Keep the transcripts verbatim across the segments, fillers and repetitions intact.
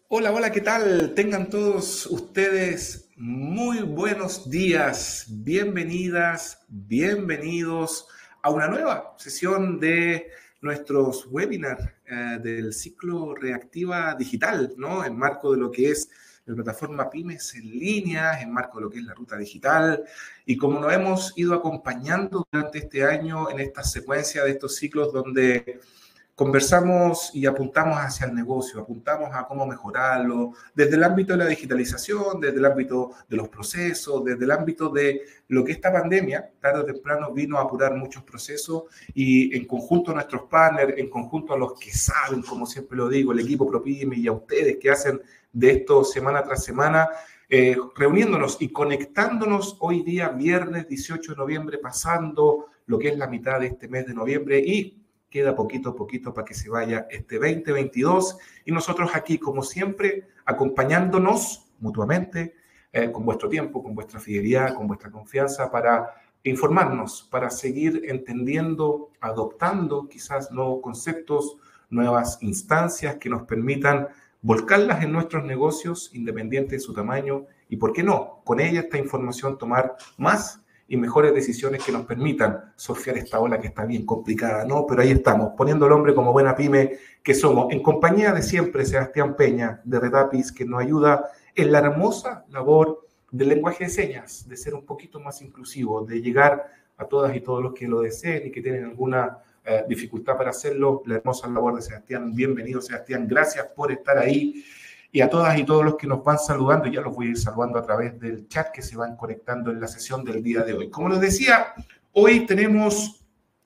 Hola, hola, ¿qué tal? Tengan todos ustedes muy buenos días. Bienvenidas, bienvenidos a una nueva sesión de nuestros webinars eh, del ciclo Reactiva Digital, ¿no? En marco de lo que es la plataforma Pymes en línea, en marco de lo que es la ruta digital. Y como nos hemos ido acompañando durante este año en esta secuencia de estos ciclos donde conversamos y apuntamos hacia el negocio, apuntamos a cómo mejorarlo, desde el ámbito de la digitalización, desde el ámbito de los procesos, desde el ámbito de lo que esta pandemia, tarde o temprano, vino a apurar muchos procesos y en conjunto a nuestros partners, en conjunto a los que saben, como siempre lo digo, el equipo ProPyme y a ustedes que hacen de esto semana tras semana, eh, reuniéndonos y conectándonos hoy día, viernes dieciocho de noviembre, pasando lo que es la mitad de este mes de noviembre y queda poquito a poquito para que se vaya este veinte veintidós y nosotros aquí, como siempre, acompañándonos mutuamente eh, con vuestro tiempo, con vuestra fidelidad, con vuestra confianza para informarnos, para seguir entendiendo, adoptando quizás nuevos conceptos, nuevas instancias que nos permitan volcarlas en nuestros negocios, independiente de su tamaño, y por qué no, con ella esta información tomar más y mejores decisiones que nos permitan surfear esta ola que está bien complicada, ¿no? Pero ahí estamos, poniendo el hombre como buena pyme que somos, en compañía de siempre Sebastián Peña, de Redapis, que nos ayuda en la hermosa labor del lenguaje de señas, de ser un poquito más inclusivo, de llegar a todas y todos los que lo deseen y que tienen alguna eh, dificultad para hacerlo. La hermosa labor de Sebastián. Bienvenido, Sebastián. Gracias por estar ahí. Y a todas y todos los que nos van saludando, ya los voy a ir saludando a través del chat que se van conectando en la sesión del día de hoy. Como les decía, hoy tenemos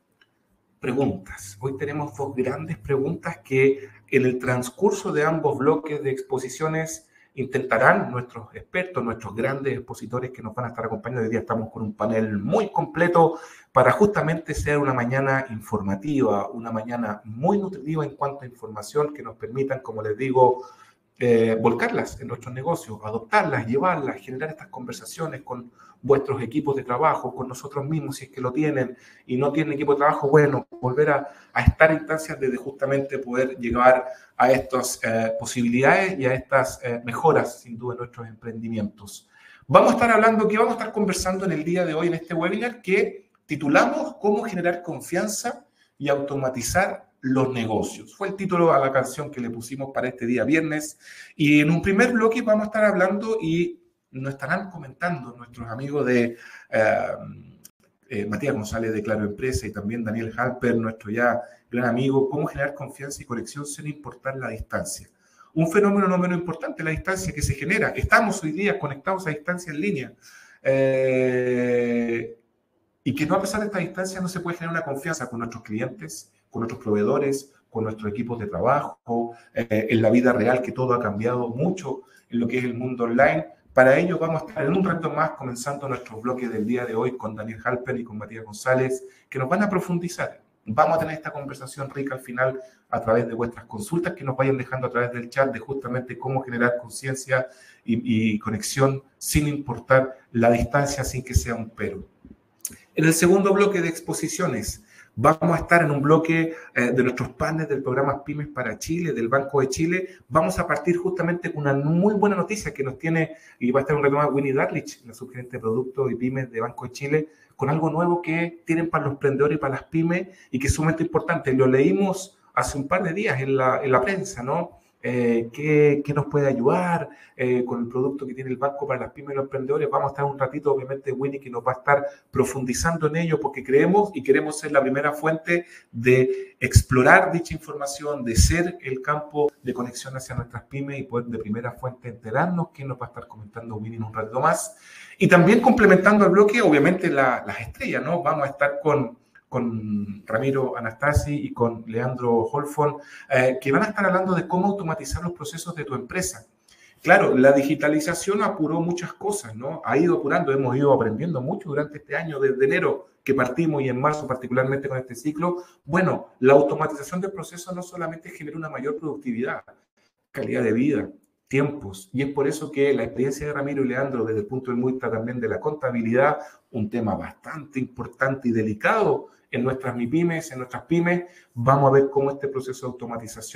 preguntas. Hoy tenemos dos grandes preguntas que en el transcurso de ambos bloques de exposiciones intentarán nuestros expertos, nuestros grandes expositores que nos van a estar acompañando. Hoy día estamos con un panel muy completo para justamente ser una mañana informativa, una mañana muy nutritiva en cuanto a información que nos permitan, como les digo, Eh, volcarlas en nuestros negocios, adoptarlas, llevarlas, generar estas conversaciones con vuestros equipos de trabajo, con nosotros mismos si es que lo tienen y no tienen equipo de trabajo, bueno, volver a, a estar en instancias de justamente poder llegar a estas eh, posibilidades y a estas eh, mejoras, sin duda, en nuestros emprendimientos. Vamos a estar hablando, que vamos a estar conversando en el día de hoy en este webinar que titulamos ¿Cómo generar confianza y automatizar los negocios? Fue el título a la canción que le pusimos para este día viernes. Y en un primer bloque vamos a estar hablando y nos estarán comentando nuestros amigos de eh, eh, Matías González de Claro Empresa y también Daniel Halper, nuestro ya gran amigo, cómo generar confianza y conexión sin importar la distancia. Un fenómeno no menos importante, la distancia que se genera. Estamos hoy día conectados a distancia en línea. Eh, Y que no a pesar de esta distancia no se puede generar una confianza con nuestros clientes, con nuestros proveedores, con nuestros equipos de trabajo, eh, en la vida real, que todo ha cambiado mucho en lo que es el mundo online. Para ello vamos a estar en un rato más comenzando nuestro bloque del día de hoy con Daniel Halper y con Matías González, que nos van a profundizar. Vamos a tener esta conversación rica al final a través de vuestras consultas que nos vayan dejando a través del chat de justamente cómo generar conciencia y, y conexión sin importar la distancia, sin que sea un pero. En el segundo bloque de exposiciones vamos a estar en un bloque eh, de nuestros partners del programa Pymes para Chile, del Banco de Chile. Vamos a partir justamente con una muy buena noticia que nos tiene, y va a estar un reto más Winnie Darlich, la subgerente de productos y Pymes de Banco de Chile, con algo nuevo que tienen para los emprendedores y para las pymes y que es sumamente importante. Lo leímos hace un par de días en la, en la prensa, ¿no? Eh, ¿qué, ¿Qué nos puede ayudar eh, con el producto que tiene el banco para las pymes y los emprendedores? Vamos a estar un ratito, obviamente, Winnie, que nos va a estar profundizando en ello porque creemos y queremos ser la primera fuente de explorar dicha información, de ser el campo de conexión hacia nuestras pymes y poder de primera fuente enterarnos qué nos va a estar comentando Winnie en un ratito más. Y también complementando al bloque, obviamente, la, las estrellas, ¿no? Vamos a estar con con Ramiro Anastasi y con Leandro Holfon, eh, que van a estar hablando de cómo automatizar los procesos de tu empresa. Claro, la digitalización apuró muchas cosas, ¿no? Ha ido apurando, hemos ido aprendiendo mucho durante este año, desde enero que partimos y en marzo particularmente con este ciclo. Bueno, la automatización del proceso no solamente genera una mayor productividad, calidad de vida, tiempos, y es por eso que la experiencia de Ramiro y Leandro desde el punto de vista también de la contabilidad, un tema bastante importante y delicado en nuestras MIPYMES, en nuestras pymes, vamos a ver cómo este proceso de automatización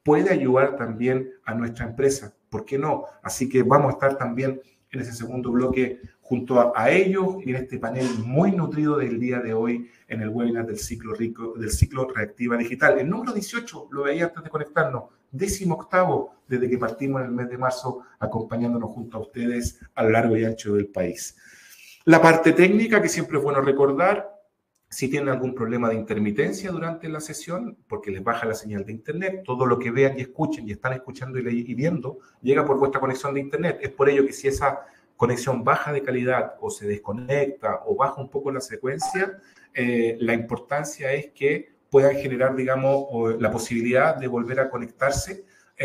puede ayudar también a nuestra empresa. ¿Por qué no? Así que vamos a estar también en ese segundo bloque junto a, a ellos y en este panel muy nutrido del día de hoy en el webinar del ciclo rico, del ciclo Reactiva Digital. El número dieciocho, lo veía antes de conectarnos, décimo octavo desde que partimos en el mes de marzo, acompañándonos junto a ustedes a lo largo y ancho del país. La parte técnica, que siempre es bueno recordar, si tienen algún problema de intermitencia durante la sesión, porque les baja la señal de internet, todo lo que vean y escuchen y están escuchando y, y viendo llega por vuestra conexión de internet. Es por ello que si esa conexión baja de calidad o se desconecta o baja un poco la secuencia, eh, la importancia es que puedan generar, digamos, la posibilidad de volver a conectarse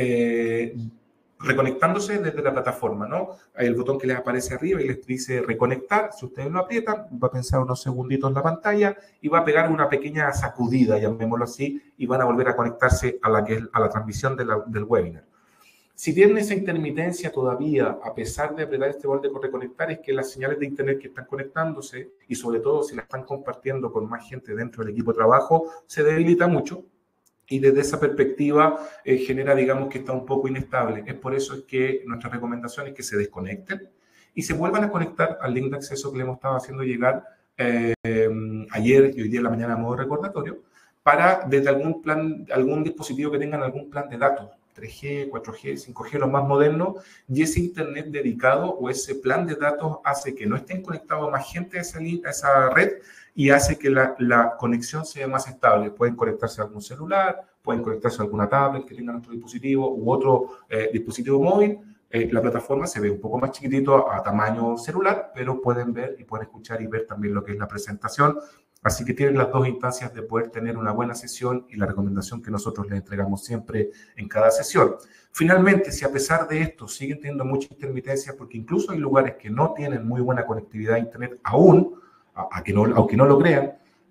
eh, reconectándose desde la plataforma, ¿no? Hay el botón que les aparece arriba y les dice reconectar. Si ustedes lo aprietan, va a pensar unos segunditos en la pantalla y va a pegar una pequeña sacudida, llamémoslo así, y van a volver a conectarse a la, que, a la transmisión de la, del webinar. Si tienen esa intermitencia todavía, a pesar de apretar este botón de reconectar, es que las señales de internet que están conectándose, y sobre todo si la están compartiendo con más gente dentro del equipo de trabajo, se debilita mucho. Y desde esa perspectiva eh, genera, digamos, que está un poco inestable. Es por eso es que nuestra recomendación es que se desconecten y se vuelvan a conectar al link de acceso que le hemos estado haciendo llegar eh, ayer y hoy día en la mañana a modo recordatorio, para desde algún plan, algún dispositivo que tengan algún plan de datos, tres G, cuatro G, cinco G, los más modernos, y ese internet dedicado o ese plan de datos hace que no estén conectados más gente a esa, a esa red, y hace que la, la conexión sea más estable. Pueden conectarse a algún celular, pueden conectarse a alguna tablet que tenga nuestro dispositivo u otro eh, dispositivo móvil. Eh, la plataforma se ve un poco más chiquitito a, a tamaño celular, pero pueden ver y pueden escuchar y ver también lo que es la presentación. Así que tienen las dos instancias de poder tener una buena sesión y la recomendación que nosotros les entregamos siempre en cada sesión. Finalmente, si a pesar de esto siguen teniendo mucha intermitencia, porque incluso hay lugares que no tienen muy buena conectividad a internet aún, a que no, aunque no lo crean,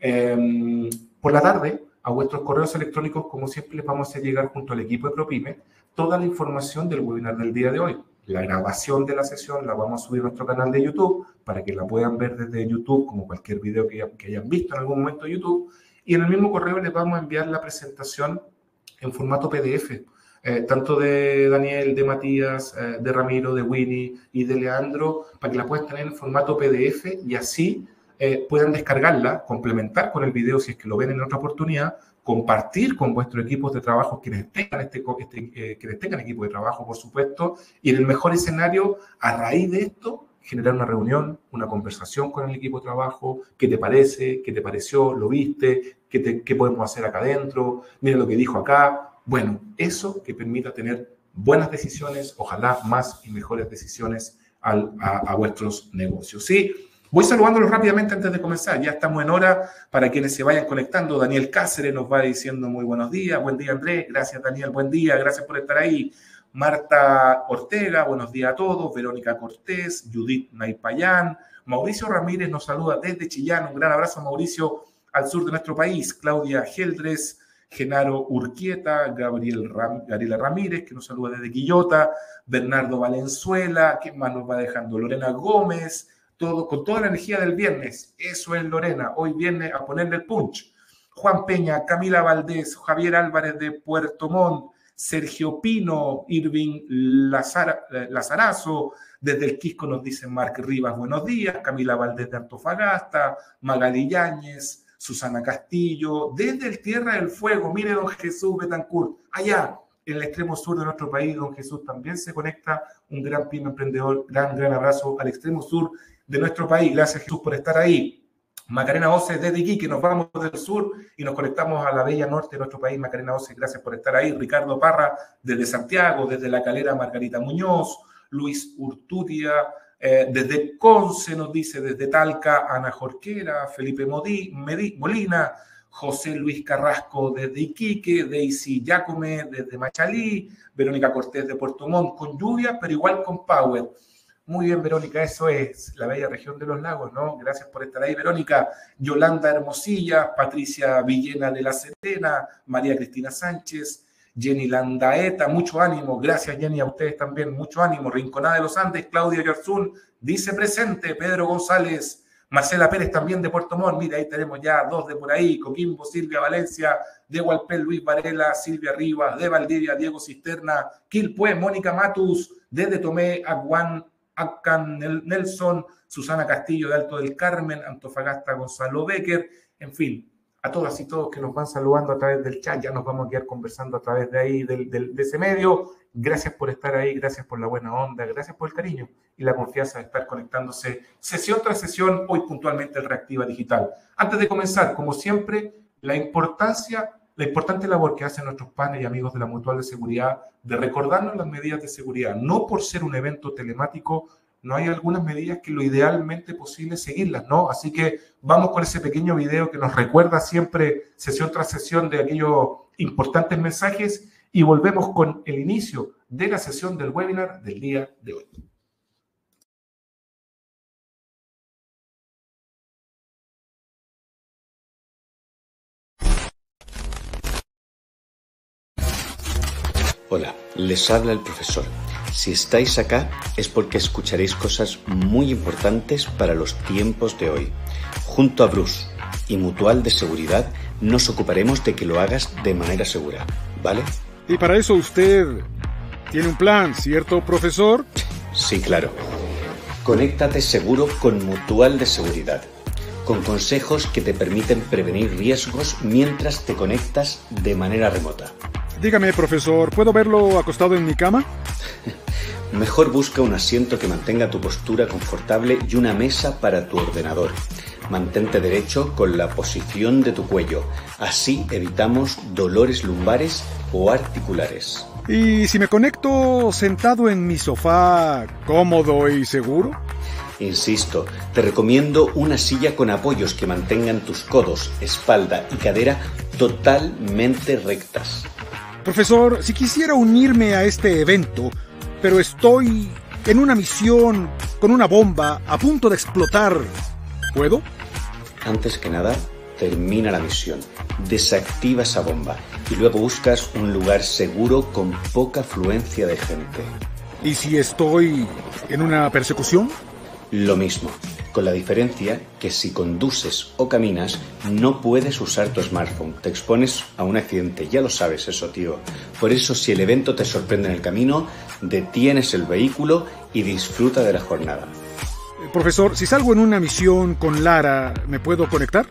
eh, por la tarde a vuestros correos electrónicos, como siempre, les vamos a hacer llegar junto al equipo de ProPyme toda la información del webinar del día de hoy. La grabación de la sesión la vamos a subir a nuestro canal de YouTube para que la puedan ver desde YouTube, como cualquier video que, que hayan visto en algún momento de YouTube. Y en el mismo correo les vamos a enviar la presentación en formato P D F. Eh, tanto de Daniel, de Matías, eh, de Ramiro, de Winnie y de Leandro, para que la puedan tener en formato P D F y así Eh, puedan descargarla, complementar con el video si es que lo ven en otra oportunidad, compartir con vuestros equipos de trabajo, quienes tengan, este, este, eh, quienes tengan equipo de trabajo, por supuesto, y en el mejor escenario, a raíz de esto, generar una reunión, una conversación con el equipo de trabajo. ¿Qué te parece? ¿Qué te pareció? ¿Lo viste? ¿Qué, te, qué podemos hacer acá adentro? Mira lo que dijo acá. Bueno, eso que permita tener buenas decisiones, ojalá más y mejores decisiones al, a, a vuestros negocios. ¿Sí? Voy saludándolos rápidamente antes de comenzar. Ya estamos en hora para quienes se vayan conectando. Daniel Cáceres nos va diciendo muy buenos días. Buen día, Andrés. Gracias, Daniel. Buen día. Gracias por estar ahí. Marta Ortega, buenos días a todos. Verónica Cortés, Judith Naipayán. Mauricio Ramírez nos saluda desde Chillán. Un gran abrazo, Mauricio, al sur de nuestro país. Claudia Geldres, Genaro Urquieta, Gabriel Ram, Gabriela Ramírez, que nos saluda desde Quillota. Bernardo Valenzuela. ¿Quién más nos va dejando? Lorena Gómez. Todo, con toda la energía del viernes. Eso es Lorena. Hoy viene a ponerle el punch. Juan Peña, Camila Valdés, Javier Álvarez de Puerto Montt, Sergio Pino, Irving Lazar, Lazarazo, desde el Quisco nos dice Marc Rivas, buenos días, Camila Valdés de Antofagasta, Magali Yáñez, Susana Castillo, desde el Tierra del Fuego, mire don Jesús Betancourt, allá en el extremo sur de nuestro país, don Jesús también se conecta, un gran pyme emprendedor, gran, gran abrazo al extremo sur de nuestro país. Gracias, Jesús, por estar ahí. Macarena Oce desde Iquique, nos vamos del sur y nos conectamos a la bella norte de nuestro país. Macarena Oce, gracias por estar ahí. Ricardo Parra desde Santiago, desde La Calera, Margarita Muñoz. Luis Urtutia eh, desde Conce, nos dice, desde Talca, Ana Jorquera. Felipe Modí, Medí, Molina, José Luis Carrasco desde Iquique, Daisy Yacome desde Machalí, Verónica Cortés de Puerto Montt, con lluvia, pero igual con power. Muy bien, Verónica, eso es la bella región de los lagos, ¿no? Gracias por estar ahí, Verónica. Yolanda Hermosilla, Patricia Villena de la Serena, María Cristina Sánchez, Jenny Landaeta, mucho ánimo. Gracias, Jenny, a ustedes también, mucho ánimo. Rinconada de los Andes, Claudia Yarzún, dice presente. Pedro González, Marcela Pérez también de Puerto Montt, mira, ahí tenemos ya dos de por ahí, Coquimbo, Silvia Valencia, de Hualpén, Luis Varela, Silvia Rivas, de Valdivia, Diego Cisterna, Quilpué, Mónica Matus, desde Tomé, Aguán, Acan, Nelson, Susana Castillo de Alto del Carmen, Antofagasta, Gonzalo Becker, en fin, a todas y todos que nos van saludando a través del chat, ya nos vamos a quedar conversando a través de ahí, del, del, de ese medio. Gracias por estar ahí, gracias por la buena onda, gracias por el cariño y la confianza de estar conectándose sesión tras sesión, hoy puntualmente el Reactiva Digital. Antes de comenzar, como siempre, la importancia, la importante labor que hacen nuestros panes y amigos de la Mutual de Seguridad de recordarnos las medidas de seguridad. No por ser un evento telemático, no hay algunas medidas que lo idealmente posible seguirlas, ¿no? Así que vamos con ese pequeño video que nos recuerda siempre, sesión tras sesión, de aquellos importantes mensajes y volvemos con el inicio de la sesión del webinar del día de hoy. Hola, les habla el profesor. Si estáis acá es porque escucharéis cosas muy importantes para los tiempos de hoy. Junto a Bruce y Mutual de Seguridad nos ocuparemos de que lo hagas de manera segura, ¿vale? Y para eso usted tiene un plan, ¿cierto, profesor? Sí, claro. Conéctate seguro con Mutual de Seguridad, con consejos que te permiten prevenir riesgos mientras te conectas de manera remota. Dígame, profesor, ¿puedo verlo acostado en mi cama? Mejor busca un asiento que mantenga tu postura confortable y una mesa para tu ordenador. Mantente derecho con la posición de tu cuello. Así evitamos dolores lumbares o articulares. ¿Y si me conecto sentado en mi sofá, cómodo y seguro? Insisto, te recomiendo una silla con apoyos que mantengan tus codos, espalda y cadera totalmente rectas. Profesor, si quisiera unirme a este evento, pero estoy en una misión con una bomba a punto de explotar, ¿puedo? Antes que nada, termina la misión, desactiva esa bomba y luego buscas un lugar seguro con poca afluencia de gente. ¿Y si estoy en una persecución? Lo mismo, con la diferencia que si conduces o caminas no puedes usar tu smartphone, te expones a un accidente, ya lo sabes eso, tío. Por eso, si el evento te sorprende en el camino, detienes el vehículo y disfruta de la jornada. Profesor, si salgo en una misión con Lara, ¿me puedo conectar?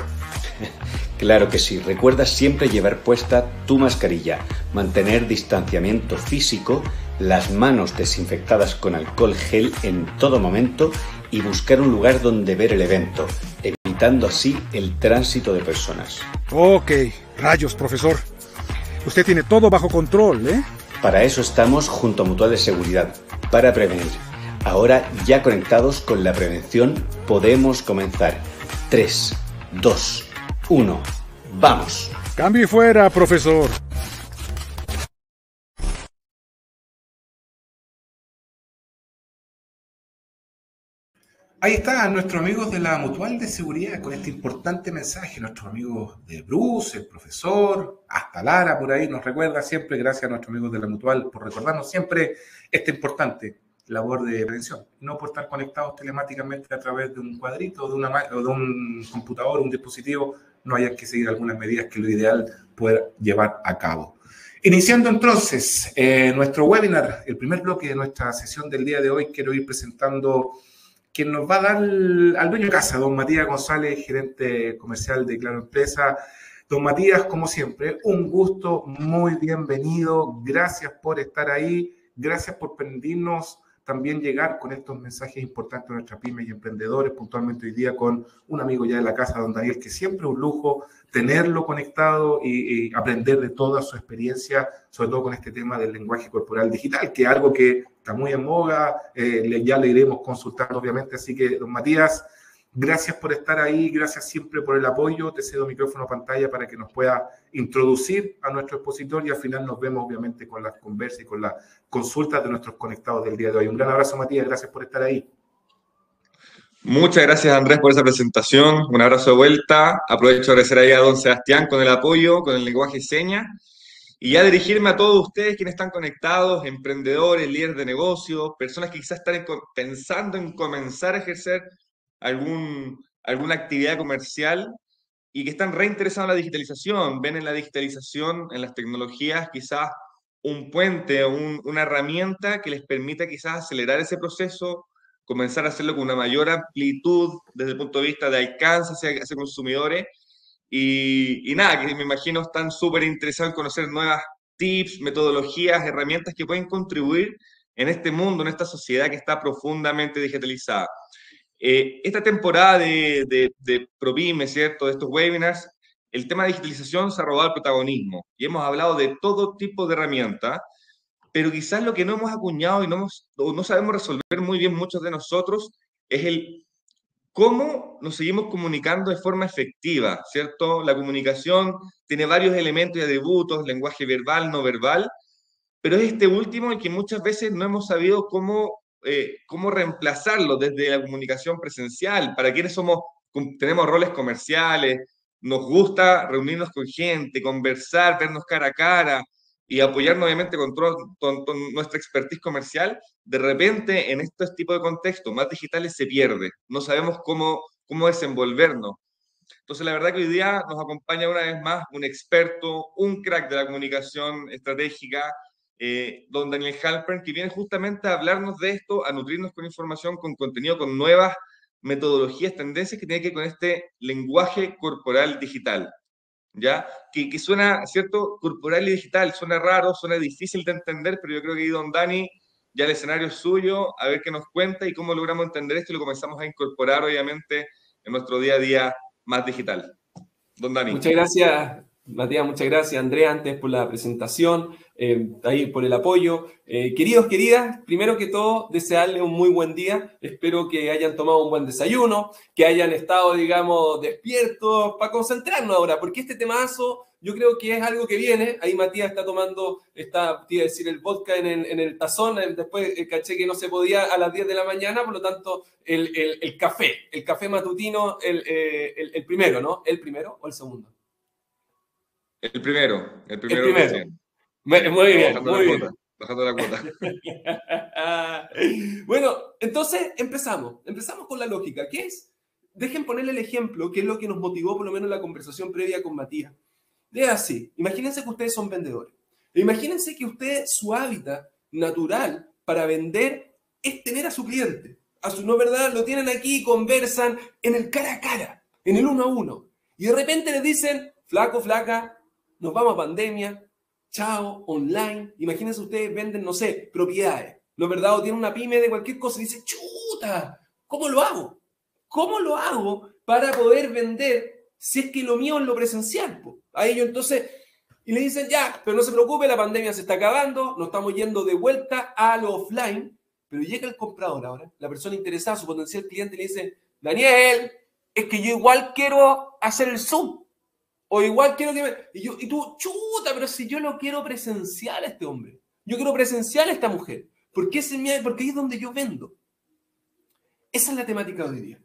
Claro que sí. Recuerda siempre llevar puesta tu mascarilla, mantener distanciamiento físico, las manos desinfectadas con alcohol gel en todo momento y buscar un lugar donde ver el evento, evitando así el tránsito de personas. Ok, rayos, profesor. Usted tiene todo bajo control, ¿eh? Para eso estamos junto a Mutual de Seguridad, para prevenir. Ahora, ya conectados con la prevención, podemos comenzar. tres, dos, uno, ¡vamos! Cambio y fuera, profesor. Ahí están nuestros amigos de la Mutual de Seguridad con este importante mensaje. Nuestros amigos de Bruce, el profesor, hasta Lara por ahí nos recuerda siempre. Gracias a nuestros amigos de la Mutual por recordarnos siempre esta importante labor de prevención. No por estar conectados telemáticamente a través de un cuadrito, de, una, o de un computador, un dispositivo, no haya que seguir algunas medidas que lo ideal poder llevar a cabo. Iniciando entonces eh, nuestro webinar, el primer bloque de nuestra sesión del día de hoy, quiero ir presentando quien nos va a dar al, al dueño de casa, don Matías González, gerente comercial de Claro Empresa. Don Matías, como siempre, un gusto, muy bienvenido. Gracias por estar ahí. Gracias por permitirnos también llegar con estos mensajes importantes a nuestras pymes y emprendedores, puntualmente hoy día con un amigo ya de la casa, don Daniel, que siempre es un lujo tenerlo conectado y, y aprender de toda su experiencia, sobre todo con este tema del lenguaje corporal digital, que es algo que está muy en boga, eh, ya le iremos consultando obviamente. Así que, don Matías, gracias por estar ahí, gracias siempre por el apoyo. Te cedo micrófono a pantalla para que nos pueda introducir a nuestro expositor y al final nos vemos obviamente con las conversas y con las consultas de nuestros conectados del día de hoy. Un gran abrazo, Matías, gracias por estar ahí. Muchas gracias, Andrés, por esa presentación. Un abrazo de vuelta. Aprovecho de agradecer ahí a don Sebastián con el apoyo, con el lenguaje y señas. Y ya dirigirme a todos ustedes quienes están conectados, emprendedores, líderes de negocios, personas que quizás están pensando en comenzar a ejercer algún, alguna actividad comercial y que están reinteresados en la digitalización, ven en la digitalización, en las tecnologías, quizás un puente, un, una herramienta que les permita quizás acelerar ese proceso, comenzar a hacerlo con una mayor amplitud desde el punto de vista de alcance hacia, hacia consumidores. Y, y nada, que me imagino están súper interesados en conocer nuevas tips, metodologías, herramientas que pueden contribuir en este mundo, en esta sociedad que está profundamente digitalizada. Eh, esta temporada de, de, de ProPyme, ¿cierto? De estos webinars, el tema de digitalización se ha robado el protagonismo y hemos hablado de todo tipo de herramientas, pero quizás lo que no hemos acuñado y no, hemos, o no sabemos resolver muy bien muchos de nosotros es el cómo nos seguimos comunicando de forma efectiva, ¿cierto? La comunicación tiene varios elementos y atributos, lenguaje verbal, no verbal, pero es este último el que muchas veces no hemos sabido cómo, eh, cómo reemplazarlo desde la comunicación presencial. Para quienes somos, tenemos roles comerciales, nos gusta reunirnos con gente, conversar, vernos cara a cara y apoyarnos obviamente con, todo, con, con nuestra expertise comercial, de repente en estos tipos de contextos más digitales se pierde. No sabemos cómo, cómo desenvolvernos. Entonces, la verdad que hoy día nos acompaña una vez más un experto, un crack de la comunicación estratégica, eh, don Daniel Halpern, que viene justamente a hablarnos de esto, a nutrirnos con información, con contenido, con nuevas metodologías, tendencias que tienen que ver con este lenguaje corporal digital, ¿ya? Que, que suena, ¿cierto? Corporal y digital, suena raro, suena difícil de entender, pero yo creo que ahí don Dani, ya el escenario es suyo, a ver qué nos cuenta y cómo logramos entender esto y lo comenzamos a incorporar, obviamente, en nuestro día a día más digital. Don Dani. Muchas gracias, Matías, muchas gracias, Andrea, antes por la presentación, eh, ahí por el apoyo. Eh, queridos, queridas, primero que todo, desearles un muy buen día. Espero que hayan tomado un buen desayuno, que hayan estado, digamos, despiertos para concentrarnos ahora, porque este temazo yo creo que es algo que viene. Ahí Matías está tomando, está, te iba a decir, el vodka en el, en el tazón. Después eh, caché que no se podía a las diez de la mañana, por lo tanto, el, el, el café, el café matutino, el, eh, el, el primero, ¿no? ¿El primero o el segundo? El primero, el primero. El primero. Muy, muy bien, bajando muy la bien. Cuota, bajando la cuota. Bueno, entonces empezamos. Empezamos con la lógica. ¿Qué es? Dejen ponerle el ejemplo, que es lo que nos motivó por lo menos la conversación previa con Matías. Es así. Imagínense que ustedes son vendedores. Imagínense que ustedes, su hábitat natural para vender es tener a su cliente. A su, no verdad, lo tienen aquí, conversan en el cara a cara, en el uno a uno. Y de repente les dicen, flaco, flaca, nos vamos a pandemia, chao, online. Imagínense ustedes venden, no sé, propiedades. ¿No verdad? O tienen una pyme de cualquier cosa y dicen, chuta, ¿cómo lo hago? ¿Cómo lo hago para poder vender si es que lo mío es lo presencial? Po? A ellos entonces, y le dicen, ya, pero no se preocupe, la pandemia se está acabando, nos estamos yendo de vuelta a lo offline, pero llega el comprador ahora, la persona interesada, su potencial cliente, le dice, Daniel, es que yo igual quiero hacer el Zoom, o igual quiero que me... Y, yo, y tú, chuta, pero si yo lo quiero presencial a este hombre, yo quiero presencial a esta mujer, porque, ese, porque ahí es donde yo vendo. Esa es la temática de hoy día.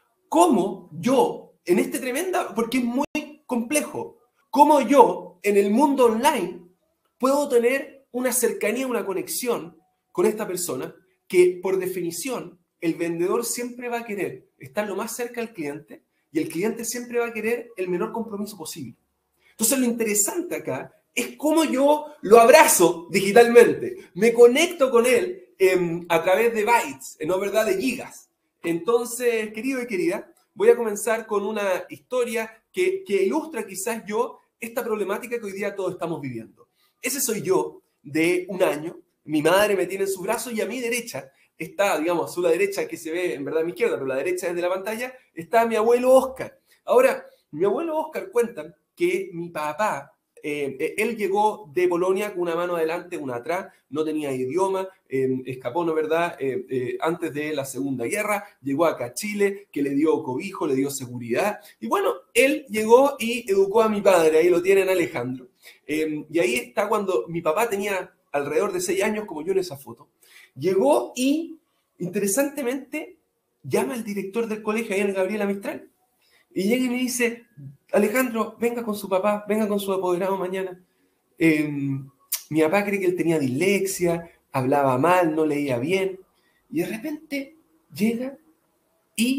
¿Cómo yo, en este tremenda, porque es muy complejo, cómo yo, en el mundo online, puedo tener una cercanía, una conexión con esta persona que, por definición, el vendedor siempre va a querer estar lo más cerca del cliente y el cliente siempre va a querer el menor compromiso posible. Entonces, lo interesante acá es cómo yo lo abrazo digitalmente, me conecto con él eh, a través de bytes, no verdad, de gigas. Entonces, querido y querida, voy a comenzar con una historia que, que ilustra quizás yo esta problemática que hoy día todos estamos viviendo. Ese soy yo de un año, mi madre me tiene en su brazo y a mi derecha está, digamos, a su la derecha que se ve en verdad a mi izquierda, pero la derecha desde la pantalla, está mi abuelo Oscar. Ahora, mi abuelo Oscar cuenta que mi papá, eh, él llegó de Polonia con una mano adelante, una atrás, no tenía idioma, eh, escapó, ¿no verdad?, eh, eh, antes de la Segunda Guerra, llegó acá a Chile, que le dio cobijo, le dio seguridad, y bueno, él llegó y educó a mi padre, ahí lo tienen, Alejandro. Eh, y ahí está cuando mi papá tenía alrededor de seis años, como yo en esa foto. Llegó y, interesantemente, llama al director del colegio, ahí en Gabriela Mistral, y llega y me dice, Alejandro, venga con su papá, venga con su apoderado mañana. Eh, mi papá cree que él tenía dislexia, hablaba mal, no leía bien, y de repente llega y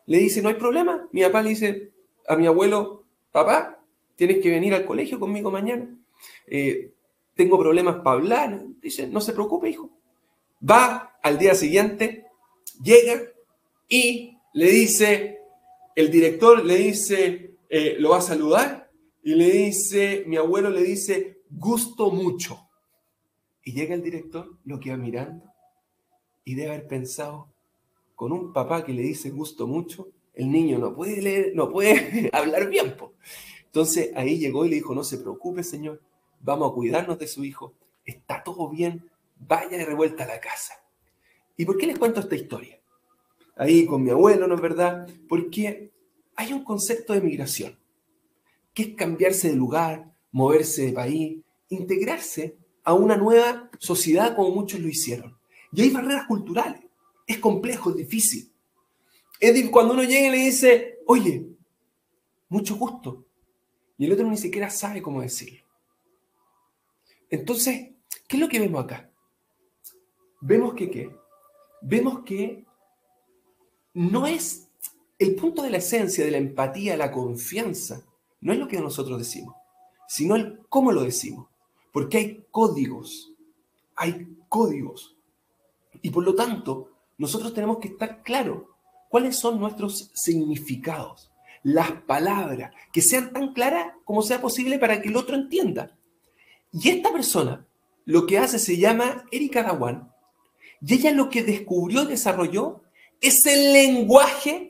le dice, no hay problema. Mi papá le dice a mi abuelo, papá, tienes que venir al colegio conmigo mañana. Eh, tengo problemas para hablar. Dice, no se preocupe, hijo. Va al día siguiente, llega y le dice, el director le dice, eh, lo va a saludar, y le dice, mi abuelo le dice, gusto mucho. Y llega el director, lo queda mirando, y debe haber pensado, con un papá que le dice gusto mucho, el niño no puede leer, no puede hablar bien, po. Entonces ahí llegó y le dijo, no se preocupe, señor, vamos a cuidarnos de su hijo, está todo bien, vaya de revuelta a la casa. ¿Y por qué les cuento esta historia? Ahí con mi abuelo, ¿no es verdad? Porque hay un concepto de migración, que es cambiarse de lugar, moverse de país, integrarse a una nueva sociedad como muchos lo hicieron. Y hay barreras culturales, es complejo, es difícil. Es difícil cuando uno llega y le dice, oye, mucho gusto, y el otro ni siquiera sabe cómo decirlo. Entonces, ¿qué es lo que vemos acá? Vemos que, ¿qué? Vemos que no es el punto de la esencia de la empatía, la confianza, no es lo que nosotros decimos, sino el cómo lo decimos. Porque hay códigos, hay códigos. Y por lo tanto, nosotros tenemos que estar claros cuáles son nuestros significados, las palabras, que sean tan claras como sea posible para que el otro entienda. Y esta persona lo que hace se llama Erika Dhawán, y ella lo que descubrió y desarrolló es el lenguaje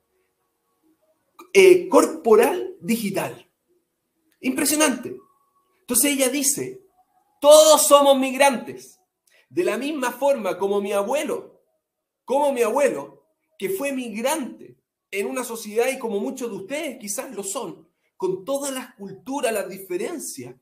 eh, corporal digital. Impresionante. Entonces ella dice, todos somos migrantes, de la misma forma como mi abuelo, como mi abuelo, que fue migrante en una sociedad y como muchos de ustedes quizás lo son, con todas las culturas, las diferencias.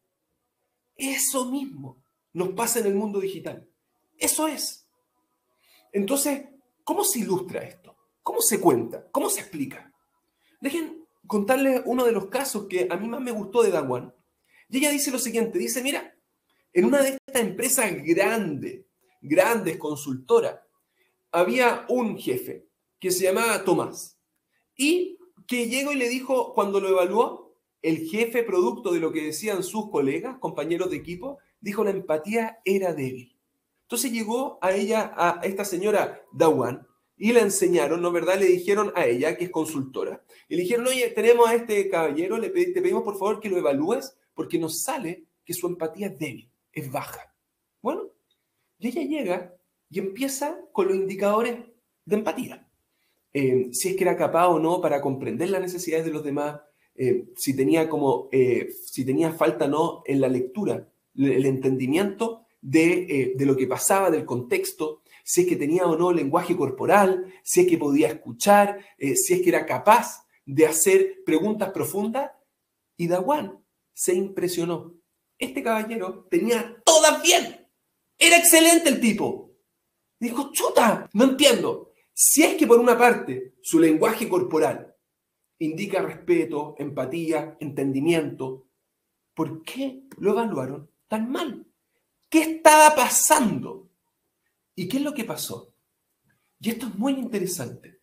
Eso mismo nos pasa en el mundo digital. Eso es. Entonces, ¿cómo se ilustra esto? ¿Cómo se cuenta? ¿Cómo se explica? Dejen contarles uno de los casos que a mí más me gustó de Dhawán. Y ella dice lo siguiente, dice, mira, en una de estas empresas grandes, grandes consultoras, había un jefe que se llamaba Tomás y que llegó y le dijo, cuando lo evaluó, el jefe, producto de lo que decían sus colegas, compañeros de equipo, dijo la empatía era débil. Entonces llegó a ella, a esta señora Dhawán, y la enseñaron, ¿no es verdad? Le dijeron a ella, que es consultora, y le dijeron, oye, tenemos a este caballero, le pedimos, te pedimos por favor que lo evalúes, porque nos sale que su empatía es débil, es baja. Bueno, y ella llega y empieza con los indicadores de empatía. Eh, si es que era capaz o no para comprender las necesidades de los demás, eh, si tenía como, eh, si tenía falta o no en la lectura, el entendimiento de, eh, de lo que pasaba, del contexto, si es que tenía o no lenguaje corporal, si es que podía escuchar, eh, si es que era capaz de hacer preguntas profundas. Y Dhawán se impresionó. Este caballero tenía todas bien. Era excelente el tipo. Dijo, chuta, no entiendo. Si es que por una parte su lenguaje corporal indica respeto, empatía, entendimiento, ¿por qué lo evaluaron tan mal? ¿Qué estaba pasando? ¿Y qué es lo que pasó? Y esto es muy interesante,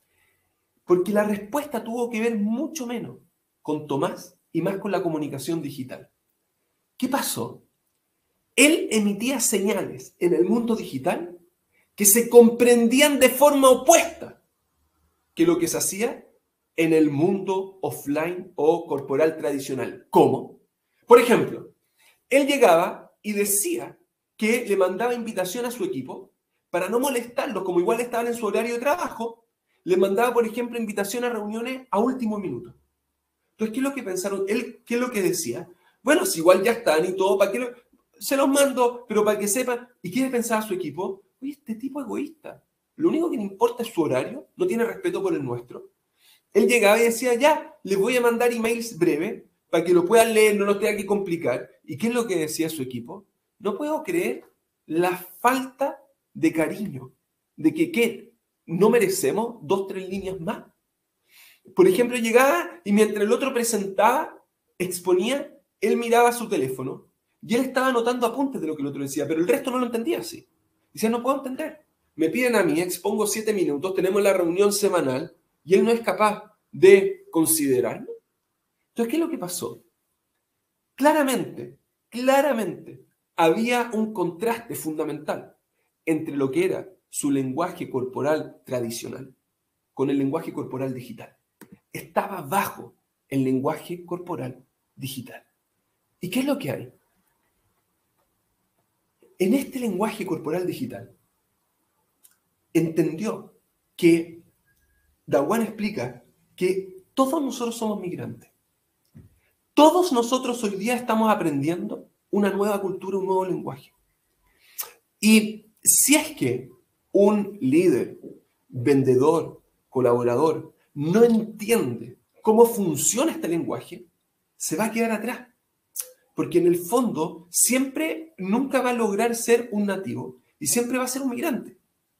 porque la respuesta tuvo que ver mucho menos con Tomás y más con la comunicación digital. ¿Qué pasó? Él emitía señales en el mundo digital que se comprendían de forma opuesta que lo que se hacía en el mundo offline o corporal tradicional. ¿Cómo? Por ejemplo, él llegaba y decía que le mandaba invitación a su equipo para no molestarlos, como igual estaban en su horario de trabajo, le mandaba, por ejemplo, invitación a reuniones a último minuto. Entonces, ¿qué es lo que pensaron? Él, ¿qué es lo que decía? Bueno, si igual ya están y todo, ¿para qué lo... se los mando, pero para que sepan? ¿Y qué pensaba su equipo? Oye, este tipo es egoísta. Lo único que le importa es su horario, no tiene respeto por el nuestro. Él llegaba y decía, ya, les voy a mandar emails breves para que lo puedan leer, no lo tenga que complicar. ¿Y qué es lo que decía su equipo? No puedo creer la falta de cariño, de que, ¿qué? ¿No merecemos dos, tres líneas más? Por ejemplo, llegaba y mientras el otro presentaba, exponía, él miraba su teléfono y él estaba anotando apuntes de lo que el otro decía, pero el resto no lo entendía así. Decía, no puedo entender. Me piden a mí, expongo siete minutos, tenemos la reunión semanal y él no es capaz de considerarlo. Entonces, ¿qué es lo que pasó? Claramente, claramente, había un contraste fundamental entre lo que era su lenguaje corporal tradicional con el lenguaje corporal digital. Estaba bajo el lenguaje corporal digital. ¿Y qué es lo que hay? En este lenguaje corporal digital, entendió que Dawan explica que todos nosotros somos migrantes. Todos nosotros hoy día estamos aprendiendo una nueva cultura, un nuevo lenguaje. Y si es que un líder, vendedor, colaborador, no entiende cómo funciona este lenguaje, se va a quedar atrás. Porque en el fondo siempre nunca va a lograr ser un nativo y siempre va a ser un migrante.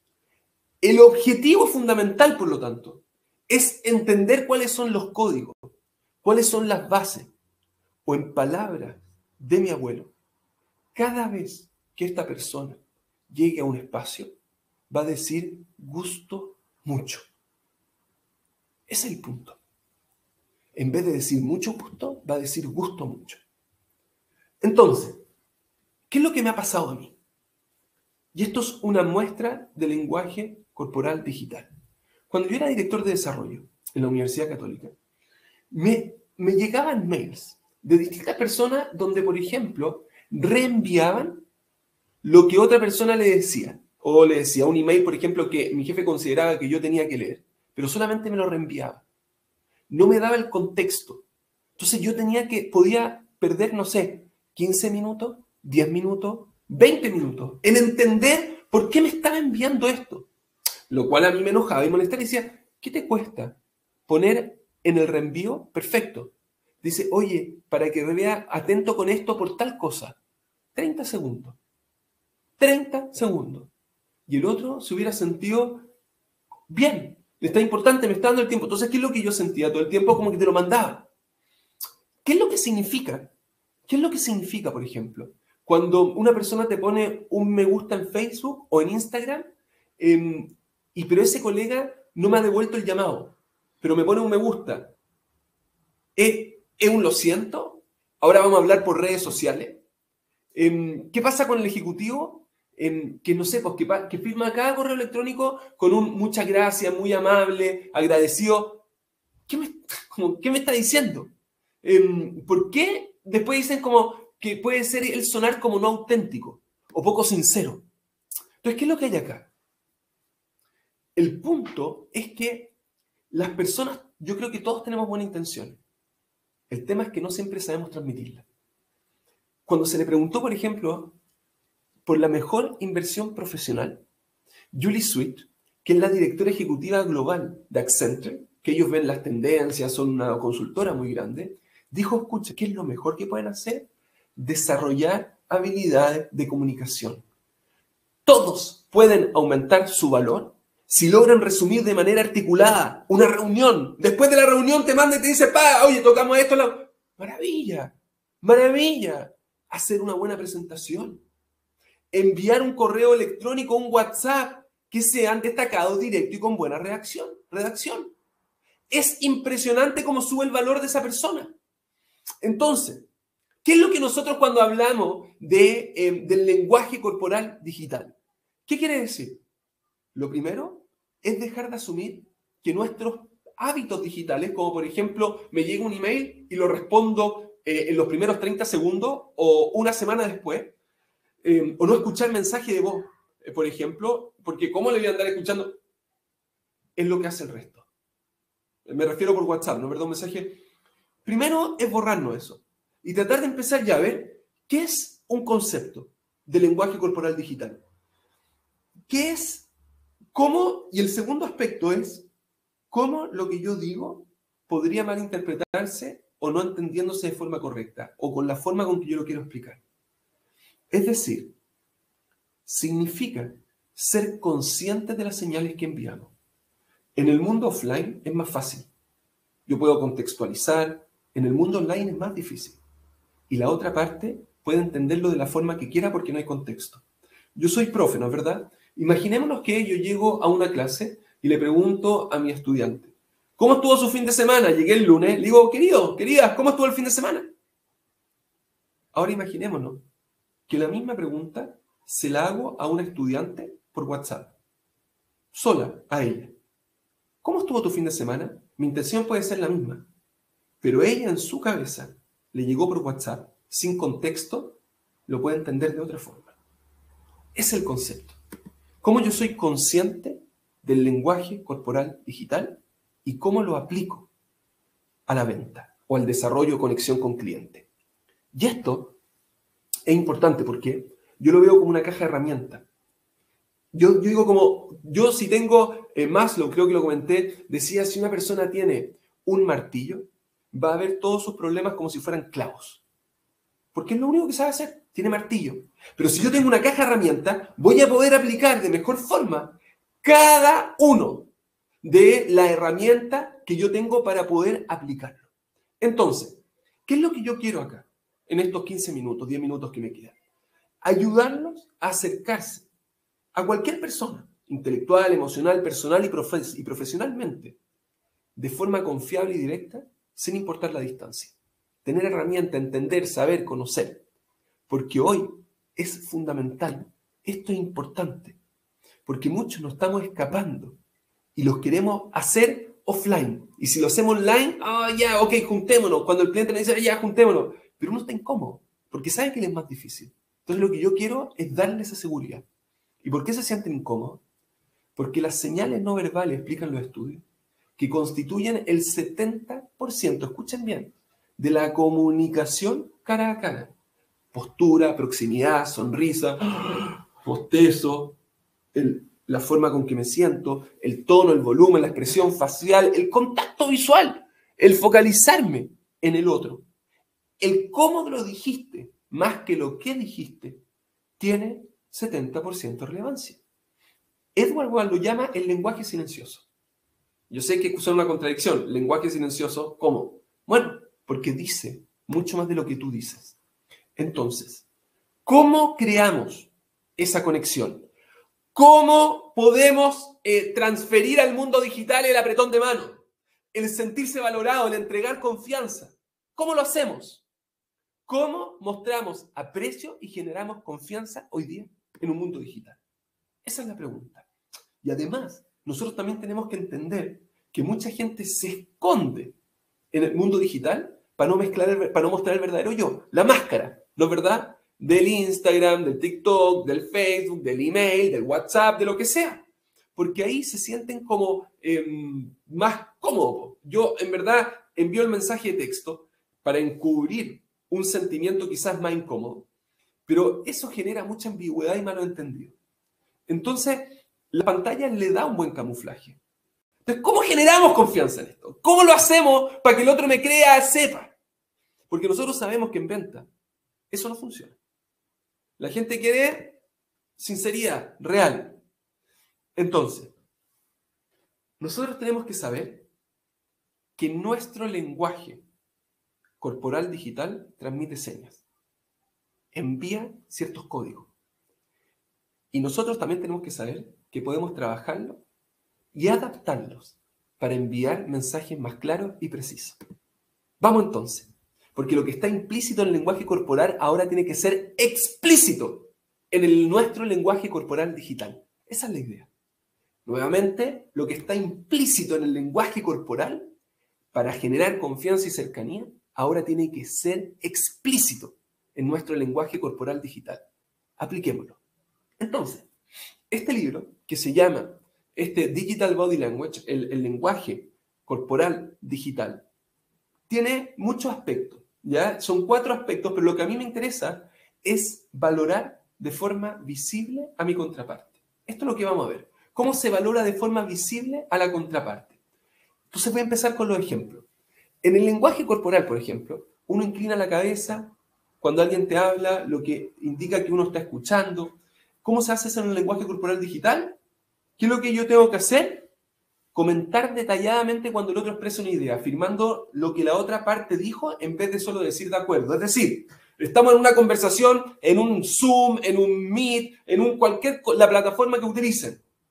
El objetivo fundamental, por lo tanto, es entender cuáles son los códigos, cuáles son las bases. O en palabras de mi abuelo, cada vez que esta persona llegue a un espacio, va a decir gusto mucho. Ese es el punto. En vez de decir mucho gusto, va a decir gusto mucho. Entonces, ¿qué es lo que me ha pasado a mí? Y esto es una muestra de lenguaje corporal digital. Cuando yo era director de desarrollo en la Universidad Católica, me, me llegaban mails de distintas personas donde, por ejemplo, reenviaban lo que otra persona le decía. O le decía un email, por ejemplo, que mi jefe consideraba que yo tenía que leer, pero solamente me lo reenviaba. No me daba el contexto. Entonces yo tenía que, podía perder, no sé, quince minutos, diez minutos, veinte minutos en entender por qué me estaba enviando esto. Lo cual a mí me enojaba y molestaba y decía, ¿qué te cuesta poner en el reenvío? Perfecto. Dice, oye, para que vea atento con esto por tal cosa. treinta segundos. treinta segundos. Y el otro se hubiera sentido bien. Le está importante, me está dando el tiempo. Entonces, ¿qué es lo que yo sentía todo el tiempo? Como que te lo mandaba. ¿Qué es lo que significa? ¿Qué es lo que significa, por ejemplo? Cuando una persona te pone un me gusta en Facebook o en Instagram, eh, y pero ese colega no me ha devuelto el llamado, pero me pone un me gusta. ¿Es, es un lo siento? Ahora vamos a hablar por redes sociales. Eh, ¿Qué pasa con el ejecutivo? Eh, que no sé, pues que, que firma cada correo electrónico con un muchas gracias, muy amable, agradecido. ¿Qué me, como, ¿qué me está diciendo? Eh, ¿Por qué después dicen como que puede ser el sonar como no auténtico o poco sincero? Entonces, ¿qué es lo que hay acá? El punto es que las personas, yo creo que todos tenemos buena intención. El tema es que no siempre sabemos transmitirla. Cuando se le preguntó, por ejemplo, por la mejor inversión profesional, Julie Sweet, que es la directora ejecutiva global de Accenture, que ellos ven las tendencias, son una consultora muy grande, dijo, escucha, ¿qué es lo mejor que pueden hacer? Desarrollar habilidades de comunicación. Todos pueden aumentar su valor si logran resumir de manera articulada una reunión. Después de la reunión te manda y te dice, pa, oye, tocamos esto. La... Maravilla, maravilla. Hacer una buena presentación. Enviar un correo electrónico, un WhatsApp, que sean destacados, directo y con buena redacción. redacción. Es impresionante cómo sube el valor de esa persona. Entonces, ¿qué es lo que nosotros cuando hablamos de, eh, del lenguaje corporal digital? ¿Qué quiere decir? Lo primero es dejar de asumir que nuestros hábitos digitales, como por ejemplo, me llega un email y lo respondo eh, en los primeros treinta segundos o una semana después, eh, o no escuchar mensaje de voz, eh, por ejemplo, porque ¿cómo le voy a andar escuchando? Es lo que hace el resto. Me refiero por WhatsApp, ¿no? ¿Verdad? Un mensaje. Primero es borrarnos eso y tratar de empezar ya a ver qué es un concepto de lenguaje corporal digital. ¿Qué es? ¿Cómo? Y el segundo aspecto es cómo lo que yo digo podría malinterpretarse o no entendiéndose de forma correcta o con la forma con que yo lo quiero explicar. Es decir, significa ser conscientes de las señales que enviamos. En el mundo offline es más fácil. Yo puedo contextualizar. En el mundo online es más difícil. Y la otra parte puede entenderlo de la forma que quiera porque no hay contexto. Yo soy profe, ¿no es verdad? Imaginémonos que yo llego a una clase y le pregunto a mi estudiante, ¿Cómo estuvo su fin de semana? Llegué el lunes, le digo, querido, querida, ¿cómo estuvo el fin de semana? Ahora imaginémonos que la misma pregunta se la hago a una estudiante por WhatsApp, sola, a ella. ¿Cómo estuvo tu fin de semana? Mi intención puede ser la misma, pero ella en su cabeza le llegó por WhatsApp, sin contexto, lo puede entender de otra forma. Es el concepto. ¿Cómo yo soy consciente del lenguaje corporal digital y cómo lo aplico a la venta o al desarrollo o conexión con cliente? Y esto es importante porque yo lo veo como una caja de herramientas. Yo, yo digo como, yo si tengo, eh, Maslow, creo que lo comenté, decía, si una persona tiene un martillo, va a ver todos sus problemas como si fueran clavos. Porque es lo único que sabe hacer, tiene martillo. Pero si yo tengo una caja de herramientas, voy a poder aplicar de mejor forma cada uno de la herramienta que yo tengo para poder aplicarlo. Entonces, ¿qué es lo que yo quiero acá? En estos quince minutos, diez minutos que me quedan. Ayudarlos a acercarse a cualquier persona, intelectual, emocional, personal y, profe- y profesionalmente, de forma confiable y directa, sin importar la distancia. Tener herramienta, entender, saber, conocer. Porque hoy es fundamental. Esto es importante. Porque muchos nos estamos escapando y los queremos hacer offline. Y si lo hacemos online, ah, oh, ya, ok, juntémonos. Cuando el cliente me dice, ya, juntémonos. Pero uno está incómodo, porque sabe que le es más difícil. Entonces lo que yo quiero es darle esa seguridad. ¿Y por qué se sienten incómodos? Porque las señales no verbales, explican los estudios, que constituyen el setenta por ciento, escuchen bien, de la comunicación cara a cara. Postura, proximidad, sonrisa, bostezo, el, la forma con que me siento, el tono, el volumen, la expresión facial, el contacto visual, el focalizarme en el otro. El cómo lo dijiste, más que lo que dijiste, tiene setenta por ciento de relevancia. Edward Wall lo llama el lenguaje silencioso. Yo sé que es una contradicción. Lenguaje silencioso, ¿cómo? Bueno, porque dice mucho más de lo que tú dices. Entonces, ¿cómo creamos esa conexión? ¿Cómo podemos eh, transferir al mundo digital el apretón de mano? El sentirse valorado, el entregar confianza. ¿Cómo lo hacemos? ¿Cómo mostramos aprecio y generamos confianza hoy día en un mundo digital? Esa es la pregunta. Y además, nosotros también tenemos que entender que mucha gente se esconde en el mundo digital para no mezclar, el, para no mostrar el verdadero yo. La máscara, ¿no es verdad? Del Instagram, del TikTok, del Facebook, del email, del WhatsApp, de lo que sea. Porque ahí se sienten como eh, más cómodos. Yo, en verdad, envío el mensaje de texto para encubrir un sentimiento quizás más incómodo. Pero eso genera mucha ambigüedad y malentendido. Entonces, la pantalla le da un buen camuflaje. Entonces, ¿cómo generamos confianza en esto? ¿Cómo lo hacemos para que el otro me crea, sepa? Porque nosotros sabemos que en venta eso no funciona. La gente quiere sinceridad, real. Entonces, nosotros tenemos que saber que nuestro lenguaje corporal digital transmite señas, envía ciertos códigos. Y nosotros también tenemos que saber que podemos trabajarlo y adaptarlos para enviar mensajes más claros y precisos. Vamos entonces, porque lo que está implícito en el lenguaje corporal ahora tiene que ser explícito en el, nuestro lenguaje corporal digital. Esa es la idea. Nuevamente, lo que está implícito en el lenguaje corporal para generar confianza y cercanía ahora tiene que ser explícito en nuestro lenguaje corporal digital. Apliquémoslo. Entonces, este libro, que se llama este Digital Body Language, el, el lenguaje corporal digital, tiene muchos aspectos, ¿ya? Son cuatro aspectos, pero lo que a mí me interesa es valorar de forma visible a mi contraparte. Esto es lo que vamos a ver. ¿Cómo se valora de forma visible a la contraparte? Entonces voy a empezar con los ejemplos. En el lenguaje corporal, por ejemplo, uno inclina la cabeza cuando alguien te habla, lo que indica que uno está escuchando. ¿Cómo se hace eso en el lenguaje corporal digital? ¿Qué es lo que yo tengo que hacer? Comentar detalladamente cuando el otro expresa una idea, afirmando lo que la otra parte dijo en vez de solo decir de acuerdo. Es decir, estamos en una conversación, en un Zoom, en un Meet, en un cualquier, la plataforma que utilicen.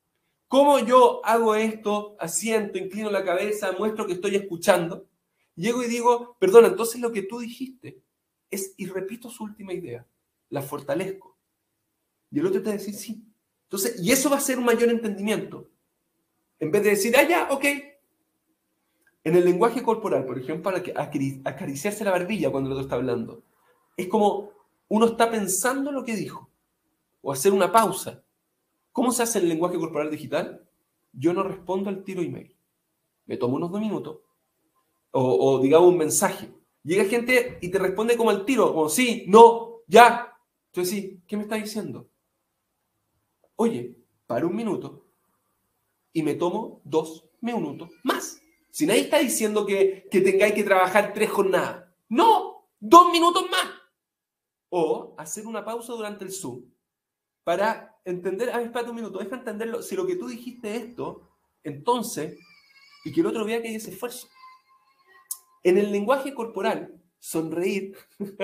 ¿Cómo yo hago esto? Asiento, inclino la cabeza, muestro que estoy escuchando. Llego y digo, perdona, entonces lo que tú dijiste es, y repito su última idea, la fortalezco. Y el otro te va a decir, sí. Entonces, y eso va a ser un mayor entendimiento. En vez de decir, ah, ya, ok. En el lenguaje corporal, por ejemplo, acariciarse la barbilla cuando el otro está hablando, es como uno está pensando lo que dijo, o hacer una pausa. ¿Cómo se hace en el lenguaje corporal digital? Yo no respondo al tiro email. Me tomo unos dos minutos, o, o digamos un mensaje. Llega gente y te responde como al tiro, como sí, no, ya. Entonces sí, ¿qué me está diciendo? Oye, para un minuto y me tomo dos minutos más. Si nadie está diciendo que, que tengáis que trabajar tres jornadas. No, dos minutos más. O hacer una pausa durante el Zoom para entender, ah, espérate un minuto, deja entenderlo. Si lo que tú dijiste es esto, entonces, y que el otro vea que hay ese esfuerzo. En el lenguaje corporal, sonreír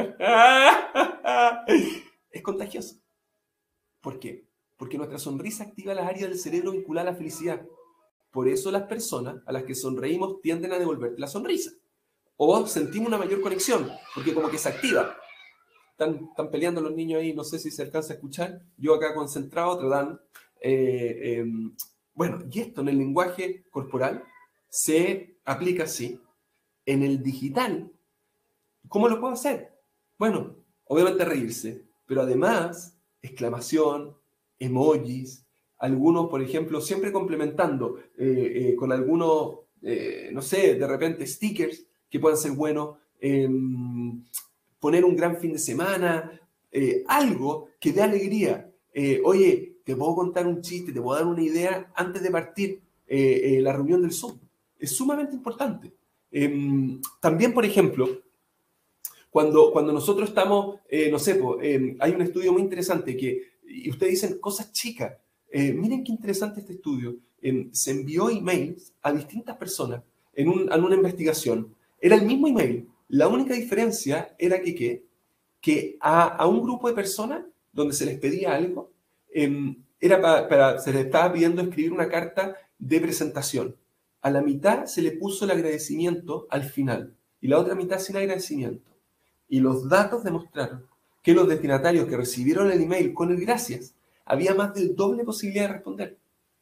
es contagioso. ¿Por qué? Porque nuestra sonrisa activa las áreas del cerebro vinculadas a la felicidad. Por eso las personas a las que sonreímos tienden a devolverte la sonrisa. O sentimos una mayor conexión, porque como que se activa. Están, están peleando los niños ahí, no sé si se alcanza a escuchar. Yo acá concentrado, tratando. Eh, eh, bueno, y esto en el lenguaje corporal se aplica así. En el digital, ¿cómo lo puedo hacer? Bueno, obviamente reírse, pero además, exclamación, emojis, algunos, por ejemplo, siempre complementando eh, eh, con algunos, eh, no sé, de repente stickers que puedan ser buenos, eh, poner un gran fin de semana, eh, algo que dé alegría. Eh, oye, te puedo contar un chiste, te puedo dar una idea antes de partir eh, eh, la reunión del Zoom. Es sumamente importante. Eh, también, por ejemplo, cuando, cuando nosotros estamos, eh, no sé, pues, eh, hay un estudio muy interesante que, y ustedes dicen cosas chicas. Eh, miren qué interesante este estudio. Eh, se envió emails a distintas personas en, un, en una investigación. Era el mismo email. La única diferencia era que, que, que a, a un grupo de personas donde se les pedía algo, eh, era para, para, se les estaba pidiendo escribir una carta de presentación. A la mitad se le puso el agradecimiento al final y la otra mitad sin agradecimiento. Y los datos demostraron que los destinatarios que recibieron el email con el gracias, había más del doble posibilidad de responder.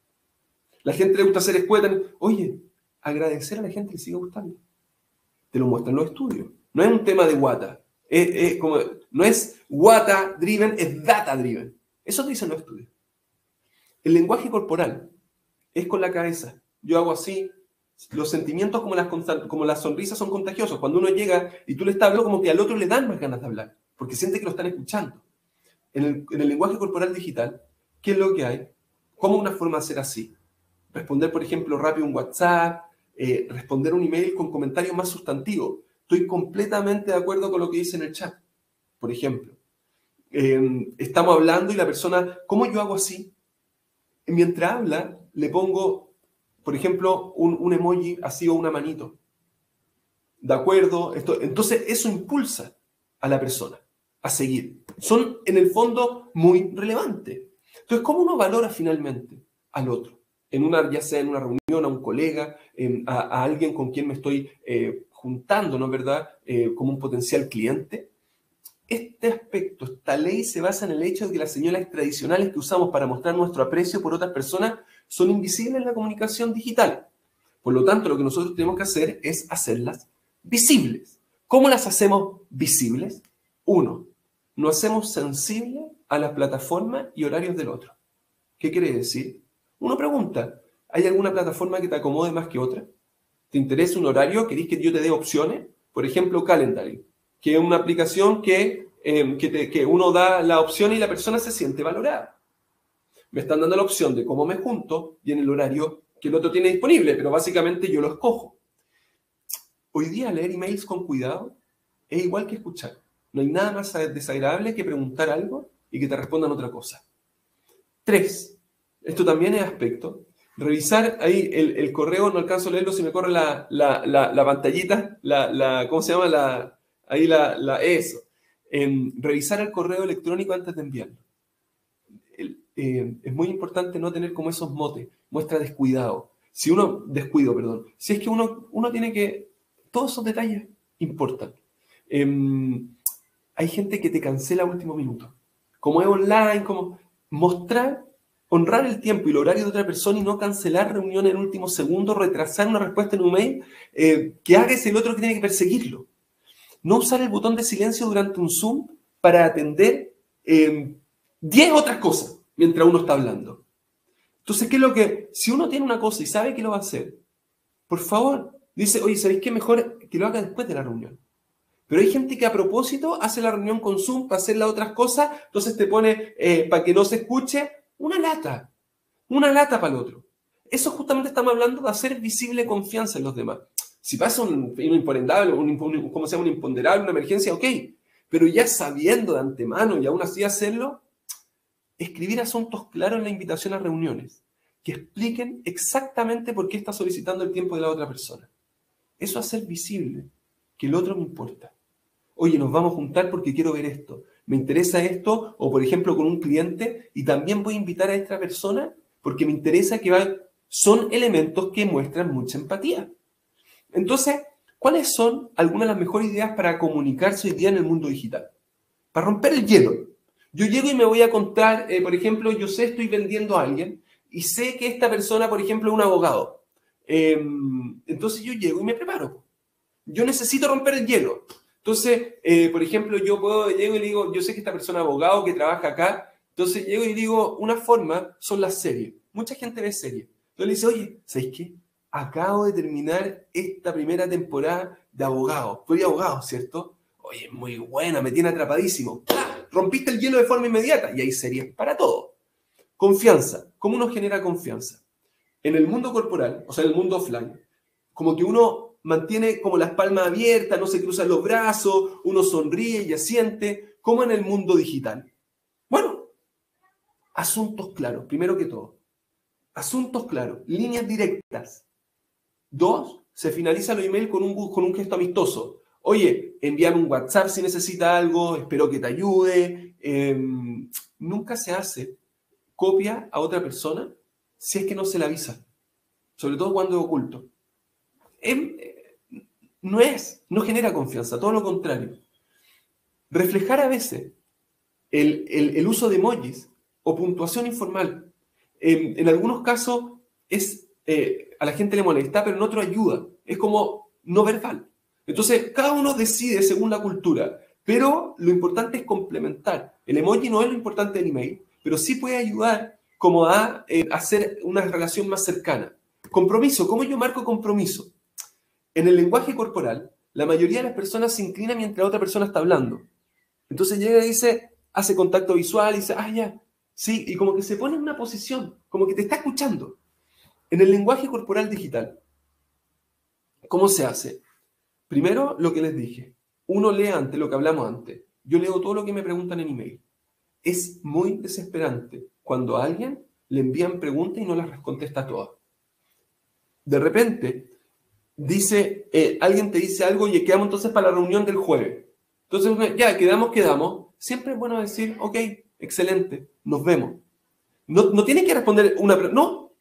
La gente le gusta ser escueta. Oye, agradecer a la gente que sigue gustando. Te lo muestran los estudios. No es un tema de Wata. Es, es como, no es Wata-driven, es data-driven. Eso te dicen los estudios. El lenguaje corporal es con la cabeza. Yo hago así. Los sentimientos como las, como las sonrisas son contagiosos. Cuando uno llega y tú le estás hablando, como que al otro le dan más ganas de hablar, porque siente que lo están escuchando. En el, en el lenguaje corporal digital, ¿qué es lo que hay? ¿Cómo una forma de hacer así? Responder, por ejemplo, rápido un WhatsApp, eh, responder un email con comentarios más sustantivos. Estoy completamente de acuerdo con lo que dice en el chat. Por ejemplo, eh, estamos hablando y la persona, ¿cómo yo hago así? Mientras habla, le pongo, por ejemplo, un, un emoji así o una manito. ¿De acuerdo? Esto, entonces, eso impulsa a la persona a seguir. Son, en el fondo, muy relevantes. Entonces, ¿cómo uno valora finalmente al otro? En una, ya sea en una reunión, a un colega, en, a, a alguien con quien me estoy eh, juntando, ¿no es verdad? Eh, como un potencial cliente. Este aspecto, esta ley se basa en el hecho de que las señales tradicionales que usamos para mostrar nuestro aprecio por otras personas son invisibles en la comunicación digital. Por lo tanto, lo que nosotros tenemos que hacer es hacerlas visibles. ¿Cómo las hacemos visibles? Uno, nos hacemos sensibles a las plataformas y horarios del otro. ¿Qué quiere decir? Uno pregunta, ¿hay alguna plataforma que te acomode más que otra? ¿Te interesa un horario? ¿Querés que yo te dé opciones? Por ejemplo, Calendly, que es una aplicación que, eh, que, te, que uno da la opción y la persona se siente valorada. Me están dando la opción de cómo me junto y en el horario que el otro tiene disponible, pero básicamente yo lo escojo. Hoy día leer emails con cuidado es igual que escuchar. No hay nada más desagradable que preguntar algo y que te respondan otra cosa. Tres, esto también es aspecto. Revisar ahí el, el correo, no alcanzo a leerlo si me corre la, la, la, la pantallita, la, la, ¿cómo se llama? La, ahí la, la eso. En revisar el correo electrónico antes de enviarlo. El, eh, es muy importante no tener como esos motes, muestra descuidado. Si uno, descuido, perdón, si es que uno, uno tiene que, todos esos detalles importan. Eh, hay gente que te cancela a último minuto. Como es online, como mostrar, honrar el tiempo y el horario de otra persona y no cancelar reuniones en el último segundo, retrasar una respuesta en un mail, eh, que haga ese el otro que tiene que perseguirlo. No usar el botón de silencio durante un Zoom para atender eh, diez otras cosas mientras uno está hablando. Entonces, ¿qué es lo que? Si uno tiene una cosa y sabe que lo va a hacer, por favor, dice, oye, ¿sabéis qué? Mejor que lo haga después de la reunión. Pero hay gente que a propósito hace la reunión con Zoom para hacer las otras cosas, entonces te pone, eh, para que no se escuche, una lata. Una lata para el otro. Eso justamente estamos hablando de hacer visible confianza en los demás. Si pasa un, un imponderable, un, un, ¿cómo se llama? Un imponderable, una emergencia, ok. Pero ya sabiendo de antemano y aún así hacerlo, escribir asuntos claros en la invitación a reuniones que expliquen exactamente por qué está solicitando el tiempo de la otra persona. Eso hacer visible que el otro me importa. Oye, nos vamos a juntar porque quiero ver esto. Me interesa esto, o por ejemplo con un cliente, y también voy a invitar a esta persona porque me interesa que va... Son elementos que muestran mucha empatía. Entonces, ¿cuáles son algunas de las mejores ideas para comunicarse hoy día en el mundo digital? Para romper el hielo. Yo llego y me voy a contar, eh, por ejemplo, yo sé, estoy vendiendo a alguien y sé que esta persona, por ejemplo, es un abogado. Eh, entonces yo llego y me preparo. Yo necesito romper el hielo. Entonces, eh, por ejemplo, yo puedo, llego y le digo, yo sé que esta persona es abogado que trabaja acá. Entonces llego y digo, una forma son las series. Mucha gente ve series. Entonces le dice, oye, ¿sabes qué? Acabo de terminar esta primera temporada de abogado. Soy abogado, ¿cierto? Oye, muy buena, me tiene atrapadísimo. ¡Ah! Rompiste el hielo de forma inmediata. Y hay series para todo. Confianza. ¿Cómo uno genera confianza? En el mundo corporal, o sea, en el mundo offline, como que uno mantiene como las palmas abiertas, no se cruzan los brazos, uno sonríe y asiente. ¿Cómo en el mundo digital? Bueno, asuntos claros, primero que todo. Asuntos claros, líneas directas. Dos, se finaliza el email con un, con un gesto amistoso. Oye, envíame un WhatsApp si necesita algo, espero que te ayude. Eh, nunca se hace copia a otra persona si es que no se le avisa. Sobre todo cuando es oculto. Eh, no es, no genera confianza, todo lo contrario. Reflejar a veces el, el, el uso de emojis o puntuación informal. Eh, en algunos casos es, eh, a la gente le molesta, pero en otros ayuda. Es como no verbal. Entonces, cada uno decide según la cultura, pero lo importante es complementar. El emoji no es lo importante del email, pero sí puede ayudar como a eh, hacer una relación más cercana. Compromiso. ¿Cómo yo marco compromiso? En el lenguaje corporal, la mayoría de las personas se inclina mientras otra persona está hablando. Entonces llega y dice, hace contacto visual y dice, ah, ya, sí, y como que se pone en una posición, como que te está escuchando. En el lenguaje corporal digital, ¿cómo se hace? Primero, lo que les dije. Uno lee antes lo que hablamos antes. Yo leo todo lo que me preguntan en email. Es muy desesperante cuando a alguien le envían preguntas y no las contesta todas. De repente, dice, eh, alguien te dice algo y quedamos entonces para la reunión del jueves. Entonces, ya, quedamos, quedamos. Siempre es bueno decir, ok, excelente, nos vemos. No, no tienes que responder una pregunta. No.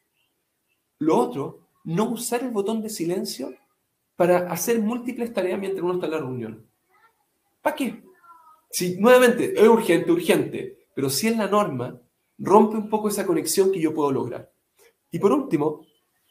Lo otro, no usar el botón de silencio para hacer múltiples tareas mientras uno está en la reunión. ¿Para qué? Si, nuevamente, es urgente, urgente, pero si es la norma, rompe un poco esa conexión que yo puedo lograr. Y por último,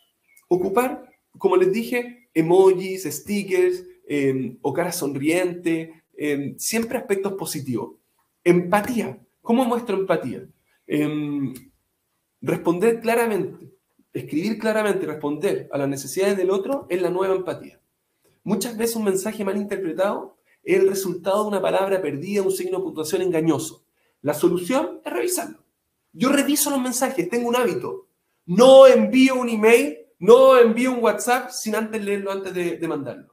ocupar, como les dije, emojis, stickers, eh, o cara sonriente, eh, siempre aspectos positivos. Empatía. ¿Cómo muestro empatía? Eh, responder claramente, escribir claramente, responder a las necesidades del otro es la nueva empatía. Muchas veces un mensaje mal interpretado es el resultado de una palabra perdida, un signo de puntuación engañoso. La solución es revisarlo. Yo reviso los mensajes, tengo un hábito. No envío un email, no envío un WhatsApp sin antes leerlo, antes de, de mandarlo.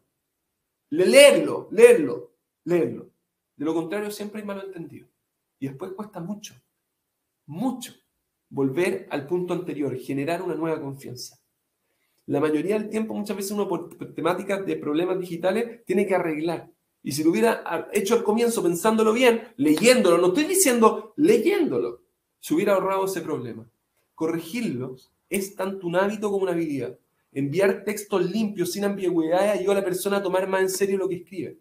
Leerlo, leerlo, leerlo. De lo contrario, siempre hay malentendido. Y después cuesta mucho, mucho, volver al punto anterior, generar una nueva confianza. La mayoría del tiempo, muchas veces uno por temáticas de problemas digitales tiene que arreglar. Y si lo hubiera hecho al comienzo pensándolo bien, leyéndolo, no estoy diciendo leyéndolo, se hubiera ahorrado ese problema. Corregirlos es tanto un hábito como una habilidad. Enviar textos limpios, sin ambigüedad, ayuda a la persona a tomar más en serio lo que escribe.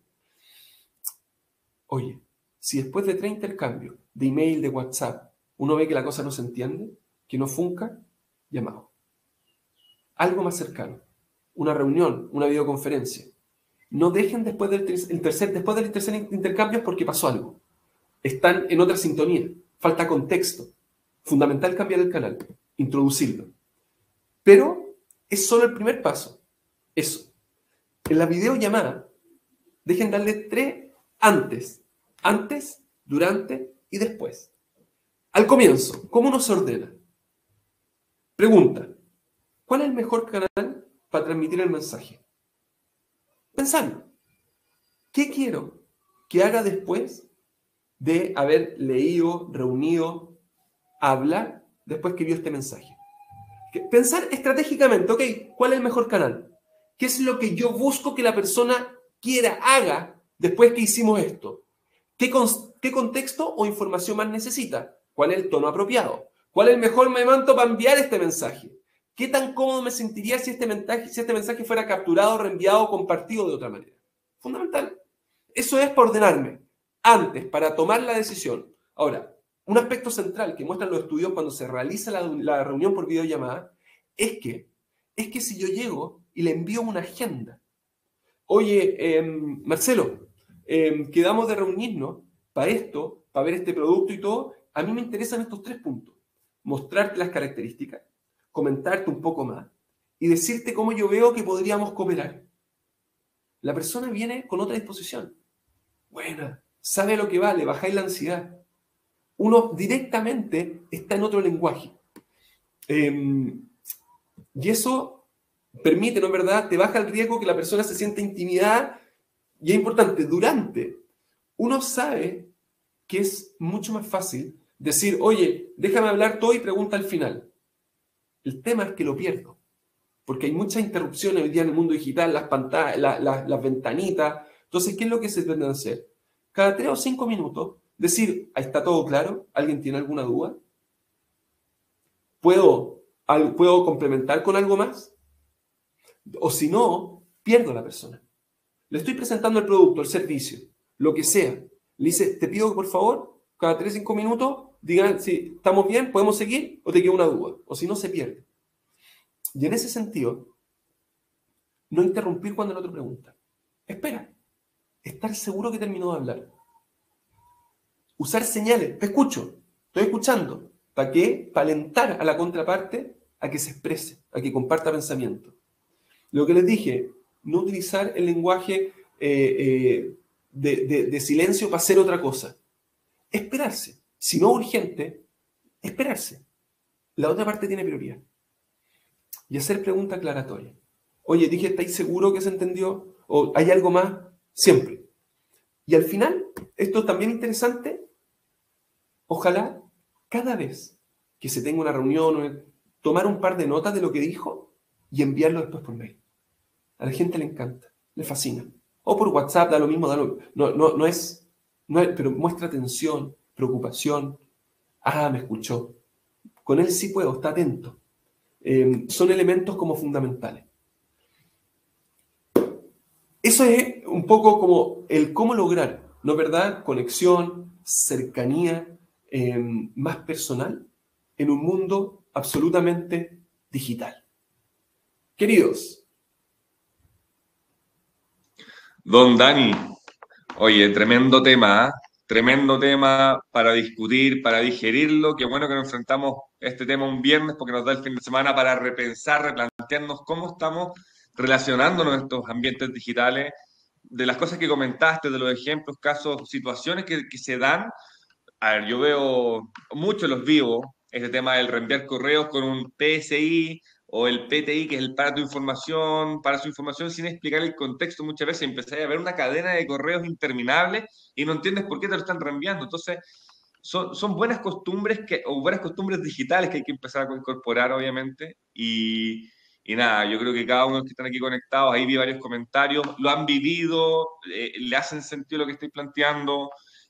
Oye, si después de tres intercambios de email, de WhatsApp, uno ve que la cosa no se entiende, que no funca, llamado. Algo más cercano. Una reunión, una videoconferencia. No dejen después del, el tercer, después del tercer intercambio porque pasó algo. Están en otra sintonía. Falta contexto. Fundamental cambiar el canal. Introducirlo. Pero es solo el primer paso. Eso. En la videollamada, dejen darle tres antes. Antes, durante y después. Al comienzo, ¿cómo uno se ordena? Pregunta. ¿Cuál es el mejor canal para transmitir el mensaje? Pensando. ¿Qué quiero que haga después de haber leído, reunido, hablar después que vio este mensaje? Pensar estratégicamente, ok, ¿cuál es el mejor canal? ¿Qué es lo que yo busco que la persona quiera, haga después que hicimos esto? ¿Qué, con, qué contexto o información más necesita? ¿Cuál es el tono apropiado? ¿Cuál es el mejor momento para enviar este mensaje? ¿Qué tan cómodo me sentiría si este mensaje, si este mensaje fuera capturado, reenviado o compartido de otra manera? Fundamental. Eso es para ordenarme antes, para tomar la decisión. Ahora, un aspecto central que muestran los estudios cuando se realiza la, la reunión por videollamada es que, es que si yo llego y le envío una agenda, oye, eh, Marcelo, eh, quedamos de reunirnos para esto, para ver este producto y todo, a mí me interesan estos tres puntos. Mostrarte las características, comentarte un poco más y decirte cómo yo veo que podríamos cooperar. La persona viene con otra disposición. Buena, sabe lo que vale, bajáis la ansiedad. Uno directamente está en otro lenguaje. Eh, y eso permite, ¿no es verdad? Te baja el riesgo que la persona se sienta intimidada. Y es importante, durante, uno sabe que es mucho más fácil decir, oye, déjame hablar todo y pregunta al final. El tema es que lo pierdo, porque hay muchas interrupciones hoy día en el mundo digital, las pantallas, la, la, las ventanitas. Entonces, ¿qué es lo que se debe hacer? Cada tres o cinco minutos, decir, ahí está todo claro, ¿alguien tiene alguna duda? ¿Puedo, al, ¿puedo complementar con algo más? O si no, pierdo a la persona. Le estoy presentando el producto, el servicio, lo que sea. Le dice, te pido que por favor, cada tres o cinco minutos, digan si estamos bien, podemos seguir o te queda una duda. O si no, se pierde. Y en ese sentido, no interrumpir cuando el otro pregunta. Espera. Estar seguro que terminó de hablar. Usar señales. Te escucho. Estoy escuchando. ¿Para qué? Para alentar a la contraparte a que se exprese, a que comparta pensamiento. Lo que les dije, no utilizar el lenguaje eh, eh, de, de, de silencio para hacer otra cosa. Esperarse. Si no urgente, esperarse. La otra parte tiene prioridad. Y hacer preguntas aclaratorias. Oye, dije, ¿estáis seguro que se entendió? ¿O hay algo más? Siempre. Y al final, esto es también interesante, ojalá cada vez que se tenga una reunión, tomar un par de notas de lo que dijo y enviarlo después por mail. A la gente le encanta, le fascina. O por WhatsApp, da lo mismo, da lo, no, no, no, es, no es, pero muestra atención, preocupación. Ah, me escuchó. Con él sí puedo, está atento. Eh, son elementos como fundamentales. Eso es un poco como el cómo lograr, ¿no es verdad? Conexión, cercanía, eh, más personal en un mundo absolutamente digital. Queridos. Don Dani, oye, tremendo tema, ¿eh? Tremendo tema para discutir, para digerirlo. Qué bueno que nos enfrentamos a este tema un viernes porque nos da el fin de semana para repensar, replantearnos cómo estamos relacionándonos en estos ambientes digitales, de las cosas que comentaste, de los ejemplos, casos, situaciones que, que se dan. A ver, yo veo mucho en los vivos este tema del reenviar correos con un P S I o el P T I, que es el para tu información, para su información, sin explicar el contexto. Muchas veces empezáis a ver una cadena de correos interminables y no entiendes por qué te lo están reenviando. Entonces, son, son buenas costumbres que, o buenas costumbres digitales que hay que empezar a incorporar, obviamente. Y, y nada, yo creo que cada uno de los que están aquí conectados, ahí vi varios comentarios, lo han vivido, eh, le hacen sentido lo que estoy planteando.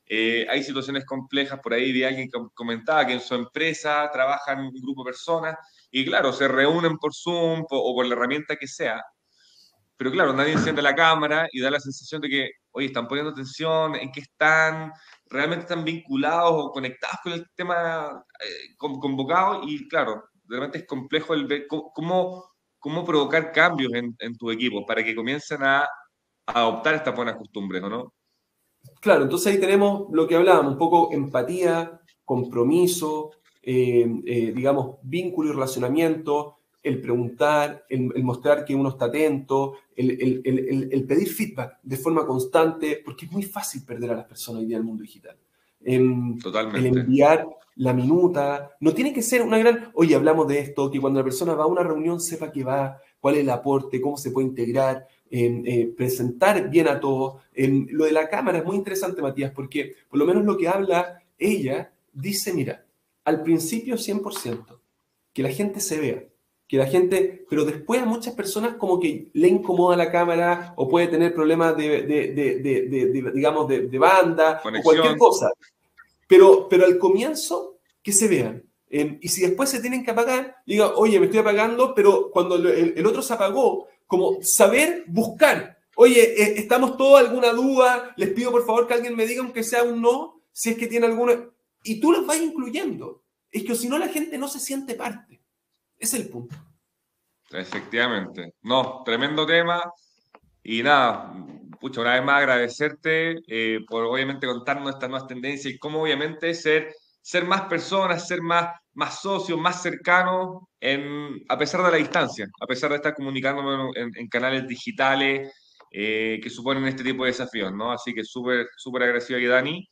Eh, hay situaciones complejas, por ahí vi a alguien que comentaba que en su empresa trabajan un grupo de personas y claro, se reúnen por Zoom po, o por la herramienta que sea, pero claro, nadie enciende la cámara y da la sensación de que, oye, están poniendo atención, en qué están, realmente están vinculados o conectados con el tema eh, convocado y claro, realmente es complejo el ver cómo, cómo provocar cambios en, en tu equipo para que comiencen a, a adoptar estas buenas costumbres, ¿o no? Claro, entonces ahí tenemos lo que hablábamos, un poco empatía, compromiso, eh, eh, digamos, vínculo y relacionamiento, el preguntar, el, el mostrar que uno está atento, el, el, el, el pedir feedback de forma constante, porque es muy fácil perder a las personas hoy día en el mundo digital. Eh, Totalmente. El enviar la minuta, no tiene que ser una gran, oye, hablamos de esto, que cuando la persona va a una reunión sepa que va, cuál es el aporte, cómo se puede integrar, eh, eh, presentar bien a todos. Eh, lo de la cámara es muy interesante, Matías, porque por lo menos lo que habla ella, dice, mira, al principio cien por ciento, que la gente se vea, que la gente, pero después a muchas personas como que le incomoda la cámara o puede tener problemas de, de, de, de, de, de digamos, de, de banda Conexión. o cualquier cosa. Pero, pero al comienzo, que se vean. Eh, y si después se tienen que apagar, diga, oye, me estoy apagando, pero cuando el, el otro se apagó, como saber buscar. Oye, eh, ¿estamos todos alguna duda? Les pido por favor que alguien me diga, aunque sea un no, si es que tiene alguna... Y tú los vas incluyendo. Es que si no, la gente no se siente parte. Ese es el punto. Efectivamente. No, tremendo tema. Y nada, pucha, una vez más agradecerte eh, por obviamente contarnos estas nuevas tendencias y cómo obviamente ser, ser más personas, ser más, más socios, más cercanos, en, a pesar de la distancia, a pesar de estar comunicándonos en, en canales digitales eh, que suponen este tipo de desafíos, ¿no? Así que súper, súper agradecido aquí, Dani.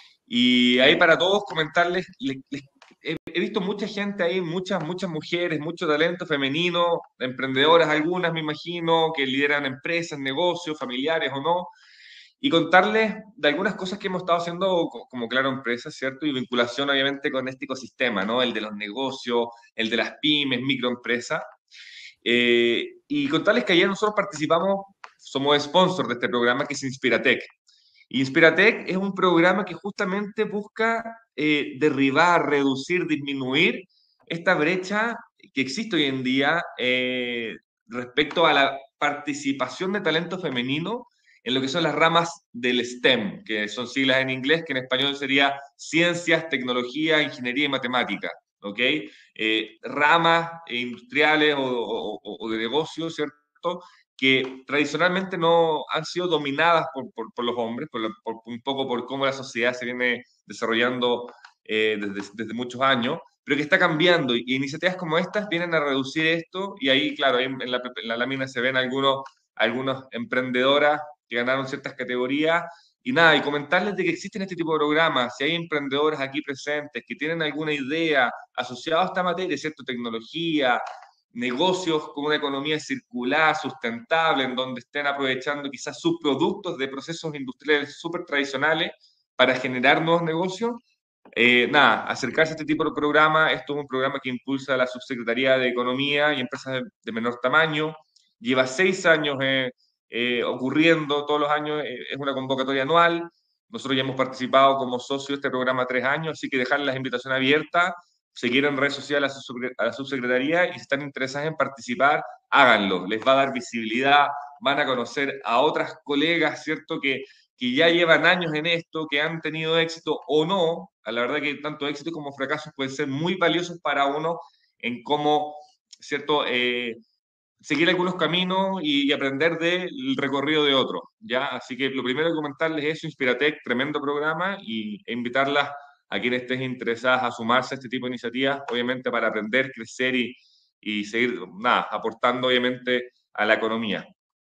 Y ahí para todos comentarles, les, les, he, he visto mucha gente ahí, muchas, muchas mujeres, mucho talento femenino, emprendedoras algunas, me imagino, que lideran empresas, negocios, familiares o no, y contarles de algunas cosas que hemos estado haciendo como Claro Empresas, ¿cierto? Y vinculación obviamente con este ecosistema, ¿no? El de los negocios, el de las pymes, microempresas. Eh, y contarles que ayer nosotros participamos, somos sponsor de este programa que es Inspiratec. Inspiratec es un programa que justamente busca eh, derribar, reducir, disminuir esta brecha que existe hoy en día eh, respecto a la participación de talento femenino en lo que son las ramas del STEM, que son siglas en inglés, que en español sería ciencias, tecnología, ingeniería y matemática, ¿ok? Eh, ramas industriales o, o, o de negocios, ¿cierto?, que tradicionalmente no han sido dominadas por, por, por los hombres, por, por, un poco por cómo la sociedad se viene desarrollando eh, desde, desde muchos años, pero que está cambiando y, y iniciativas como estas vienen a reducir esto y ahí, claro, ahí en, la, en la lámina se ven algunos, algunos emprendedoras que ganaron ciertas categorías y nada, y comentarles de que existen este tipo de programas, si hay emprendedoras aquí presentes que tienen alguna idea asociada a esta materia, ¿cierto? Tecnología, negocios con una economía circular, sustentable, en donde estén aprovechando quizás sus productos de procesos industriales súper tradicionales para generar nuevos negocios. Eh, nada, acercarse a este tipo de programa. Esto es un programa que impulsa la Subsecretaría de Economía y Empresas de, de menor tamaño. Lleva seis años eh, eh, ocurriendo, todos los años eh, es una convocatoria anual. Nosotros ya hemos participado como socios de este programa tres años, así que dejarles la invitación abierta. Seguir en redes sociales a la subsecretaría y si están interesados en participar, háganlo. Les va a dar visibilidad, van a conocer a otras colegas, ¿cierto?, que, que ya llevan años en esto, que han tenido éxito o no. La verdad que tanto éxito como fracasos pueden ser muy valiosos para uno en cómo, ¿cierto?, eh, seguir algunos caminos y, y aprender del recorrido de otros, ¿ya? Así que lo primero que comentarles es eso, Inspiratec, tremendo programa, y, e invitarlas a quienes estén interesadas a sumarse a este tipo de iniciativas, obviamente para aprender, crecer y, y seguir, nada, aportando obviamente a la economía.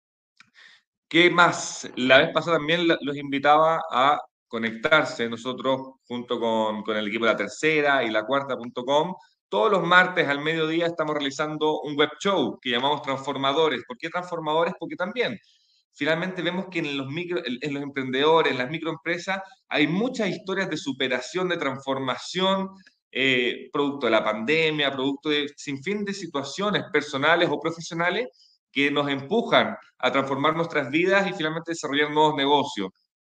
¿Qué más? La vez pasada también los invitaba a conectarse nosotros junto con, con el equipo de La Tercera y La Cuarta punto com. Todos los martes al mediodía estamos realizando un web show que llamamos Transformadores. ¿Por qué Transformadores? Porque también finalmente vemos que en los, micro, en los emprendedores, en las microempresas, hay muchas historias de superación, de transformación, eh, producto de la pandemia, producto de sinfín de situaciones personales o profesionales que nos empujan a transformar nuestras vidas y finalmente desarrollar nuevos negocios.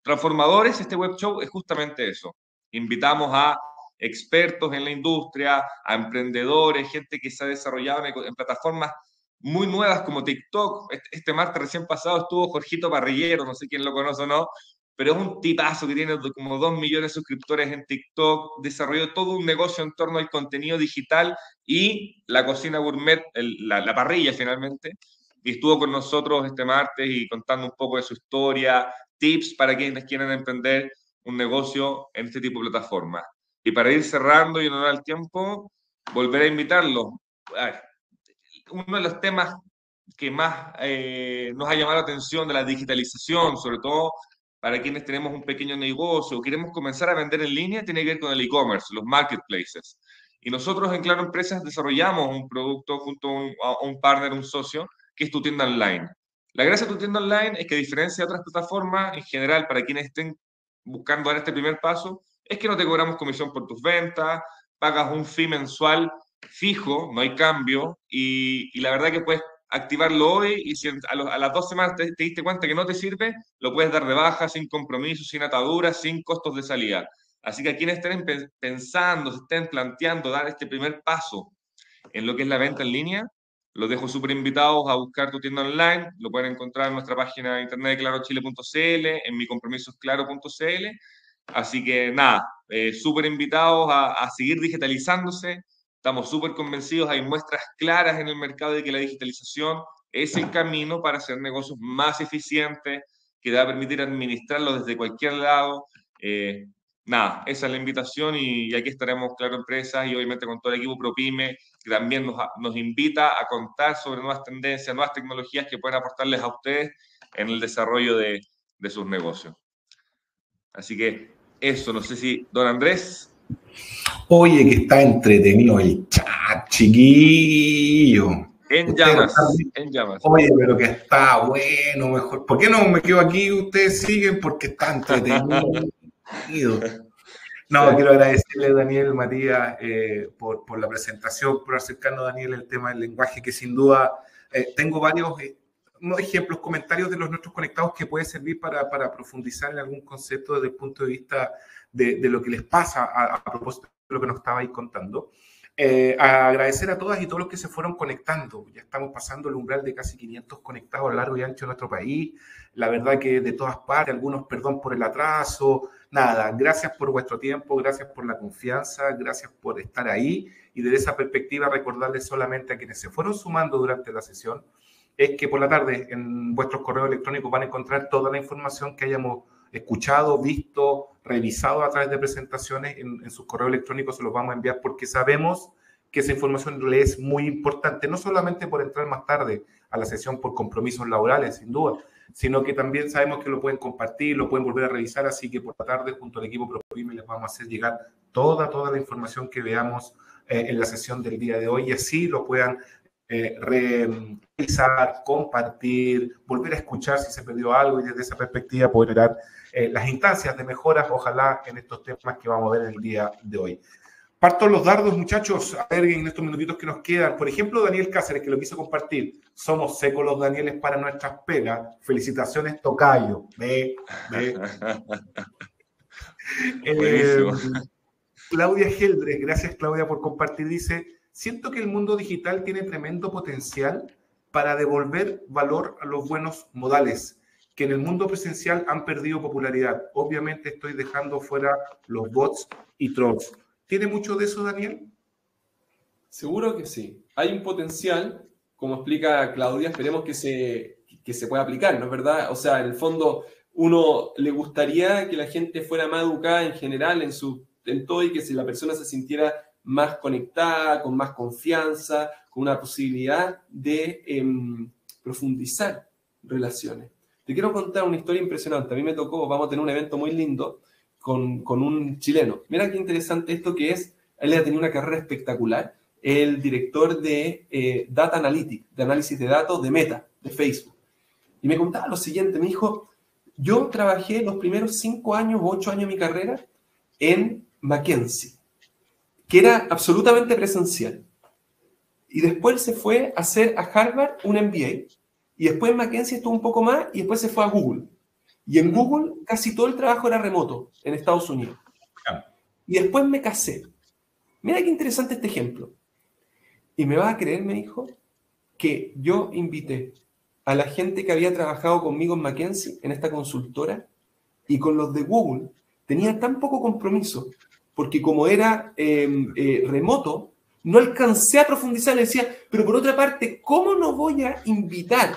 Transformadores, este web show es justamente eso. Invitamos a expertos en la industria, a emprendedores, gente que se ha desarrollado en, en plataformas muy nuevas como TikTok. Este, este martes recién pasado estuvo Jorgito Parrillero, no sé quién lo conoce o no, pero es un tipazo que tiene como dos millones de suscriptores en TikTok, desarrolló todo un negocio en torno al contenido digital y la cocina gourmet, el, la, la parrilla finalmente, y estuvo con nosotros este martes y contando un poco de su historia, tips para quienes quieran emprender un negocio en este tipo de plataformas. Y para ir cerrando y honrar el tiempo, volver a invitarlo. A ver, uno de los temas que más eh, nos ha llamado la atención de la digitalización, sobre todo para quienes tenemos un pequeño negocio o queremos comenzar a vender en línea, tiene que ver con el e-commerce, los marketplaces. Y nosotros en Claro Empresas desarrollamos un producto junto a un, a un partner, un socio, que es Tu Tienda Online. La gracia de Tu Tienda Online es que, a diferencia de otras plataformas, en general, para quienes estén buscando dar este primer paso, es que no te cobramos comisión por tus ventas, pagas un fee mensual fijo, no hay cambio, y, y la verdad que puedes activarlo hoy y si a, los, a las dos semanas te, te diste cuenta que no te sirve, lo puedes dar de baja sin compromiso, sin ataduras, sin costos de salida. Así que a quienes estén pensando, se estén planteando dar este primer paso en lo que es la venta en línea, los dejo súper invitados a buscar Tu Tienda Online. Lo pueden encontrar en nuestra página de internet de claro chile punto c l, en micompromisosclaro punto c l. Así que nada, eh, súper invitados a, a seguir digitalizándose. Estamos súper convencidos, hay muestras claras en el mercado de que la digitalización es el camino para hacer negocios más eficientes, que te va a permitir administrarlo desde cualquier lado. Eh, nada, esa es la invitación y, y aquí estaremos Claro Empresas y obviamente con todo el equipo ProPyme, que también nos, nos invita a contar sobre nuevas tendencias, nuevas tecnologías que pueden aportarles a ustedes en el desarrollo de, de sus negocios. Así que eso, no sé si don Andrés. Oye, que está entretenido el chat, chiquillo. En llamas, en llamas. Oye, pero que está bueno, mejor. ¿Por qué no me quedo aquí? Ustedes siguen porque está entretenido. No, quiero agradecerle a Daniel, Matías, eh, por, por la presentación, por acercarnos a Daniel el tema del lenguaje, que sin duda eh, tengo varios eh, ejemplos, comentarios de los nuestros conectados que puede servir para, para profundizar en algún concepto desde el punto de vista de, de lo que les pasa a, a propósito de lo que nos estabais contando. Eh, a agradecer a todas y todos los que se fueron conectando. Ya estamos pasando el umbral de casi quinientos conectados a lo largo y ancho de nuestro país. La verdad que de todas partes, algunos perdón por el atraso. Nada, gracias por vuestro tiempo, gracias por la confianza, gracias por estar ahí. Y desde esa perspectiva recordarles solamente a quienes se fueron sumando durante la sesión, es que por la tarde en vuestros correos electrónicos van a encontrar toda la información que hayamos escuchado, visto, revisado a través de presentaciones en, en sus correos electrónicos, se los vamos a enviar porque sabemos que esa información le es muy importante, no solamente por entrar más tarde a la sesión por compromisos laborales, sin duda, sino que también sabemos que lo pueden compartir, lo pueden volver a revisar, así que por la tarde junto al equipo ProPyme les vamos a hacer llegar toda, toda la información que veamos eh, en la sesión del día de hoy y así lo puedan eh, revisar, compartir, volver a escuchar si se perdió algo y desde esa perspectiva poder dar eh, las instancias de mejoras, ojalá en estos temas que vamos a ver en el día de hoy. Parto los dardos, muchachos, a ver en estos minutitos que nos quedan. Por ejemplo, Daniel Cáceres, que lo quiso compartir. Somos secos los Danieles para nuestras pegas. Felicitaciones, tocayo. Ve, ve. eh, Claudia Geldres, gracias Claudia por compartir, dice, siento que el mundo digital tiene tremendo potencial para devolver valor a los buenos modales, que en el mundo presencial han perdido popularidad. Obviamente estoy dejando fuera los bots y trolls. ¿Tiene mucho de eso, Daniel? Seguro que sí. Hay un potencial, como explica Claudia, esperemos que se, que se pueda aplicar, ¿no es verdad? O sea, en el fondo, uno le gustaría que la gente fuera más educada en general en, su, en todo y que si la persona se sintiera más conectada, con más confianza, con una posibilidad de eh, profundizar relaciones. Te quiero contar una historia impresionante. A mí me tocó, vamos a tener un evento muy lindo, Con, con un chileno. Mira qué interesante esto que es, él ha tenido una carrera espectacular, el director de eh, Data Analytics, de análisis de datos de Meta, de Facebook. Y me contaba lo siguiente, me dijo, yo trabajé los primeros cinco años, ocho años de mi carrera en McKinsey, que era absolutamente presencial. Y después se fue a hacer a Harvard un M B A. Y después en McKinsey estuvo un poco más y después se fue a Google. Y en Google casi todo el trabajo era remoto en Estados Unidos. Y después me casé. Mira qué interesante este ejemplo. Y me vas a creer, me dijo, que yo invité a la gente que había trabajado conmigo en McKinsey, en esta consultora, y con los de Google tenía tan poco compromiso, porque como era eh, eh, remoto, no alcancé a profundizar. Le decía, pero por otra parte, ¿cómo no voy a invitar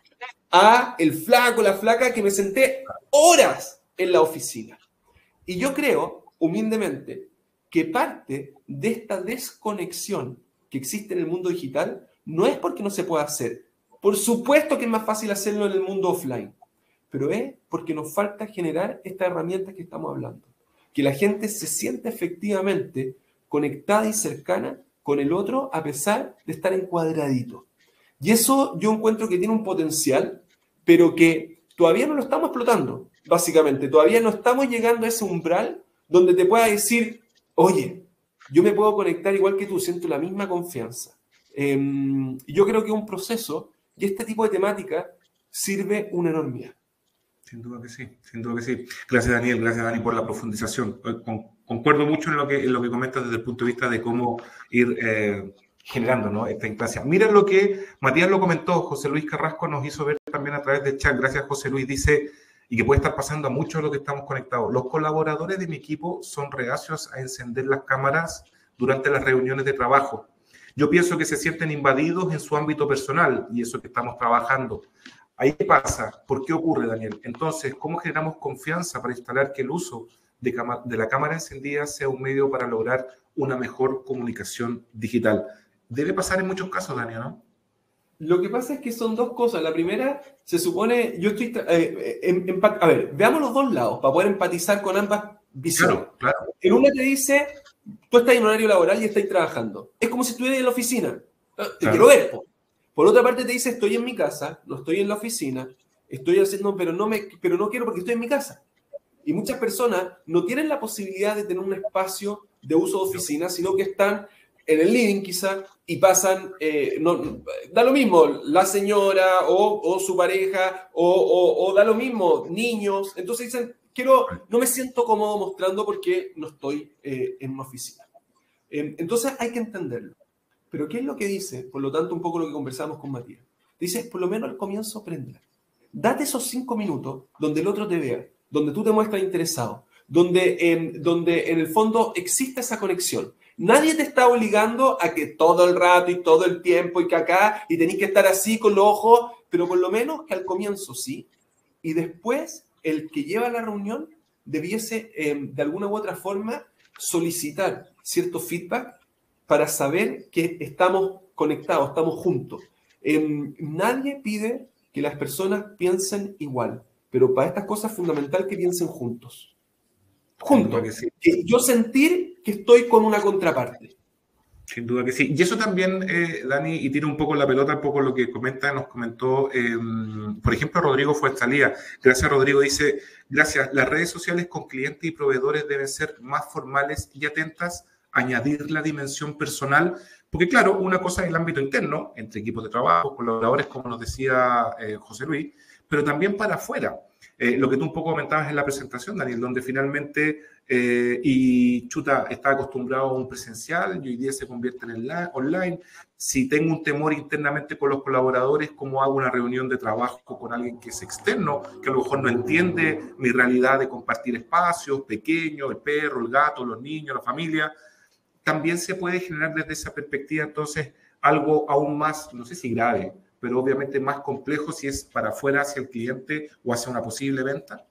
a el flaco, la flaca, que me senté horas en la oficina? Y yo creo, humildemente, que parte de esta desconexión que existe en el mundo digital no es porque no se pueda hacer. Por supuesto que es más fácil hacerlo en el mundo offline, pero es porque nos falta generar estas herramientas que estamos hablando. Que la gente se sienta efectivamente conectada y cercana con el otro a pesar de estar encuadradito. Y eso yo encuentro que tiene un potencial, pero que todavía no lo estamos explotando, básicamente. Todavía no estamos llegando a ese umbral donde te pueda decir, oye, yo me puedo conectar igual que tú, siento la misma confianza. Eh, yo creo que es un proceso y este tipo de temática sirve una enormidad. Sin duda que sí, sin duda que sí. Gracias, Daniel, gracias, Dani, por la profundización. Con, concuerdo mucho en lo, que, en lo que comentas desde el punto de vista de cómo ir eh, generando, ¿no?, esta instancia. Mira lo que Matías lo comentó, José Luis Carrasco nos hizo ver también a través del chat. Gracias, José Luis. Dice, y que puede estar pasando a muchos de los que estamos conectados, los colaboradores de mi equipo son reacios a encender las cámaras durante las reuniones de trabajo. Yo pienso que se sienten invadidos en su ámbito personal y eso que estamos trabajando. Ahí pasa. ¿Por qué ocurre, Daniel? Entonces, ¿cómo generamos confianza para instalar que el uso de, de la cámara encendida sea un medio para lograr una mejor comunicación digital? Debe pasar en muchos casos, Daniel, ¿no? Lo que pasa es que son dos cosas. La primera, se supone, yo estoy, eh, en, en, a ver, veamos los dos lados para poder empatizar con ambas visiones. Claro, claro. En una te dice, tú estás en horario laboral y estás trabajando. Es como si estuvieras en la oficina. Te claro. quiero ver, po. Por otra parte te dice, estoy en mi casa, no estoy en la oficina, estoy haciendo, pero no, me, pero no quiero porque estoy en mi casa. Y muchas personas no tienen la posibilidad de tener un espacio de uso de oficina, sino que están en el living quizá y pasan, eh, no, da lo mismo, la señora o, o su pareja o, o, o da lo mismo, niños. Entonces dicen, quiero, no me siento cómodo mostrando porque no estoy eh, en una oficina. Eh, entonces hay que entenderlo. Pero ¿qué es lo que dice? Por lo tanto, un poco lo que conversamos con Matías. Dice, por lo menos al comienzo prenda. Date esos cinco minutos donde el otro te vea, donde tú te muestras interesado, donde, eh, donde en el fondo existe esa conexión. Nadie te está obligando a que todo el rato y todo el tiempo y que acá y tenés que estar así con los ojos, pero por lo menos que al comienzo sí. Y después el que lleva la reunión debiese eh, de alguna u otra forma solicitar cierto feedback para saber que estamos conectados, estamos juntos. Eh, nadie pide que las personas piensen igual, pero para estas cosas es fundamental que piensen juntos. Juntos. Que sí. que yo sentir que estoy con una contraparte. Sin duda que sí. Y eso también, eh, Dani, y tira un poco la pelota, un poco lo que comenta, nos comentó, eh, por ejemplo, Rodrigo Fuenzalía. Gracias, Rodrigo. Dice, gracias, las redes sociales con clientes y proveedores deben ser más formales y atentas, añadir la dimensión personal, porque claro, una cosa es el ámbito interno, entre equipos de trabajo, colaboradores, como nos decía eh, José Luis, pero también para afuera. Eh, lo que tú un poco comentabas en la presentación, Daniel, donde finalmente, eh, y chuta, está acostumbrado a un presencial y hoy día se convierte en la, online. Si tengo un temor internamente con los colaboradores, ¿cómo hago una reunión de trabajo con alguien que es externo, que a lo mejor no entiende mi realidad de compartir espacios pequeños, el perro, el gato, los niños, la familia? También se puede generar desde esa perspectiva, entonces, algo aún más, no sé si grave, pero obviamente más complejo si es para afuera hacia el cliente o hacia una posible venta.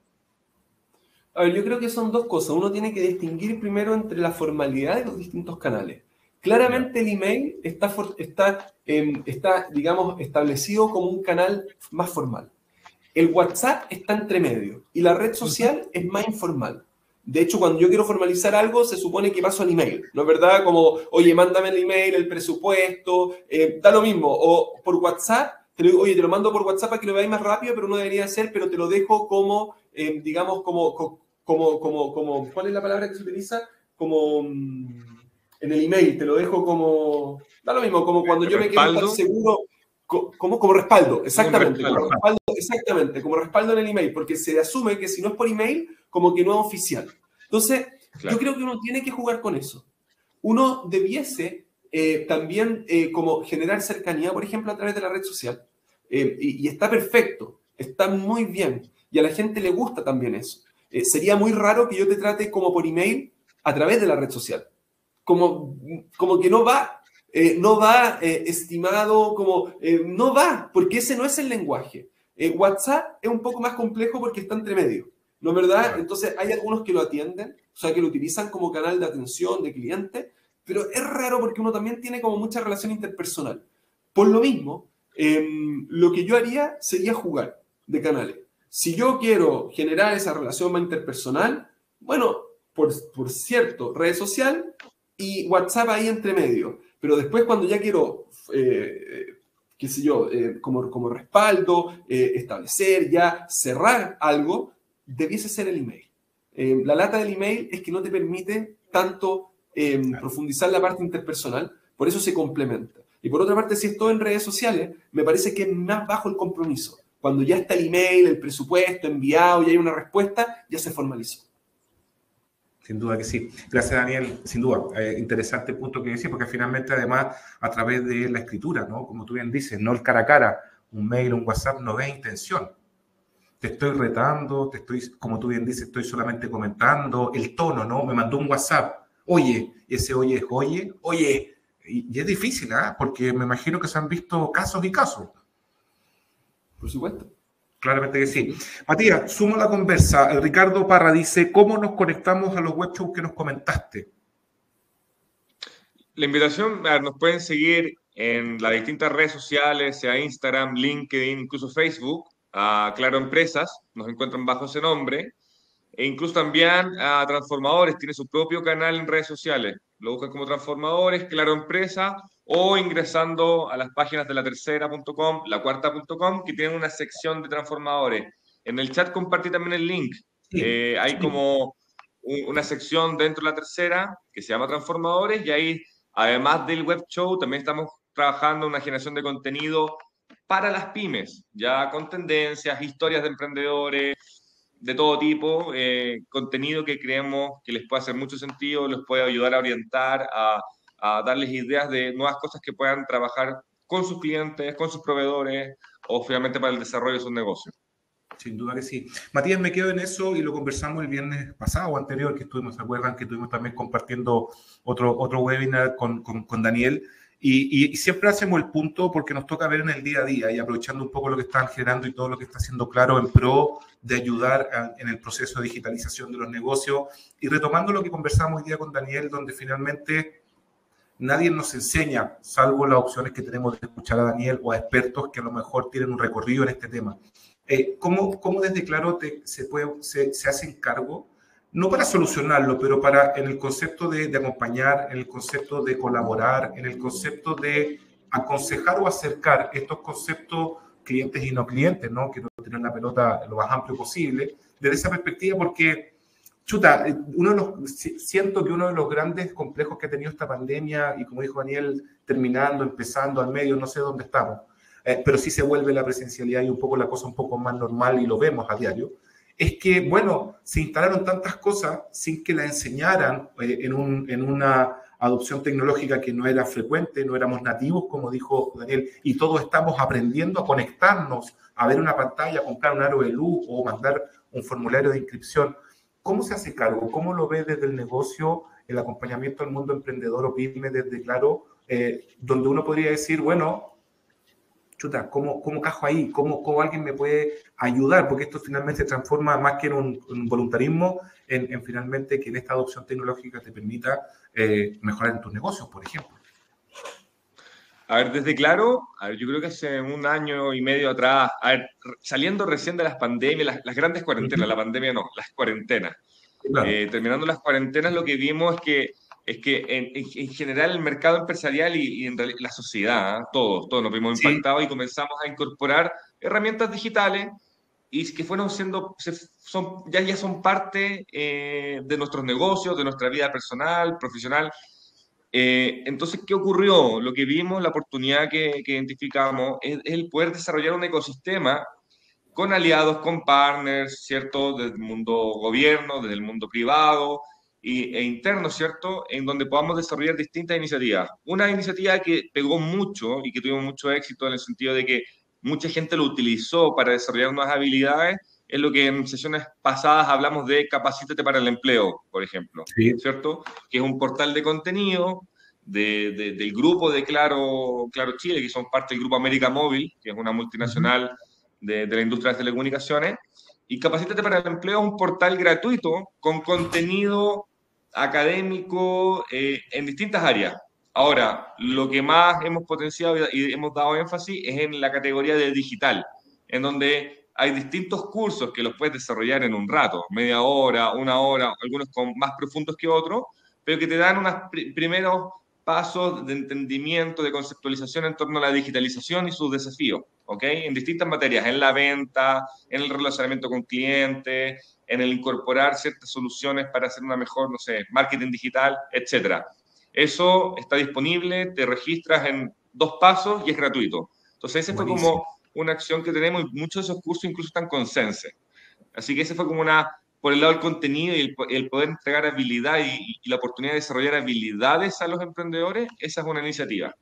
A ver, yo creo que son dos cosas. Uno tiene que distinguir primero entre la formalidad de los distintos canales. Claramente el email está, está, eh, está, digamos, establecido como un canal más formal. El WhatsApp está entre medio y la red social es más informal. De hecho, cuando yo quiero formalizar algo, se supone que paso al email, ¿no es verdad? Como, oye, mándame el email, el presupuesto, eh, da lo mismo. O por WhatsApp, te lo digo, oye, te lo mando por WhatsApp para que lo veáis más rápido, pero no debería ser, pero te lo dejo como, eh, digamos, como, como, como, como, ¿cuál es la palabra que se utiliza? Como en el email, te lo dejo como, da lo mismo, como cuando yo me quiero estar seguro, como, como respaldo, exactamente, Como como respaldo, exactamente, como respaldo en el email, porque se asume que si no es por email, como que no es oficial. Entonces, Claro. yo creo que uno tiene que jugar con eso. Uno debiese eh, también eh, como generar cercanía, por ejemplo, a través de la red social. Eh, y, y está perfecto, está muy bien, y a la gente le gusta también eso. Eh, sería muy raro que yo te trate como por email a través de la red social. Como, como que no va. Eh, no va, eh, estimado, como, eh, no va, porque ese no es el lenguaje. Eh, WhatsApp es un poco más complejo porque está entre medio, ¿no es verdad? Claro. Entonces hay algunos que lo atienden, o sea, que lo utilizan como canal de atención de cliente, pero es raro porque uno también tiene como mucha relación interpersonal. Por lo mismo, eh, lo que yo haría sería jugar de canales. Si yo quiero generar esa relación más interpersonal, bueno, por, por cierto, red social y WhatsApp ahí entre medio. Pero después cuando ya quiero, eh, qué sé yo, eh, como, como respaldo, eh, establecer ya, cerrar algo, debiese ser el email. Eh, la lata del email es que no te permite tanto eh, profundizar la parte interpersonal, por eso se complementa. Y por otra parte, si es todo en redes sociales, me parece que es más bajo el compromiso. Cuando ya está el email, el presupuesto enviado y hay una respuesta, ya se formalizó. Sin duda que sí. Gracias, Daniel. Sin duda, eh, interesante punto que decís, porque finalmente, además, a través de la escritura, ¿no? Como tú bien dices, no el cara a cara, un mail, un WhatsApp, no ve intención. Te estoy retando, te estoy, como tú bien dices, estoy solamente comentando, el tono, ¿no? Me mandó un WhatsApp, oye, y ese oye es oye, oye, y, y es difícil, ¿ah? ¿eh? Porque me imagino que se han visto casos y casos. Por supuesto. Claramente que sí. Matías, sumo la conversa. Ricardo Parra dice, ¿cómo nos conectamos a los web shows que nos comentaste? La invitación, a ver, nos pueden seguir en las distintas redes sociales, sea Instagram, LinkedIn, incluso Facebook, a Claro Empresas, nos encuentran bajo ese nombre, e incluso también a Transformadores, tiene su propio canal en redes sociales, lo buscan como Transformadores, Claro Empresa, o ingresando a las páginas de la tercera punto com, la cuarta punto com, que tienen una sección de Transformadores. En el chat compartí también el link, Sí, eh, hay sí. como un, una sección dentro de la tercera que se llama Transformadores, y ahí, además del web show, también estamos trabajando en una generación de contenido para las pymes, ya con tendencias, historias de emprendedores, de todo tipo, eh, contenido que creemos que les puede hacer mucho sentido, les puede ayudar a orientar, a, a darles ideas de nuevas cosas que puedan trabajar con sus clientes, con sus proveedores, o finalmente para el desarrollo de sus negocios. Sin duda que sí. Matías, me quedo en eso y lo conversamos el viernes pasado o anterior, que estuvimos, ¿se acuerdan? Que estuvimos también compartiendo otro, otro webinar con, con, con Daniel. Y, y, y siempre hacemos el punto porque nos toca ver en el día a día y aprovechando un poco lo que están generando y todo lo que está haciendo Claro en pro de ayudar a, en el proceso de digitalización de los negocios. Y retomando lo que conversamos hoy día con Daniel, donde finalmente nadie nos enseña, salvo las opciones que tenemos de escuchar a Daniel o a expertos que a lo mejor tienen un recorrido en este tema. Eh, ¿cómo, ¿Cómo desde Claro te, se, puede, se, se hacen cargo? No para solucionarlo, pero para en el concepto de, de acompañar, en el concepto de colaborar, en el concepto de aconsejar o acercar estos conceptos clientes y no clientes, ¿no? Quiero tener la pelota lo más amplio posible, desde esa perspectiva, porque, chuta, uno de los, siento que uno de los grandes complejos que ha tenido esta pandemia, y como dijo Daniel, terminando, empezando, al medio, no sé dónde estamos, eh, pero sí se vuelve la presencialidad y un poco la cosa un poco más normal y lo vemos a diario, es que, bueno, se instalaron tantas cosas sin que la enseñaran eh, en, un, en una adopción tecnológica que no era frecuente, no éramos nativos, como dijo Daniel, y todos estamos aprendiendo a conectarnos, a ver una pantalla, a comprar un aro de luz o mandar un formulario de inscripción. ¿Cómo se hace cargo? ¿Cómo lo ve desde el negocio, el acompañamiento al mundo emprendedor o pyme desde Claro, eh, donde uno podría decir, bueno, chuta, ¿cómo, cómo cajo ahí? ¿Cómo, ¿Cómo alguien me puede ayudar? Porque esto finalmente se transforma más que en un, un voluntarismo, en, en finalmente que en esta adopción tecnológica te permita eh, mejorar en tus negocios, por ejemplo. A ver, desde Claro, a ver, yo creo que hace un año y medio atrás, a ver, saliendo recién de las pandemias, las, las grandes cuarentenas, la pandemia no, las cuarentenas. Claro. Eh, terminando las cuarentenas, lo que vimos es que es que en, en, en general el mercado empresarial y, y en la sociedad, ¿eh? todos, todos nos vimos Sí. impactados y comenzamos a incorporar herramientas digitales y que fueron siendo, son, ya, ya son parte eh, de nuestros negocios, de nuestra vida personal, profesional. Eh, entonces, ¿qué ocurrió? Lo que vimos, la oportunidad que, que identificamos es, es el poder desarrollar un ecosistema con aliados, con partners, ¿cierto? Desde el mundo gobierno, desde el mundo privado y, e interno, ¿cierto? En donde podamos desarrollar distintas iniciativas. Una iniciativa que pegó mucho y que tuvimos mucho éxito en el sentido de que mucha gente lo utilizó para desarrollar nuevas habilidades es lo que en sesiones pasadas hablamos de Capacítate para el Empleo, por ejemplo, Sí. ¿cierto? Que es un portal de contenido de, de, del grupo de Claro, Claro Chile, que son parte del grupo América Móvil, que es una multinacional uh-huh. de, de la industria de las telecomunicaciones. Y Capacítate para el Empleo es un portal gratuito con contenido académico eh, en distintas áreas. Ahora, lo que más hemos potenciado y hemos dado énfasis es en la categoría de digital, en donde hay distintos cursos que los puedes desarrollar en un rato, media hora, una hora, algunos con más profundos que otros, pero que te dan unos pr- primeros pasos de entendimiento, de conceptualización en torno a la digitalización y sus desafíos, ¿ok? En distintas materias, en la venta, en el relacionamiento con clientes, en el incorporar ciertas soluciones para hacer una mejor, no sé, marketing digital, etcétera. Eso está disponible, te registras en dos pasos y es gratuito. Entonces ese Buenísimo. Fue como una acción que tenemos y muchos de esos cursos incluso están con Sense. Así que ese fue como una, por el lado del contenido y el, el poder entregar habilidad y, y la oportunidad de desarrollar habilidades a los emprendedores, esa es una iniciativa.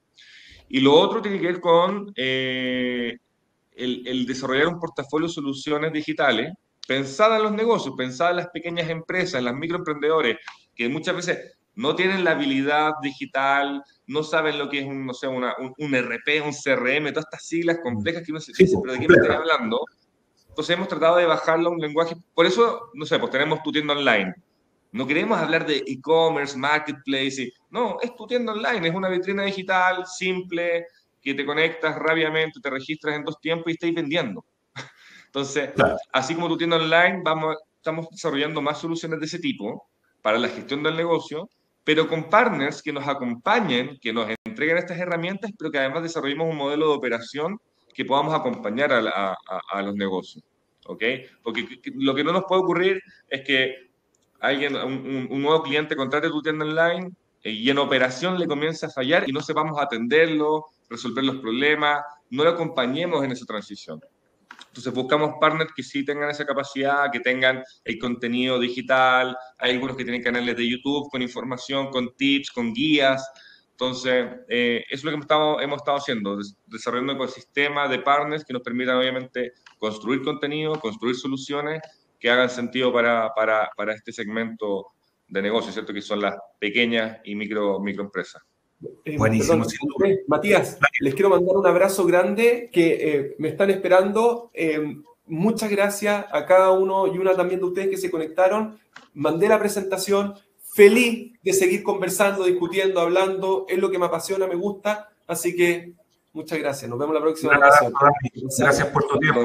Y lo otro tiene que ver con eh, el, el desarrollar un portafolio de soluciones digitales pensadas en los negocios, pensadas en las pequeñas empresas, en las microemprendedores, que muchas veces no tienen la habilidad digital, no saben lo que es un, no sé, una, un, un R P, un C R M, todas estas siglas complejas que uno se dice, pero ¿de qué me estoy hablando? Entonces hemos tratado de bajarlo a un lenguaje, por eso, no sé, pues tenemos tu tienda online. No queremos hablar de e-commerce, marketplace, y, no, es tu tienda online, es una vitrina digital simple, que te conectas rápidamente, te registras en dos tiempos y estás vendiendo. Entonces, claro. Así como tu tienda online, vamos, estamos desarrollando más soluciones de ese tipo para la gestión del negocio, pero con partners que nos acompañen, que nos entreguen estas herramientas, pero que además desarrollemos un modelo de operación que podamos acompañar a, a, a los negocios, ¿ok? Porque lo que no nos puede ocurrir es que alguien, un, un nuevo cliente contrate tu tienda online y en operación le comience a fallar y no sepamos atenderlo, resolver los problemas, no lo acompañemos en esa transición. Entonces buscamos partners que sí tengan esa capacidad, que tengan el contenido digital. Hay algunos que tienen canales de YouTube con información, con tips, con guías. Entonces, eh, eso es lo que hemos estado, hemos estado haciendo, desarrollando un ecosistema de partners que nos permitan obviamente construir contenido, construir soluciones que hagan sentido para, para, para este segmento de negocio, ¿cierto? Que son las pequeñas y micro, microempresas. Eh, Buenísimo. Perdón, Matías, les quiero mandar un abrazo grande que eh, me están esperando. Eh, muchas gracias a cada uno y una también de ustedes que se conectaron. Mandé la presentación. Feliz de seguir conversando, discutiendo, hablando. Es lo que me apasiona, me gusta. Así que muchas gracias. Nos vemos la próxima ocasión. Gracias. gracias por tu tiempo.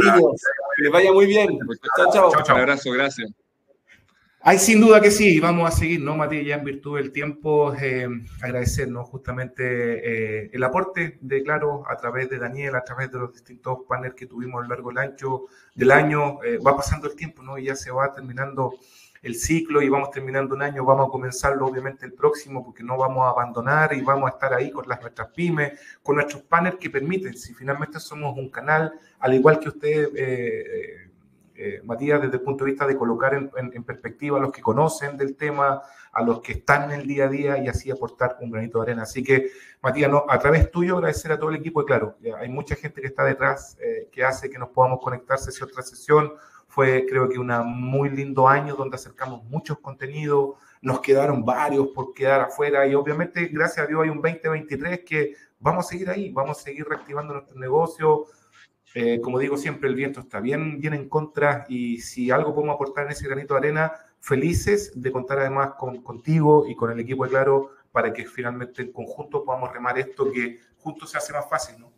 Que les vaya muy bien. Chao, chao. chao, chao. Un abrazo, gracias. Hay sin duda que sí, vamos a seguir, ¿no, Matías? Ya en virtud del tiempo, eh, agradecernos justamente eh, el aporte de Claro a través de Daniel, a través de los distintos paneles que tuvimos a lo largo del ancho del año. Eh, va pasando el tiempo, ¿no? Y ya se va terminando el ciclo y vamos terminando un año, vamos a comenzarlo obviamente el próximo porque no vamos a abandonar y vamos a estar ahí con las nuestras pymes, con nuestros paneles que permiten, si finalmente somos un canal, al igual que ustedes, eh, Eh, Matías, desde el punto de vista de colocar en, en, en perspectiva a los que conocen del tema, a los que están en el día a día y así aportar un granito de arena. Así que, Matías, no, a través tuyo agradecer a todo el equipo de Claro. Hay mucha gente que está detrás, eh, que hace que nos podamos conectar sesión tras sesión. Fue, creo que, un muy lindo año donde acercamos muchos contenidos, nos quedaron varios por quedar afuera y obviamente, gracias a Dios, hay un veinte veintitrés que vamos a seguir ahí, vamos a seguir reactivando nuestro negocio. Eh, como digo siempre, el viento está bien, bien en contra y si algo podemos aportar en ese granito de arena, felices de contar además con, contigo y con el equipo de Claro para que finalmente en conjunto podamos remar esto que juntos se hace más fácil, ¿no?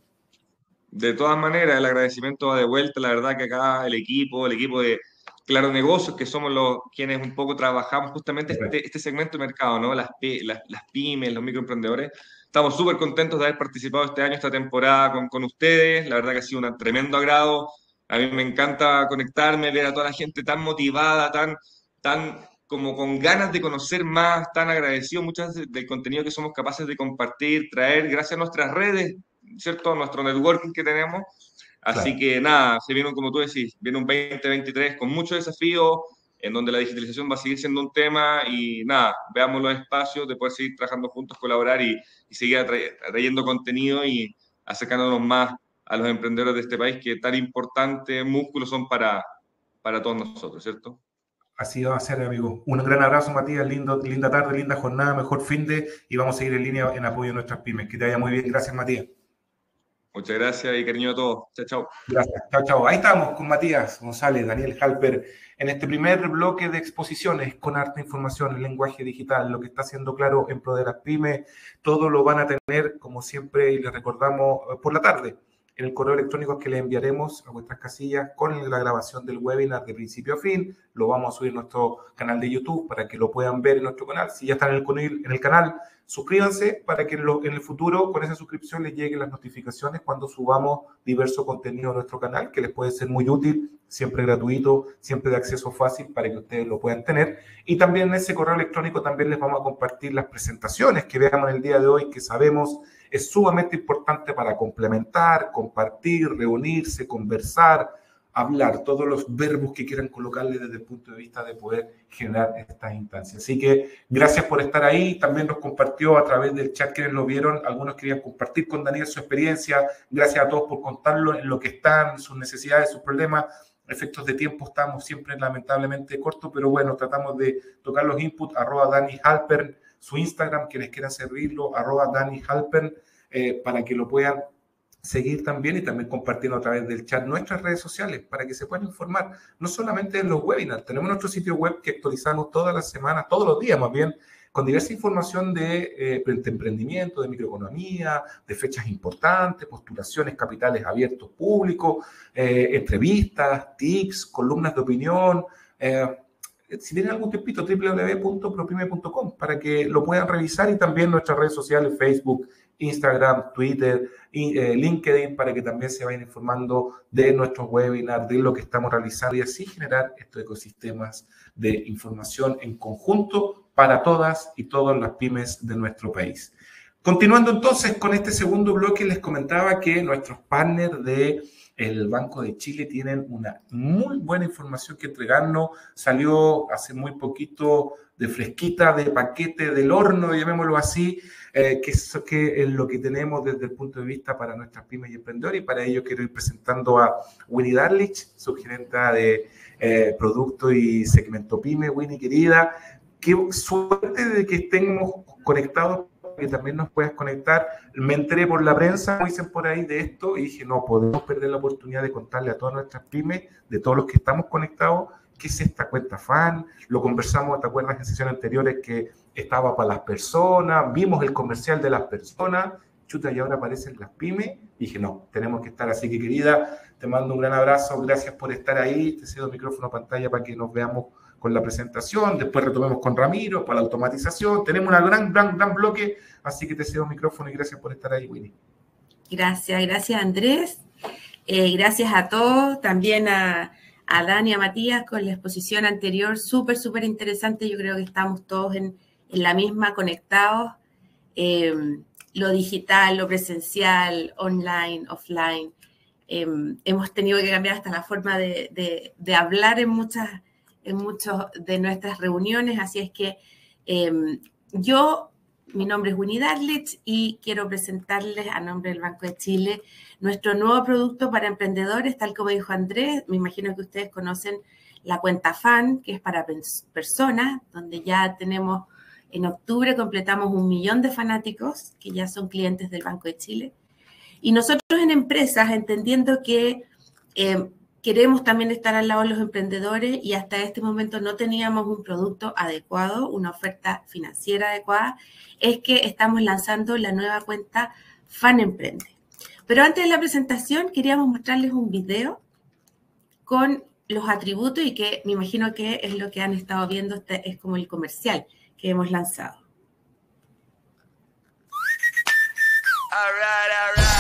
De todas maneras, el agradecimiento va de vuelta, la verdad que acá el equipo, el equipo de Claro Negocios, que somos los quienes un poco trabajamos justamente este, este segmento de mercado, ¿no? Las, las, las pymes, los microemprendedores. Estamos súper contentos de haber participado este año, esta temporada con, con ustedes. La verdad que ha sido un tremendo agrado. A mí me encanta conectarme, ver a toda la gente tan motivada, tan, tan como con ganas de conocer más, tan agradecidos muchas veces del contenido que somos capaces de compartir, traer, gracias a nuestras redes, ¿cierto? Nuestro networking que tenemos. Así Claro. que nada, se viene, como tú decís, viene un veinte veintitrés con muchos desafíos, en donde la digitalización va a seguir siendo un tema y nada, veamos los espacios de poder seguir trabajando juntos, colaborar y, y seguir atra- atrayendo contenido y acercándonos más a los emprendedores de este país que tan importantes músculos son para, para todos nosotros, ¿cierto? Así va a ser, amigo. Un gran abrazo, Matías. Lindo, linda tarde, linda jornada, mejor fin de y vamos a seguir en línea en apoyo a nuestras pymes. Que te vaya muy bien. Gracias, Matías. Muchas gracias y cariño a todos. Chao, chao. Gracias. Chao, chao. Ahí estamos con Matías González, Daniel Halper, en este primer bloque de exposiciones con harta información en lenguaje digital, lo que está siendo claro en pro de las pymes. Todo lo van a tener, como siempre, y les recordamos, por la tarde, en el correo electrónico que les enviaremos a vuestras casillas con la grabación del webinar de principio a fin. Lo vamos a subir a nuestro canal de YouTube para que lo puedan ver en nuestro canal. Si ya están en el, en el canal, suscríbanse para que en, lo, en el futuro con esa suscripción les lleguen las notificaciones cuando subamos diverso contenido a nuestro canal, que les puede ser muy útil, siempre gratuito, siempre de acceso fácil para que ustedes lo puedan tener. Y también en ese correo electrónico también les vamos a compartir las presentaciones que veamos en el día de hoy, que sabemos es sumamente importante para complementar, compartir, reunirse, conversar, hablar, todos los verbos que quieran colocarle desde el punto de vista de poder generar estas instancias. Así que gracias por estar ahí. También nos compartió a través del chat quienes lo vieron. Algunos querían compartir con Daniel su experiencia. Gracias a todos por contarlo en lo que están, sus necesidades, sus problemas. Efectos de tiempo estamos siempre lamentablemente cortos, pero bueno, tratamos de tocar los inputs. Arroba Dani Halpern, su Instagram, quienes quieran servirlo, arroba Dani Halpern, eh, para que lo puedan seguir también y también compartiendo a través del chat nuestras redes sociales para que se puedan informar, no solamente en los webinars. Tenemos nuestro sitio web que actualizamos todas las semanas, todos los días más bien, con diversa información de, eh, de emprendimiento, de microeconomía, de fechas importantes, postulaciones, capitales abiertos públicos, eh, entrevistas, tips, columnas de opinión. Eh, si tienen algún tipito, doble u doble u doble u punto propyme punto com para que lo puedan revisar, y también nuestras redes sociales, Facebook, Instagram, Twitter y eh, LinkedIn, para que también se vayan informando de nuestros webinars, de lo que estamos realizando, y así generar estos ecosistemas de información en conjunto para todas y todas las pymes de nuestro país. Continuando entonces con este segundo bloque, les comentaba que nuestros partners de el Banco de Chile tienen una muy buena información que entregarnos. Salió hace muy poquito de fresquita, de paquete del horno, llamémoslo así, eh, que es, que es lo que tenemos desde el punto de vista para nuestras pymes y emprendedores. Y para ello quiero ir presentando a Winnie Darlich, subgerenta de eh, producto y segmento pyme. Winnie, querida, qué suerte de que estemos conectados, que también nos puedas conectar. Me enteré por la prensa, como dicen por ahí, de esto, y dije, no podemos perder la oportunidad de contarle a todas nuestras pymes, de todos los que estamos conectados, qué es esta cuenta fan. Lo conversamos, ¿te acuerdas en sesiones anteriores que estaba para las personas? Vimos el comercial de las personas, chuta, y ahora aparecen las pymes. Y dije, no, tenemos que estar. Así que, querida, te mando un gran abrazo, gracias por estar ahí. Te cedo micrófono a pantalla para que nos veamos con la presentación, después retomemos con Ramiro para la automatización. Tenemos un gran, gran, gran bloque, así que te cedo micrófono y gracias por estar ahí, Winnie. Gracias, gracias Andrés. Eh, gracias a todos, también a, a Dani y a Matías con la exposición anterior, súper, súper interesante. Yo creo que estamos todos en, en la misma, conectados. Eh, lo digital, lo presencial, online, offline. Eh, hemos tenido que cambiar hasta la forma de, de, de hablar en muchas en muchas de nuestras reuniones, así es que eh, yo, mi nombre es Winnie Darlich y quiero presentarles a nombre del Banco de Chile nuestro nuevo producto para emprendedores, tal como dijo Andrés. Me imagino que ustedes conocen la cuenta FAN, que es para personas, donde ya tenemos, en octubre completamos un millón de fanáticos que ya son clientes del Banco de Chile. Y nosotros en empresas, entendiendo que eh, queremos también estar al lado de los emprendedores, y hasta este momento no teníamos un producto adecuado, una oferta financiera adecuada, es que estamos lanzando la nueva cuenta Fan Emprende. Pero antes de la presentación queríamos mostrarles un video con los atributos, y que me imagino que es lo que han estado viendo, este es como el comercial que hemos lanzado. All right, all right.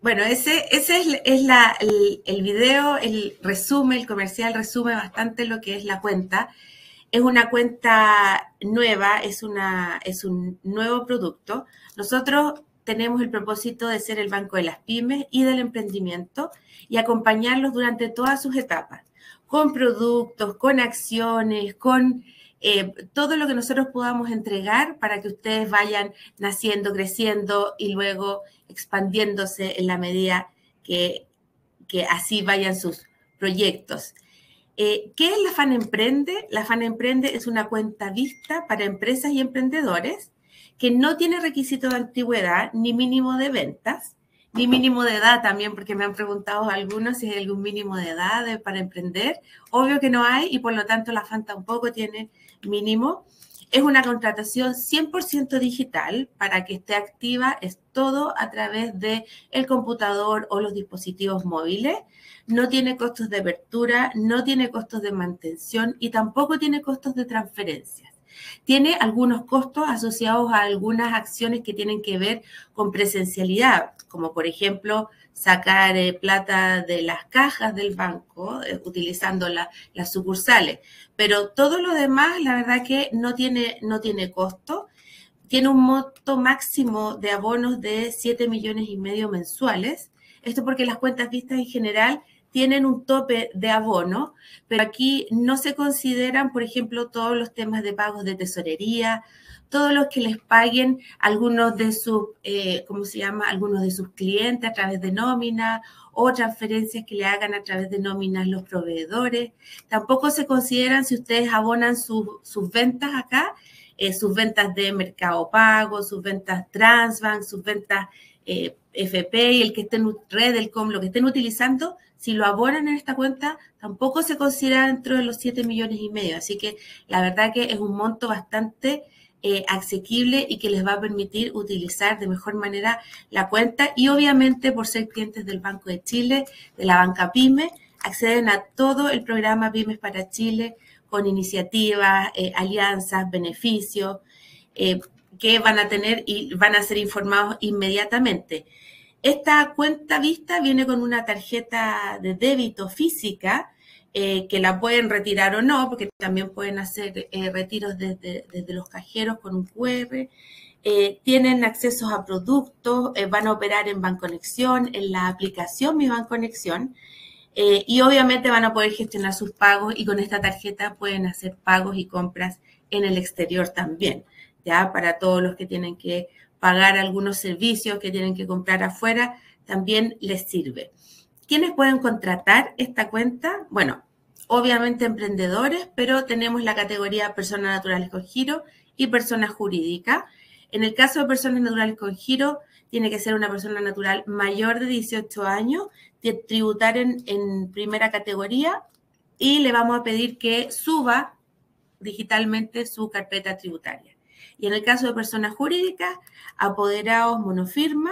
Bueno, ese, ese es, es la, el, el video, el resume, el comercial resume bastante lo que es la cuenta. Es una cuenta nueva, es, una, es un nuevo producto. Nosotros tenemos el propósito de ser el banco de las pymes y del emprendimiento y acompañarlos durante todas sus etapas, con productos, con acciones, con eh, todo lo que nosotros podamos entregar para que ustedes vayan naciendo, creciendo y luego expandiéndose en la medida que, que así vayan sus proyectos. Eh, ¿Qué es la FAN Emprende? La FAN Emprende es una cuenta vista para empresas y emprendedores que no tiene requisito de antigüedad ni mínimo de ventas, ni mínimo de edad también, porque me han preguntado algunos si hay algún mínimo de edad de, para emprender. Obvio que no hay y por lo tanto la FAN tampoco tiene mínimo. Es una contratación cien por ciento digital para que esté activa, es todo a través del computador o los dispositivos móviles. No tiene costos de apertura, no tiene costos de mantención y tampoco tiene costos de transferencias. Tiene algunos costos asociados a algunas acciones que tienen que ver con presencialidad, como por ejemplo sacar eh, plata de las cajas del banco eh, utilizando la, las sucursales. Pero todo lo demás, la verdad que no tiene, no tiene costo. Tiene un monto máximo de abonos de siete millones y medio mensuales. Esto porque las cuentas vistas en general tienen un tope de abono, pero aquí no se consideran, por ejemplo, todos los temas de pagos de tesorería, todos los que les paguen algunos de sus, eh, ¿cómo se llama? Algunos de sus clientes a través de nómina o transferencias que le hagan a través de nóminas los proveedores. Tampoco se consideran si ustedes abonan su, sus ventas acá, eh, sus ventas de Mercado Pago, sus ventas Transbank, sus ventas eh, F P y el que estén Redelcom, lo que estén utilizando, si lo abonan en esta cuenta, tampoco se considera dentro de los siete millones y medio. Así que la verdad que es un monto bastante eh, asequible y que les va a permitir utilizar de mejor manera la cuenta. Y obviamente, por ser clientes del Banco de Chile, de la banca PYME, acceden a todo el programa Pymes para Chile con iniciativas, eh, alianzas, beneficios eh, que van a tener y van a ser informados inmediatamente. Esta cuenta vista viene con una tarjeta de débito física eh, que la pueden retirar o no, porque también pueden hacer eh, retiros desde, desde los cajeros con un cu erre. Eh, tienen accesos a productos, eh, van a operar en Banconexión, en la aplicación Mi Banconexión, eh, y obviamente van a poder gestionar sus pagos y con esta tarjeta pueden hacer pagos y compras en el exterior también, ya para todos los que tienen que pagar algunos servicios que tienen que comprar afuera, también les sirve. ¿Quiénes pueden contratar esta cuenta? Bueno, obviamente emprendedores, pero tenemos la categoría personas naturales con giro y personas jurídicas. En el caso de personas naturales con giro, tiene que ser una persona natural mayor de dieciocho años, tributar en, en primera categoría y le vamos a pedir que suba digitalmente su carpeta tributaria. Y en el caso de personas jurídicas, apoderados monofirma,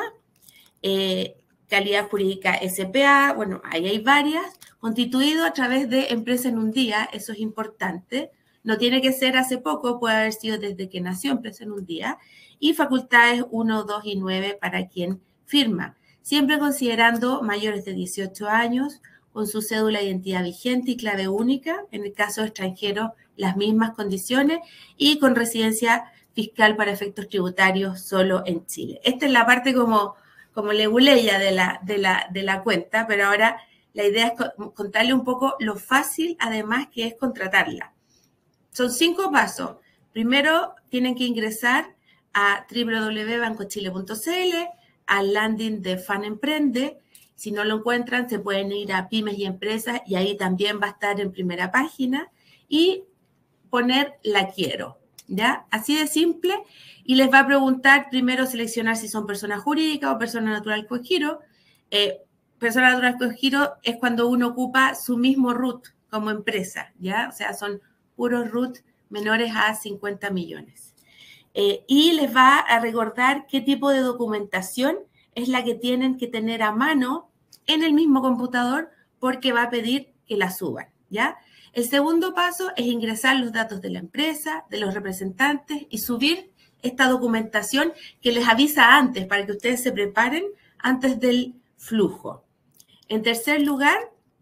eh, calidad jurídica ese pe a, bueno, ahí hay varias, constituido a través de empresa en un día, eso es importante, no tiene que ser hace poco, puede haber sido desde que nació empresa en un día, y facultades uno, dos y nueve para quien firma, siempre considerando mayores de dieciocho años, con su cédula de identidad vigente y clave única, en el caso de extranjeros, las mismas condiciones, y con residencia fiscal para efectos tributarios solo en Chile. Esta es la parte como, como leguleya de la, de, la, de la cuenta, pero ahora la idea es contarle un poco lo fácil, además, que es contratarla. Son cinco pasos. Primero, tienen que ingresar a doble u doble u doble u punto banco chile punto ce ele, al landing de FAN Emprende. Si no lo encuentran, se pueden ir a Pymes y Empresas y ahí también va a estar en primera página y poner la quiero. ¿Ya? Así de simple, y les va a preguntar primero seleccionar si son personas jurídicas o personas natural con giro. Eh, persona natural con giro es cuando uno ocupa su mismo R U T como empresa, ¿ya? O sea, son puros R U T menores a cincuenta millones. Eh, y les va a recordar qué tipo de documentación es la que tienen que tener a mano en el mismo computador porque va a pedir que la suban, ¿ya? El segundo paso es ingresar los datos de la empresa, de los representantes y subir esta documentación que les avisa antes para que ustedes se preparen antes del flujo. En tercer lugar,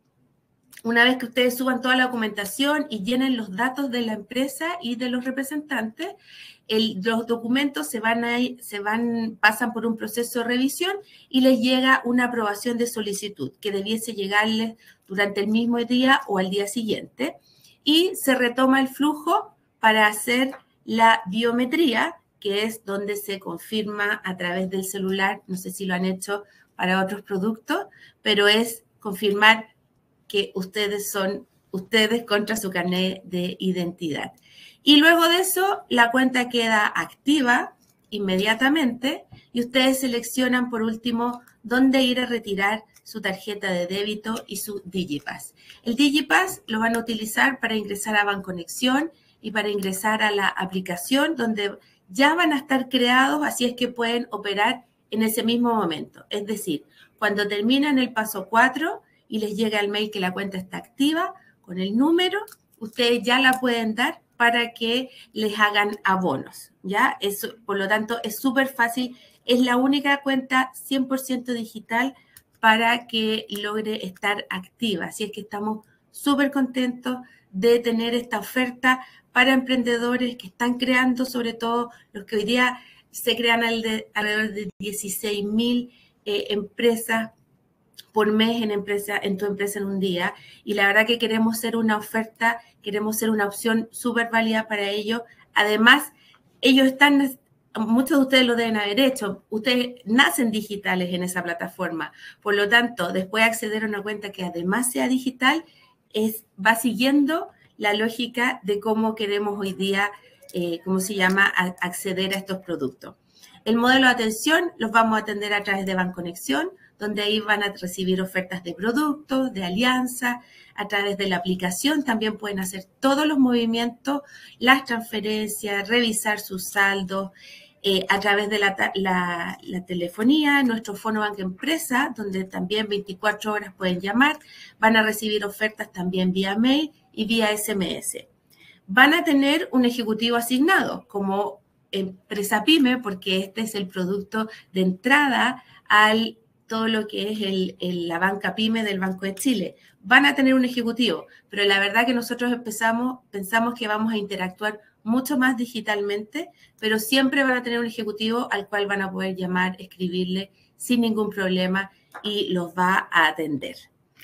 una vez que ustedes suban toda la documentación y llenen los datos de la empresa y de los representantes, el, los documentos se van a ir, se van, pasan por un proceso de revisión y les llega una aprobación de solicitud que debiese llegarles durante el mismo día o al día siguiente, y se retoma el flujo para hacer la biometría, que es donde se confirma a través del celular. No sé si lo han hecho para otros productos, pero es confirmar que ustedes son ustedes contra su carnet de identidad. Y luego de eso, la cuenta queda activa inmediatamente y ustedes seleccionan por último dónde ir a retirar su tarjeta de débito y su Digipass. El Digipass lo van a utilizar para ingresar a Banconexión y para ingresar a la aplicación donde ya van a estar creados, así es que pueden operar en ese mismo momento. Es decir, cuando terminan el paso cuatro y les llega el mail que la cuenta está activa, con el número, ustedes ya la pueden dar para que les hagan abonos, ¿ya? Eso, por lo tanto, es súper fácil. Es la única cuenta cien por ciento digital para que logre estar activa. Así es que estamos súper contentos de tener esta oferta para emprendedores que están creando, sobre todo los que hoy día se crean alrededor de dieciséis mil eh, empresas por mes en, empresa, en tu empresa en un día. Y la verdad que queremos ser una oferta, queremos ser una opción súper válida para ellos. Además, ellos están, muchos de ustedes lo deben haber hecho, ustedes nacen digitales en esa plataforma. Por lo tanto, después de acceder a una cuenta que además sea digital, es, va siguiendo la lógica de cómo queremos hoy día, eh, ¿cómo se llama?, a, acceder a estos productos. El modelo de atención los vamos a atender a través de Banconexión, donde ahí van a recibir ofertas de productos, de alianza, a través de la aplicación también pueden hacer todos los movimientos, las transferencias, revisar sus saldos, eh, a través de la, la, la telefonía, nuestro Fonobank Empresa, donde también veinticuatro horas pueden llamar, van a recibir ofertas también vía mail y vía ese eme ese. Van a tener un ejecutivo asignado como empresa pyme, porque este es el producto de entrada al todo lo que es el, el, la banca pyme del Banco de Chile. Van a tener un ejecutivo, pero la verdad que nosotros empezamos, pensamos que vamos a interactuar mucho más digitalmente, pero siempre van a tener un ejecutivo al cual van a poder llamar, escribirle sin ningún problema y los va a atender.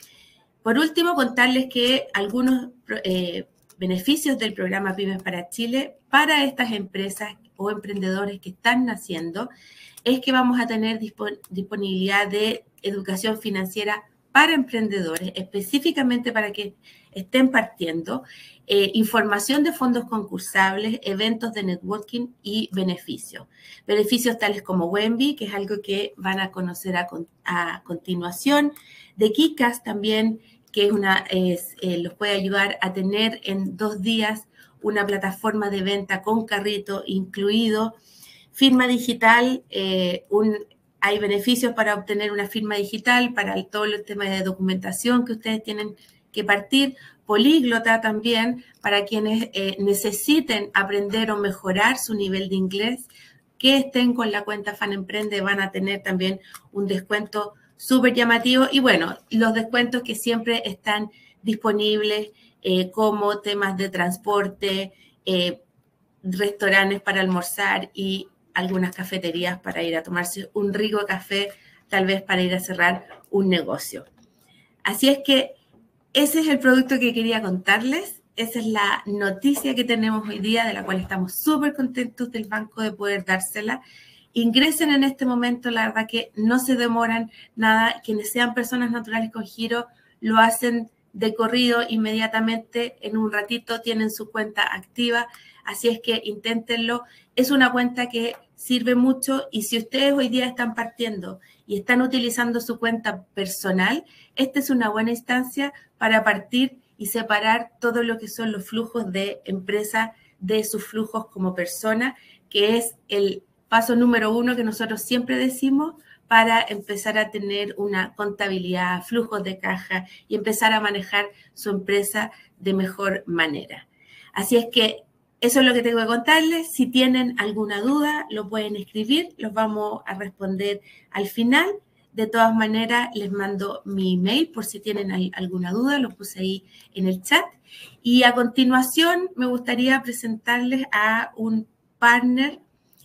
Por último, contarles que algunos eh, beneficios del programa Pymes para Chile para estas empresas o emprendedores que están naciendo es que vamos a tener disponibilidad de educación financiera para emprendedores, específicamente para que estén partiendo, eh, información de fondos concursables, eventos de networking y beneficios. Beneficios tales como Wemby, que es algo que van a conocer a, a continuación, de Kikas también, que es una, es, eh, los puede ayudar a tener en dos días una plataforma de venta con carrito incluido. Firma digital, eh, un, hay beneficios para obtener una firma digital, para el, todo el tema de documentación que ustedes tienen que partir. Políglota también, para quienes eh, necesiten aprender o mejorar su nivel de inglés, que estén con la cuenta Fan Emprende, van a tener también un descuento súper llamativo. Y bueno, los descuentos que siempre están disponibles, eh, como temas de transporte, eh, restaurantes para almorzar y algunas cafeterías para ir a tomarse un rico café, tal vez para ir a cerrar un negocio. Así es que ese es el producto que quería contarles. Esa es la noticia que tenemos hoy día, de la cual estamos súper contentos del banco de poder dársela. Ingresen en este momento, la verdad que no se demoran nada. Quienes sean personas naturales con giro lo hacen de corrido inmediatamente, en un ratito tienen su cuenta activa. Así es que inténtenlo. Es una cuenta que sirve mucho y si ustedes hoy día están partiendo y están utilizando su cuenta personal, esta es una buena instancia para partir y separar todo lo que son los flujos de empresa de sus flujos como persona, que es el paso número uno que nosotros siempre decimos para empezar a tener una contabilidad, flujos de caja y empezar a manejar su empresa de mejor manera. Así es que eso es lo que tengo que contarles. Si tienen alguna duda, lo pueden escribir. Los vamos a responder al final De todas maneras, les mando mi email por si tienen ahí alguna duda, lo puse ahí en el chat. Y a continuación me gustaría presentarles a un partner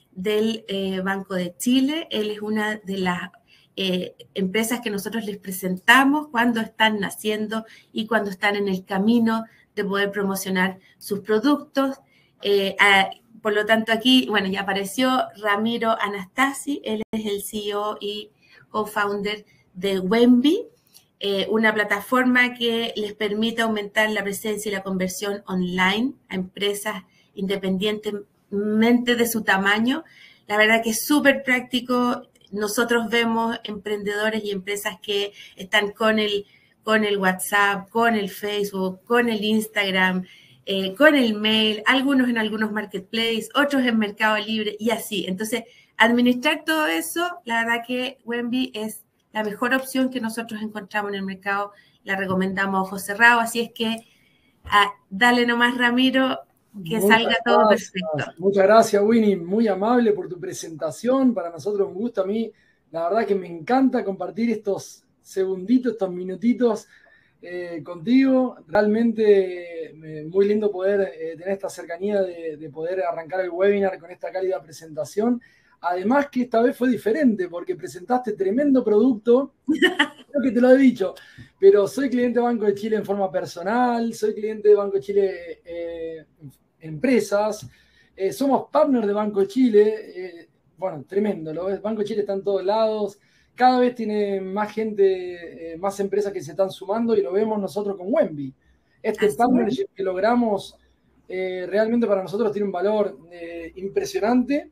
del eh, Banco de Chile. Él es una de las eh, empresas que nosotros les presentamos cuando están naciendo y cuando están en el camino de poder promocionar sus productos. Eh, a, por lo tanto, aquí, bueno, ya apareció Ramiro Anastasi, él es el C E O y co-founder de Wemby, eh, una plataforma que les permite aumentar la presencia y la conversión online a empresas independientemente de su tamaño. La verdad que es súper práctico. Nosotros vemos emprendedores y empresas que están con el, con el WhatsApp, con el Facebook, con el Instagram, eh, con el mail, algunos en algunos marketplaces, otros en Mercado Libre y así. Entonces, administrar todo eso, la verdad que Wemby es la mejor opción que nosotros encontramos en el mercado. La recomendamos a ojos cerrados. Así es que ah, dale nomás, Ramiro, que Muchas salga todo gracias. perfecto. Muchas gracias, Winnie. Muy amable por tu presentación. Para nosotros un gusto. A mí, la verdad que me encanta compartir estos segunditos, estos minutitos eh, contigo. Realmente eh, muy lindo poder eh, tener esta cercanía de, de poder arrancar el webinar con esta cálida presentación. Además que esta vez fue diferente porque presentaste tremendo producto. Creo que te lo he dicho, pero soy cliente de Banco de Chile en forma personal, soy cliente de Banco de Chile eh, empresas, eh, somos partner de Banco de Chile, eh, bueno, tremendo, ¿lo ves? Banco de Chile está en todos lados, cada vez tiene más gente, eh, más empresas que se están sumando y lo vemos nosotros con Wemby. Este Así partnership que logramos eh, realmente para nosotros tiene un valor eh, impresionante,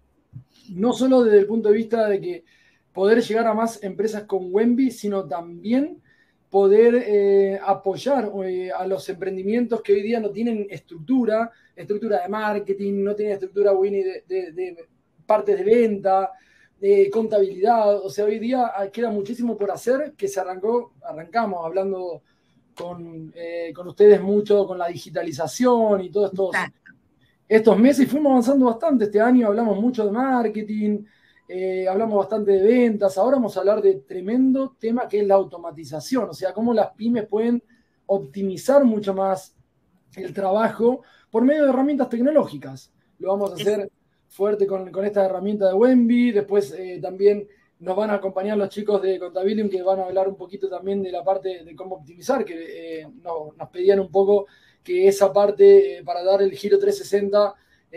no solo desde el punto de vista de que poder llegar a más empresas con Wemby, sino también poder eh, apoyar eh, a los emprendimientos que hoy día no tienen estructura, estructura de marketing, no tienen estructura, Winnie, de, de, de partes de venta, de contabilidad. O sea, hoy día queda muchísimo por hacer, que se arrancó, arrancamos hablando con, eh, con ustedes mucho con la digitalización y todos estos, estos meses, y fuimos avanzando bastante. Este año hablamos mucho de marketing, Eh, hablamos bastante de ventas. Ahora vamos a hablar de tremendo tema que es la automatización, o sea, cómo las pymes pueden optimizar mucho más el trabajo por medio de herramientas tecnológicas. Lo vamos a hacer fuerte con, con esta herramienta de Wemby. Después eh, también nos van a acompañar los chicos de Contabilium, que van a hablar un poquito también de la parte de cómo optimizar, que eh, no, nos pedían un poco que esa parte eh, para dar el giro trescientos sesenta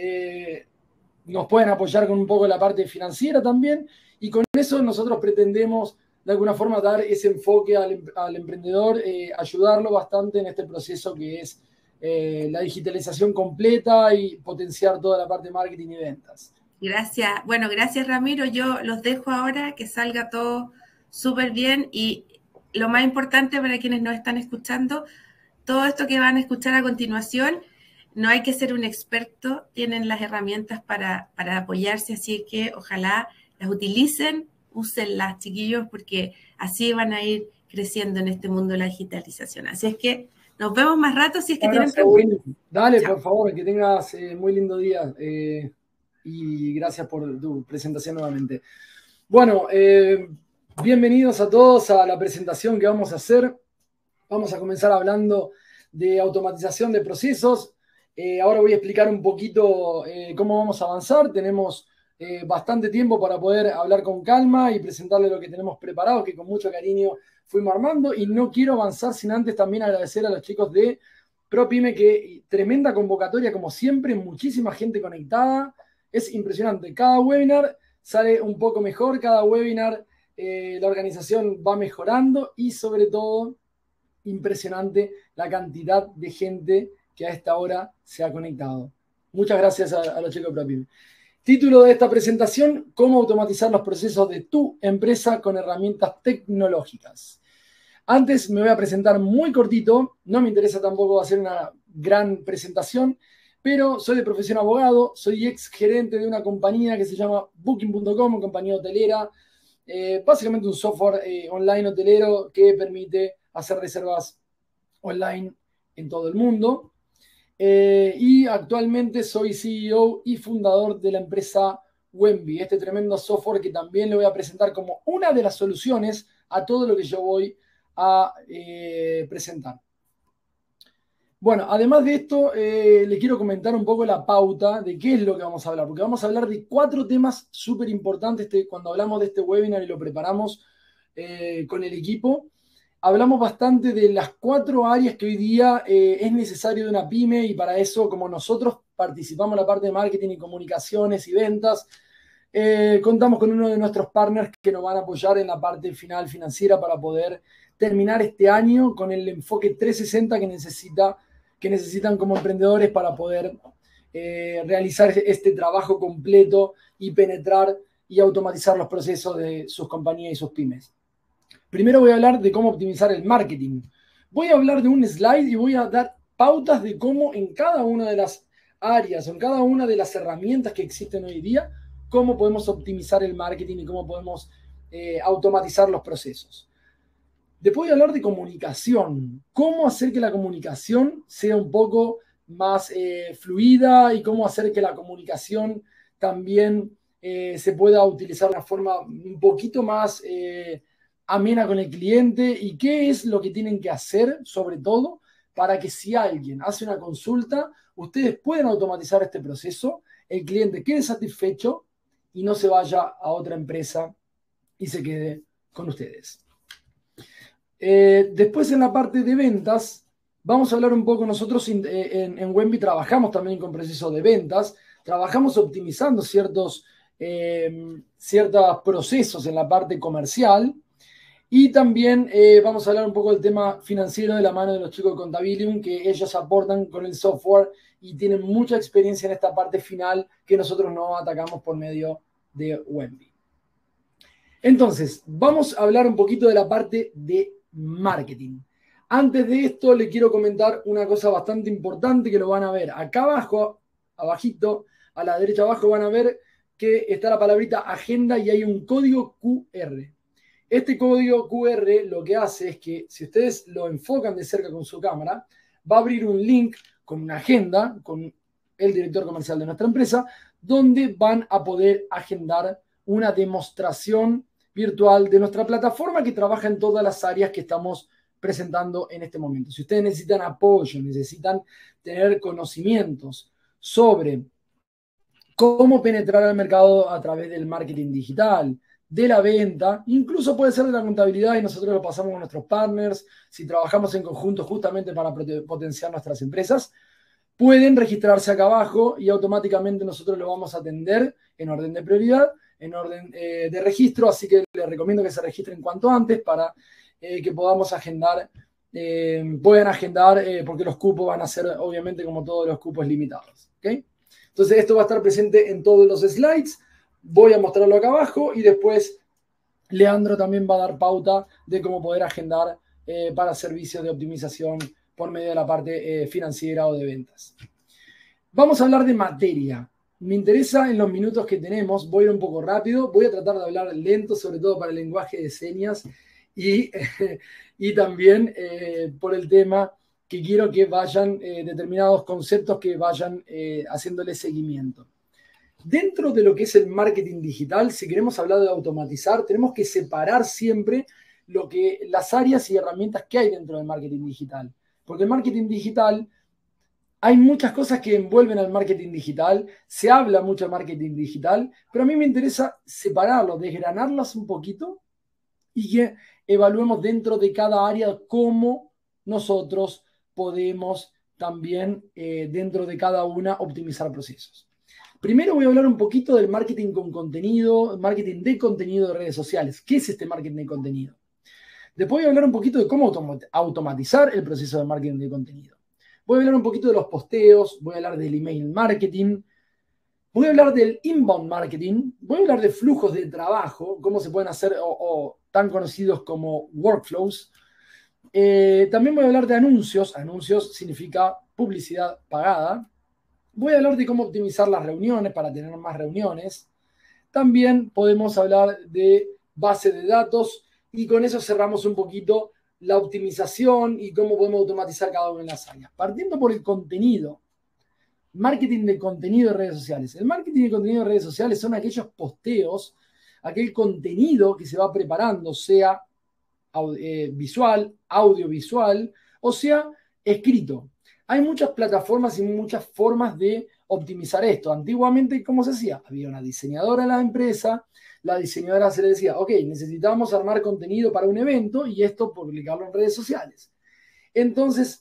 eh, nos pueden apoyar con un poco la parte financiera también, y con eso nosotros pretendemos de alguna forma dar ese enfoque al, al emprendedor, eh, ayudarlo bastante en este proceso que es eh, la digitalización completa y potenciar toda la parte de marketing y ventas. Gracias. Bueno, gracias, Ramiro. Yo los dejo ahora, que salga todo súper bien, y lo más importante para quienes nos están escuchando, todo esto que van a escuchar a continuación, no hay que ser un experto, tienen las herramientas para, para apoyarse, así que ojalá las utilicen, úsenlas, chiquillos, porque así van a ir creciendo en este mundo de la digitalización. Así es que nos vemos más rato si es que tienen preguntas. Dale, Chao. por favor, que tengas eh, muy lindo día eh, y gracias por tu presentación nuevamente. Bueno, eh, bienvenidos a todos a la presentación que vamos a hacer. Vamos a comenzar hablando de automatización de procesos. Eh, ahora voy a explicar un poquito eh, cómo vamos a avanzar. Tenemos eh, bastante tiempo para poder hablar con calma y presentarle lo que tenemos preparado, que con mucho cariño fuimos armando. Y no quiero avanzar sin antes también agradecer a los chicos de ProPyme, que tremenda convocatoria como siempre, muchísima gente conectada. Es impresionante. Cada webinar sale un poco mejor, cada webinar eh, la organización va mejorando y sobre todo impresionante la cantidad de gente que a esta hora se ha conectado. Muchas gracias a, a los chicos de ProPyme. Título de esta presentación: cómo automatizar los procesos de tu empresa con herramientas tecnológicas. Antes me voy a presentar muy cortito, no me interesa tampoco hacer una gran presentación, pero soy de profesión abogado, soy ex gerente de una compañía que se llama Booking punto com, compañía hotelera, eh, básicamente un software eh, online hotelero que permite hacer reservas online en todo el mundo. Eh, y actualmente soy C E O y fundador de la empresa Wemby, este tremendo software que también le voy a presentar como una de las soluciones a todo lo que yo voy a eh, presentar. Bueno, además de esto, eh, le quiero comentar un poco la pauta de qué es lo que vamos a hablar, porque vamos a hablar de cuatro temas súper importantes este, cuando hablamos de este webinar y lo preparamos eh, con el equipo. Hablamos bastante de las cuatro áreas que hoy día eh, es necesario de una pyme, y para eso, como nosotros participamos en la parte de marketing y comunicaciones y ventas, eh, contamos con uno de nuestros partners que nos van a apoyar en la parte final financiera para poder terminar este año con el enfoque trescientos sesenta que, necesita, que necesitan como emprendedores para poder eh, realizar este trabajo completo y penetrar y automatizar los procesos de sus compañías y sus pymes. Primero voy a hablar de cómo optimizar el marketing. Voy a hablar de un slide y voy a dar pautas de cómo en cada una de las áreas o en cada una de las herramientas que existen hoy día, cómo podemos optimizar el marketing y cómo podemos eh, automatizar los procesos. Después voy a hablar de comunicación. Cómo hacer que la comunicación sea un poco más eh, fluida y cómo hacer que la comunicación también eh, se pueda utilizar de una forma un poquito más eh, amena con el cliente, y qué es lo que tienen que hacer, sobre todo, para que si alguien hace una consulta, ustedes puedan automatizar este proceso, el cliente quede satisfecho y no se vaya a otra empresa y se quede con ustedes. Eh, después, en la parte de ventas, vamos a hablar un poco. Nosotros en, en, en Wemby trabajamos también con procesos de ventas, trabajamos optimizando ciertos, eh, ciertos procesos en la parte comercial. Y también eh, vamos a hablar un poco del tema financiero de la mano de los chicos de Contabilium, que ellos aportan con el software y tienen mucha experiencia en esta parte final que nosotros no atacamos por medio de Wemby. Entonces, vamos a hablar un poquito de la parte de marketing. Antes de esto, le quiero comentar una cosa bastante importante que lo van a ver acá abajo, abajito, a la derecha abajo van a ver que está la palabrita agenda y hay un código Q R. Este código Q R lo que hace es que, si ustedes lo enfocan de cerca con su cámara, va a abrir un link con una agenda, con el director comercial de nuestra empresa, donde van a poder agendar una demostración virtual de nuestra plataforma que trabaja en todas las áreas que estamos presentando en este momento. Si ustedes necesitan apoyo, necesitan tener conocimientos sobre cómo penetrar al mercado a través del marketing digital, de la venta, incluso puede ser de la contabilidad, y nosotros lo pasamos con nuestros partners, si trabajamos en conjunto justamente para potenciar nuestras empresas, pueden registrarse acá abajo y automáticamente nosotros lo vamos a atender en orden de prioridad, en orden eh, de registro, así que les recomiendo que se registren cuanto antes para eh, que podamos agendar, eh, puedan agendar, eh, porque los cupos van a ser, obviamente, como todos los cupos, limitados. ¿Okay? Entonces, esto va a estar presente en todos los slides. Voy a mostrarlo acá abajo y después Leandro también va a dar pauta de cómo poder agendar eh, para servicios de optimización por medio de la parte eh, financiera o de ventas. Vamos a hablar de materia. Me interesa en los minutos que tenemos, voy a ir un poco rápido, voy a tratar de hablar lento, sobre todo para el lenguaje de señas y, eh, y también eh, por el tema que quiero que vayan eh, determinados conceptos que vayan eh, haciéndole seguimiento. Dentro de lo que es el marketing digital, si queremos hablar de automatizar, tenemos que separar siempre lo que, las áreas y herramientas que hay dentro del marketing digital. Porque el marketing digital, hay muchas cosas que envuelven al marketing digital, se habla mucho de marketing digital, pero a mí me interesa separarlo, desgranarlas un poquito y que evaluemos dentro de cada área cómo nosotros podemos también, eh, dentro de cada una, optimizar procesos. Primero voy a hablar un poquito del marketing con contenido, marketing de contenido de redes sociales. ¿Qué es este marketing de contenido? Después voy a hablar un poquito de cómo automatizar el proceso de marketing de contenido. Voy a hablar un poquito de los posteos, voy a hablar del email marketing, voy a hablar del inbound marketing, voy a hablar de flujos de trabajo, cómo se pueden hacer, o, o tan conocidos como workflows. Eh, también voy a hablar de anuncios. Anuncios significa publicidad pagada. Voy a hablar de cómo optimizar las reuniones para tener más reuniones. También podemos hablar de base de datos y con eso cerramos un poquito la optimización y cómo podemos automatizar cada una de las áreas. Partiendo por el contenido, marketing de contenido de redes sociales. El marketing de contenido de redes sociales son aquellos posteos, aquel contenido que se va preparando, sea eh, visual, audiovisual, o sea, escrito. Hay muchas plataformas y muchas formas de optimizar esto. Antiguamente, ¿cómo se hacía? Había una diseñadora en la empresa, la diseñadora se le decía, ok, necesitamos armar contenido para un evento y esto publicarlo en redes sociales. Entonces,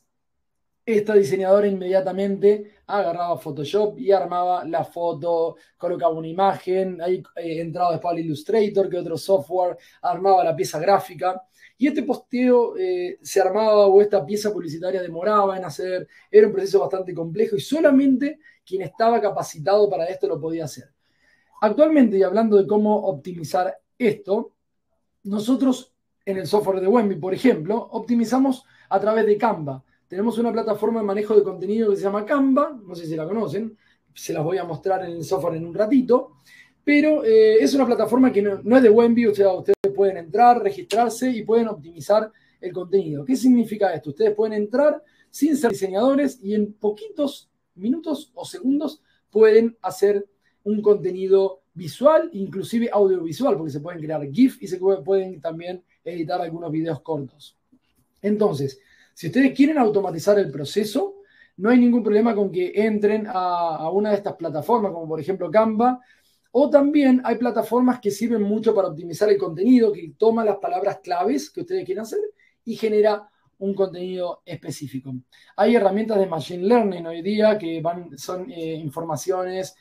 esta diseñadora inmediatamente agarraba Photoshop y armaba la foto, colocaba una imagen, ahí eh, entraba después al Illustrator, que otro software, armaba la pieza gráfica. Y este posteo eh, se armaba o esta pieza publicitaria demoraba en hacer, era un proceso bastante complejo y solamente quien estaba capacitado para esto lo podía hacer. Actualmente, y hablando de cómo optimizar esto, nosotros en el software de Wemby, por ejemplo, optimizamos a través de Canva. Tenemos una plataforma de manejo de contenido que se llama Canva, no sé si la conocen, se las voy a mostrar en el software en un ratito, pero eh, es una plataforma que no, no es de Wemby, o sea, ustedes pueden entrar, registrarse y pueden optimizar el contenido. ¿Qué significa esto? Ustedes pueden entrar sin ser diseñadores y en poquitos minutos o segundos pueden hacer un contenido visual, inclusive audiovisual, porque se pueden crear GIF y se pueden también editar algunos videos cortos. Entonces, si ustedes quieren automatizar el proceso, no hay ningún problema con que entren a, a una de estas plataformas, como por ejemplo Canva, o también hay plataformas que sirven mucho para optimizar el contenido, que toma las palabras claves que ustedes quieren hacer y genera un contenido específico. Hay herramientas de Machine Learning hoy día que van, son eh, informaciones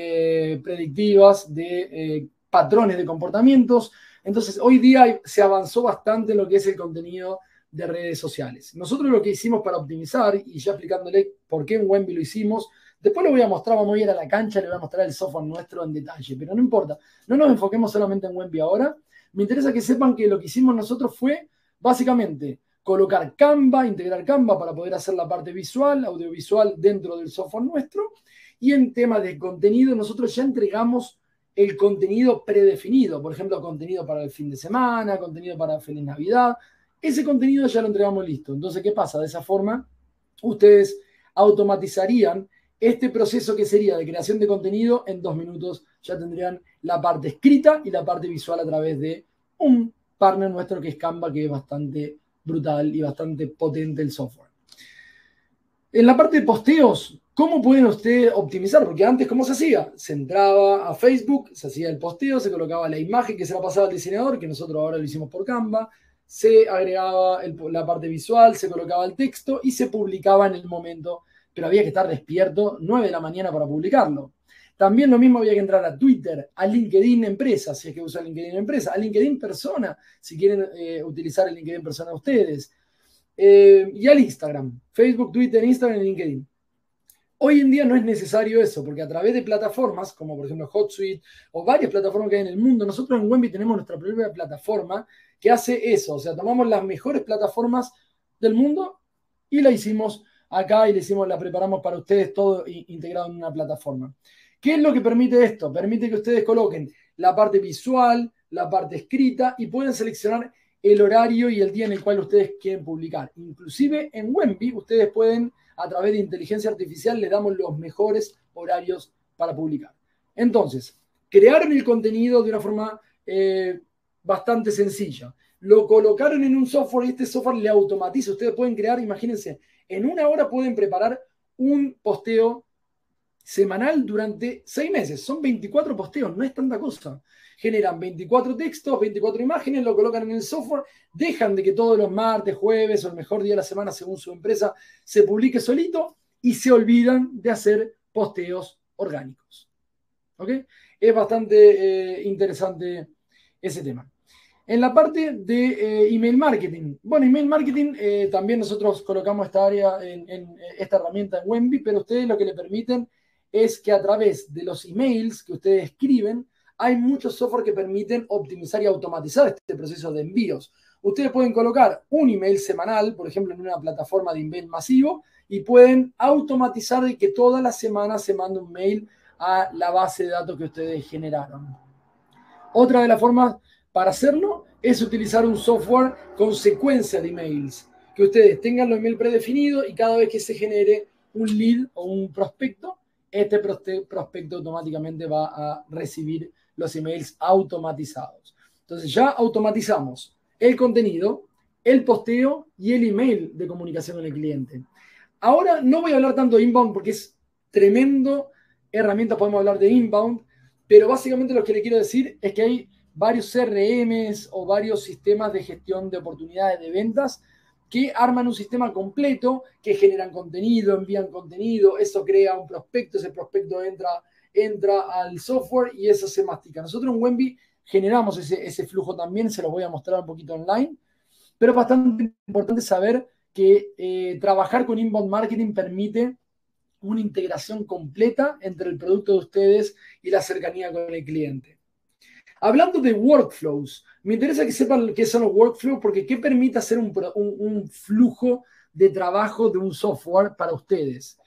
eh, predictivas de eh, patrones de comportamientos. Entonces, hoy día se avanzó bastante en lo que es el contenido de redes sociales. Nosotros lo que hicimos para optimizar, y ya explicándole por qué en Wemby lo hicimos, después lo voy a mostrar, vamos a ir a la cancha, le voy a mostrar el software nuestro en detalle, pero no importa, no nos enfoquemos solamente en Wemby ahora. Me interesa que sepan que lo que hicimos nosotros fue básicamente colocar Canva, integrar Canva para poder hacer la parte visual, audiovisual dentro del software nuestro, y en tema de contenido nosotros ya entregamos el contenido predefinido, por ejemplo, contenido para el fin de semana, contenido para Feliz Navidad. Ese contenido ya lo entregamos listo. Entonces, ¿qué pasa? De esa forma, ustedes automatizarían este proceso que sería de creación de contenido en dos minutos. Ya tendrían la parte escrita y la parte visual a través de un partner nuestro que es Canva, que es bastante brutal y bastante potente el software. En la parte de posteos, ¿cómo pueden ustedes optimizar? Porque antes, ¿cómo se hacía? Se entraba a Facebook, se hacía el posteo, se colocaba la imagen que se la pasaba al diseñador, que nosotros ahora lo hicimos por Canva, se agregaba el, la parte visual, se colocaba el texto y se publicaba en el momento, pero había que estar despierto nueve de la mañana para publicarlo. También lo mismo había que entrar a Twitter, a LinkedIn Empresa, si es que usan LinkedIn Empresa, a LinkedIn Persona, si quieren eh, utilizar el LinkedIn Persona ustedes, eh, y al Instagram, Facebook, Twitter, Instagram y LinkedIn. Hoy en día no es necesario eso, porque a través de plataformas, como por ejemplo HotSuite o varias plataformas que hay en el mundo, nosotros en Wemby tenemos nuestra propia plataforma que hace eso, o sea, tomamos las mejores plataformas del mundo y la hicimos acá y la, hicimos, la preparamos para ustedes todo integrado en una plataforma. ¿Qué es lo que permite esto? Permite que ustedes coloquen la parte visual, la parte escrita y pueden seleccionar el horario y el día en el cual ustedes quieren publicar. Inclusive en Wemby ustedes pueden, a través de inteligencia artificial, le damos los mejores horarios para publicar. Entonces, crearon el contenido de una forma eh, bastante sencilla. Lo colocaron en un software y este software le automatiza. Ustedes pueden crear, imagínense, en una hora pueden preparar un posteo semanal durante seis meses. Son veinticuatro posteos, no es tanta cosa. Generan veinticuatro textos, veinticuatro imágenes, lo colocan en el software, dejan de que todos los martes, jueves o el mejor día de la semana, según su empresa, se publique solito y se olvidan de hacer posteos orgánicos. ¿Ok? Es bastante eh, interesante ese tema. En la parte de eh, email marketing. Bueno, email marketing, eh, también nosotros colocamos esta área, en, en esta herramienta en Wemby, pero ustedes lo que le permiten es que a través de los emails que ustedes escriben, hay muchos software que permiten optimizar y automatizar este proceso de envíos. Ustedes pueden colocar un email semanal, por ejemplo, en una plataforma de email masivo, y pueden automatizar de que toda la semana se manda un mail a la base de datos que ustedes generaron. Otra de las formas para hacerlo es utilizar un software con secuencia de emails, que ustedes tengan los emails predefinidos y cada vez que se genere un lead o un prospecto, este prospecto automáticamente va a recibir los emails automatizados. Entonces ya automatizamos el contenido, el posteo y el email de comunicación con el cliente. Ahora no voy a hablar tanto de inbound porque es tremendo herramienta, podemos hablar de inbound, pero básicamente lo que le quiero decir es que hay varios C R Ms o varios sistemas de gestión de oportunidades de ventas que arman un sistema completo, que generan contenido, envían contenido, eso crea un prospecto, ese prospecto entra, entra al software y eso se mastica. Nosotros en Wemby generamos ese, ese flujo también, se los voy a mostrar un poquito online, pero es bastante importante saber que eh, trabajar con inbound marketing permite una integración completa entre el producto de ustedes y la cercanía con el cliente. Hablando de workflows, me interesa que sepan qué son los workflows porque ¿qué permite hacer un, un, un flujo de trabajo de un software para ustedes?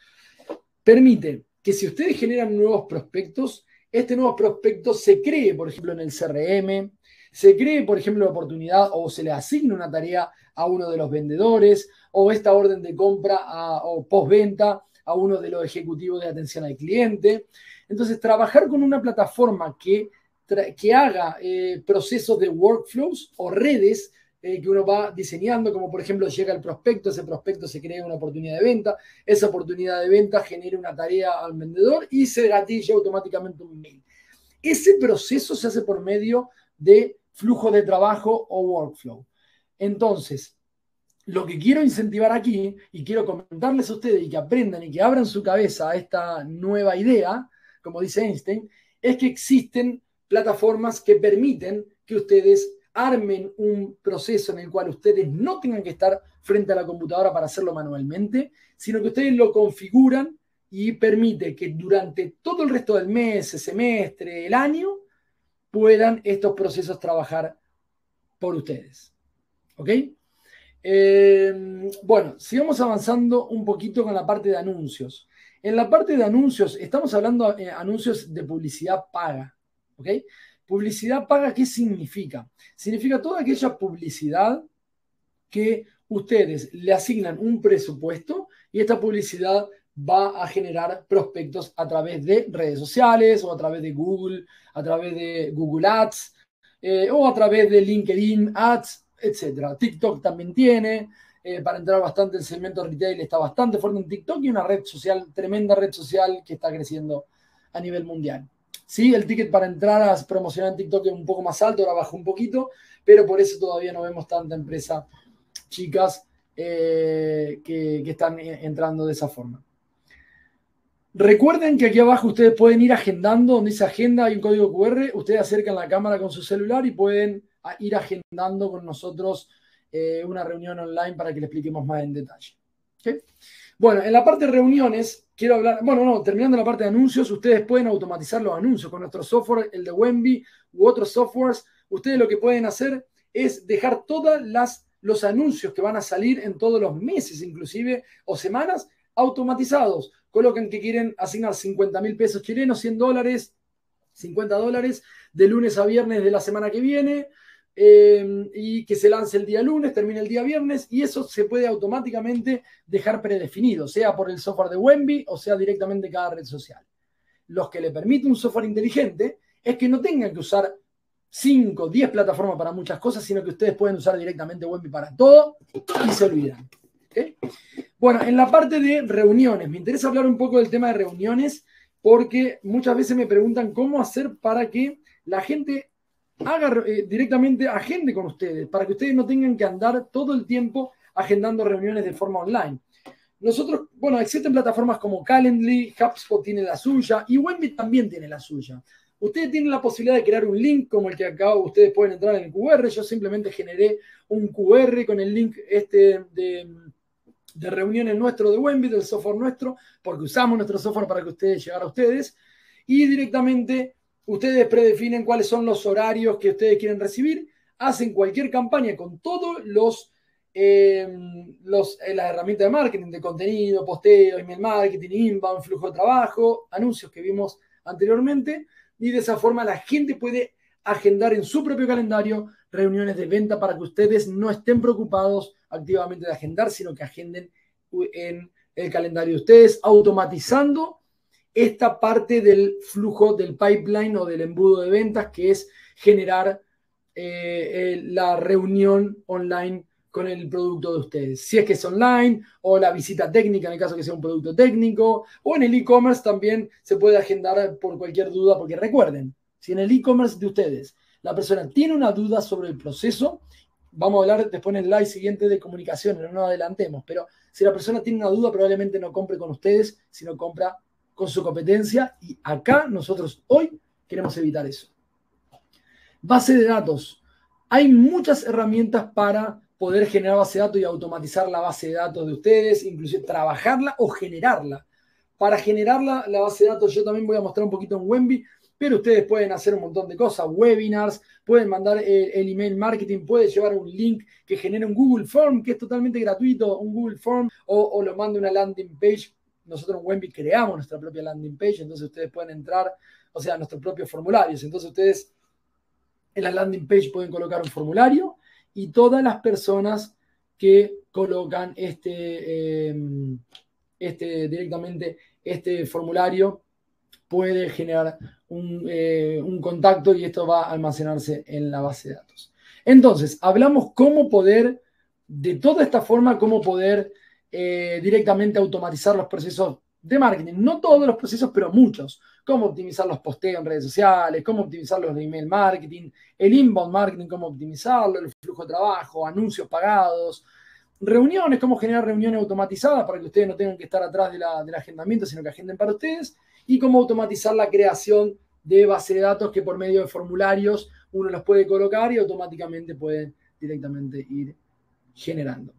Permite que si ustedes generan nuevos prospectos, este nuevo prospecto se cree, por ejemplo, en el C R M, se cree, por ejemplo, la oportunidad o se le asigna una tarea a uno de los vendedores o esta orden de compra a, o postventa a uno de los ejecutivos de atención al cliente. Entonces, trabajar con una plataforma que que haga eh, procesos de workflows o redes eh, que uno va diseñando, como por ejemplo llega el prospecto, ese prospecto se crea una oportunidad de venta, esa oportunidad de venta genera una tarea al vendedor y se gatilla automáticamente un mail. Ese proceso se hace por medio de flujo de trabajo o workflow. Entonces, lo que quiero incentivar aquí y quiero comentarles a ustedes y que aprendan y que abran su cabeza a esta nueva idea, como dice Einstein, es que existen plataformas que permiten que ustedes armen un proceso en el cual ustedes no tengan que estar frente a la computadora para hacerlo manualmente, sino que ustedes lo configuran y permite que durante todo el resto del mes, el semestre, el año, puedan estos procesos trabajar por ustedes. ¿Ok? Eh, bueno, sigamos avanzando un poquito con la parte de anuncios. En la parte de anuncios, estamos hablando de anuncios de publicidad paga. ¿Ok? Publicidad paga, ¿qué significa? Significa toda aquella publicidad que ustedes le asignan un presupuesto y esta publicidad va a generar prospectos a través de redes sociales o a través de Google, a través de Google Ads eh, o a través de LinkedIn Ads, etcétera. TikTok también tiene, eh, para entrar bastante el segmento retail está bastante fuerte en TikTok y una red social, tremenda red social que está creciendo a nivel mundial. Sí, el ticket para entrar a promocionar en TikTok es un poco más alto, ahora bajó un poquito, pero por eso todavía no vemos tanta empresa chicas eh, que, que están entrando de esa forma. Recuerden que aquí abajo ustedes pueden ir agendando, donde dice agenda hay un código cu erre, ustedes acercan la cámara con su celular y pueden ir agendando con nosotros eh, una reunión online para que le expliquemos más en detalle. ¿Okay? Bueno, en la parte de reuniones, quiero hablar, bueno, no, terminando la parte de anuncios, ustedes pueden automatizar los anuncios con nuestro software, el de Wemby u otros softwares. Ustedes lo que pueden hacer es dejar todas las los anuncios que van a salir en todos los meses, inclusive, o semanas, automatizados. Colocan que quieren asignar cincuenta mil pesos chilenos, cien dólares, cincuenta dólares, de lunes a viernes de la semana que viene, eh, y que se lance el día lunes, termine el día viernes, y eso se puede automáticamente dejar predefinido, sea por el software de Wemby o sea directamente cada red social. Los que le permite un software inteligente es que no tengan que usar cinco, diez plataformas para muchas cosas, sino que ustedes pueden usar directamente Wemby para todo y se olvidan. ¿Okay? Bueno, en la parte de reuniones, me interesa hablar un poco del tema de reuniones porque muchas veces me preguntan cómo hacer para que la gente haga eh, directamente, agende con ustedes, para que ustedes no tengan que andar todo el tiempo agendando reuniones de forma online. Nosotros, bueno, existen plataformas como Calendly, HubSpot tiene la suya y Wemby también tiene la suya. Ustedes tienen la posibilidad de crear un link como el que acá ustedes pueden entrar en el cu erre. Yo simplemente generé un cu erre con el link este de, de reuniones nuestro de Wemby, del software nuestro, porque usamos nuestro software para que ustedes lleguen a ustedes. Y directamente ustedes predefinen cuáles son los horarios que ustedes quieren recibir. Hacen cualquier campaña con todos los, eh, los eh, las herramientas de marketing, de contenido, posteo, email marketing, inbound, flujo de trabajo, anuncios que vimos anteriormente. Y de esa forma la gente puede agendar en su propio calendario reuniones de venta para que ustedes no estén preocupados activamente de agendar, sino que agenden en el calendario de ustedes, automatizando esta parte del flujo del pipeline o del embudo de ventas, que es generar eh, eh, la reunión online con el producto de ustedes. Si es que es online, o la visita técnica en el caso que sea un producto técnico, o en el e-commerce también se puede agendar por cualquier duda, porque recuerden, si en el e-commerce de ustedes la persona tiene una duda sobre el proceso, vamos a hablar después en el live siguiente de comunicaciones, no nos adelantemos, pero si la persona tiene una duda, probablemente no compre con ustedes, sino compra con su competencia, y acá nosotros hoy queremos evitar eso. Base de datos. Hay muchas herramientas para poder generar base de datos y automatizar la base de datos de ustedes, inclusive trabajarla o generarla. Para generarla, la base de datos, yo también voy a mostrar un poquito en Wemby, pero ustedes pueden hacer un montón de cosas, webinars, pueden mandar el, el email marketing, puede llevar un link que genere un Google Form, que es totalmente gratuito, un Google Form, o, o lo manda una landing page. Nosotros en Wemby creamos nuestra propia landing page, entonces ustedes pueden entrar, o sea, nuestros propios formularios. Entonces ustedes en la landing page pueden colocar un formulario y todas las personas que colocan este, eh, este directamente este formulario puede generar un, eh, un contacto y esto va a almacenarse en la base de datos. Entonces, hablamos cómo poder, de toda esta forma, cómo poder eh, directamente automatizar los procesos de marketing. No todos los procesos, pero muchos. Cómo optimizar los posteos en redes sociales, cómo optimizar los de email marketing, el inbound marketing, cómo optimizarlo, el flujo de trabajo, anuncios pagados, reuniones, cómo generar reuniones automatizadas para que ustedes no tengan que estar atrás de la, del agendamiento, sino que agenden para ustedes, y cómo automatizar la creación de base de datos que por medio de formularios uno los puede colocar y automáticamente pueden directamente ir generando.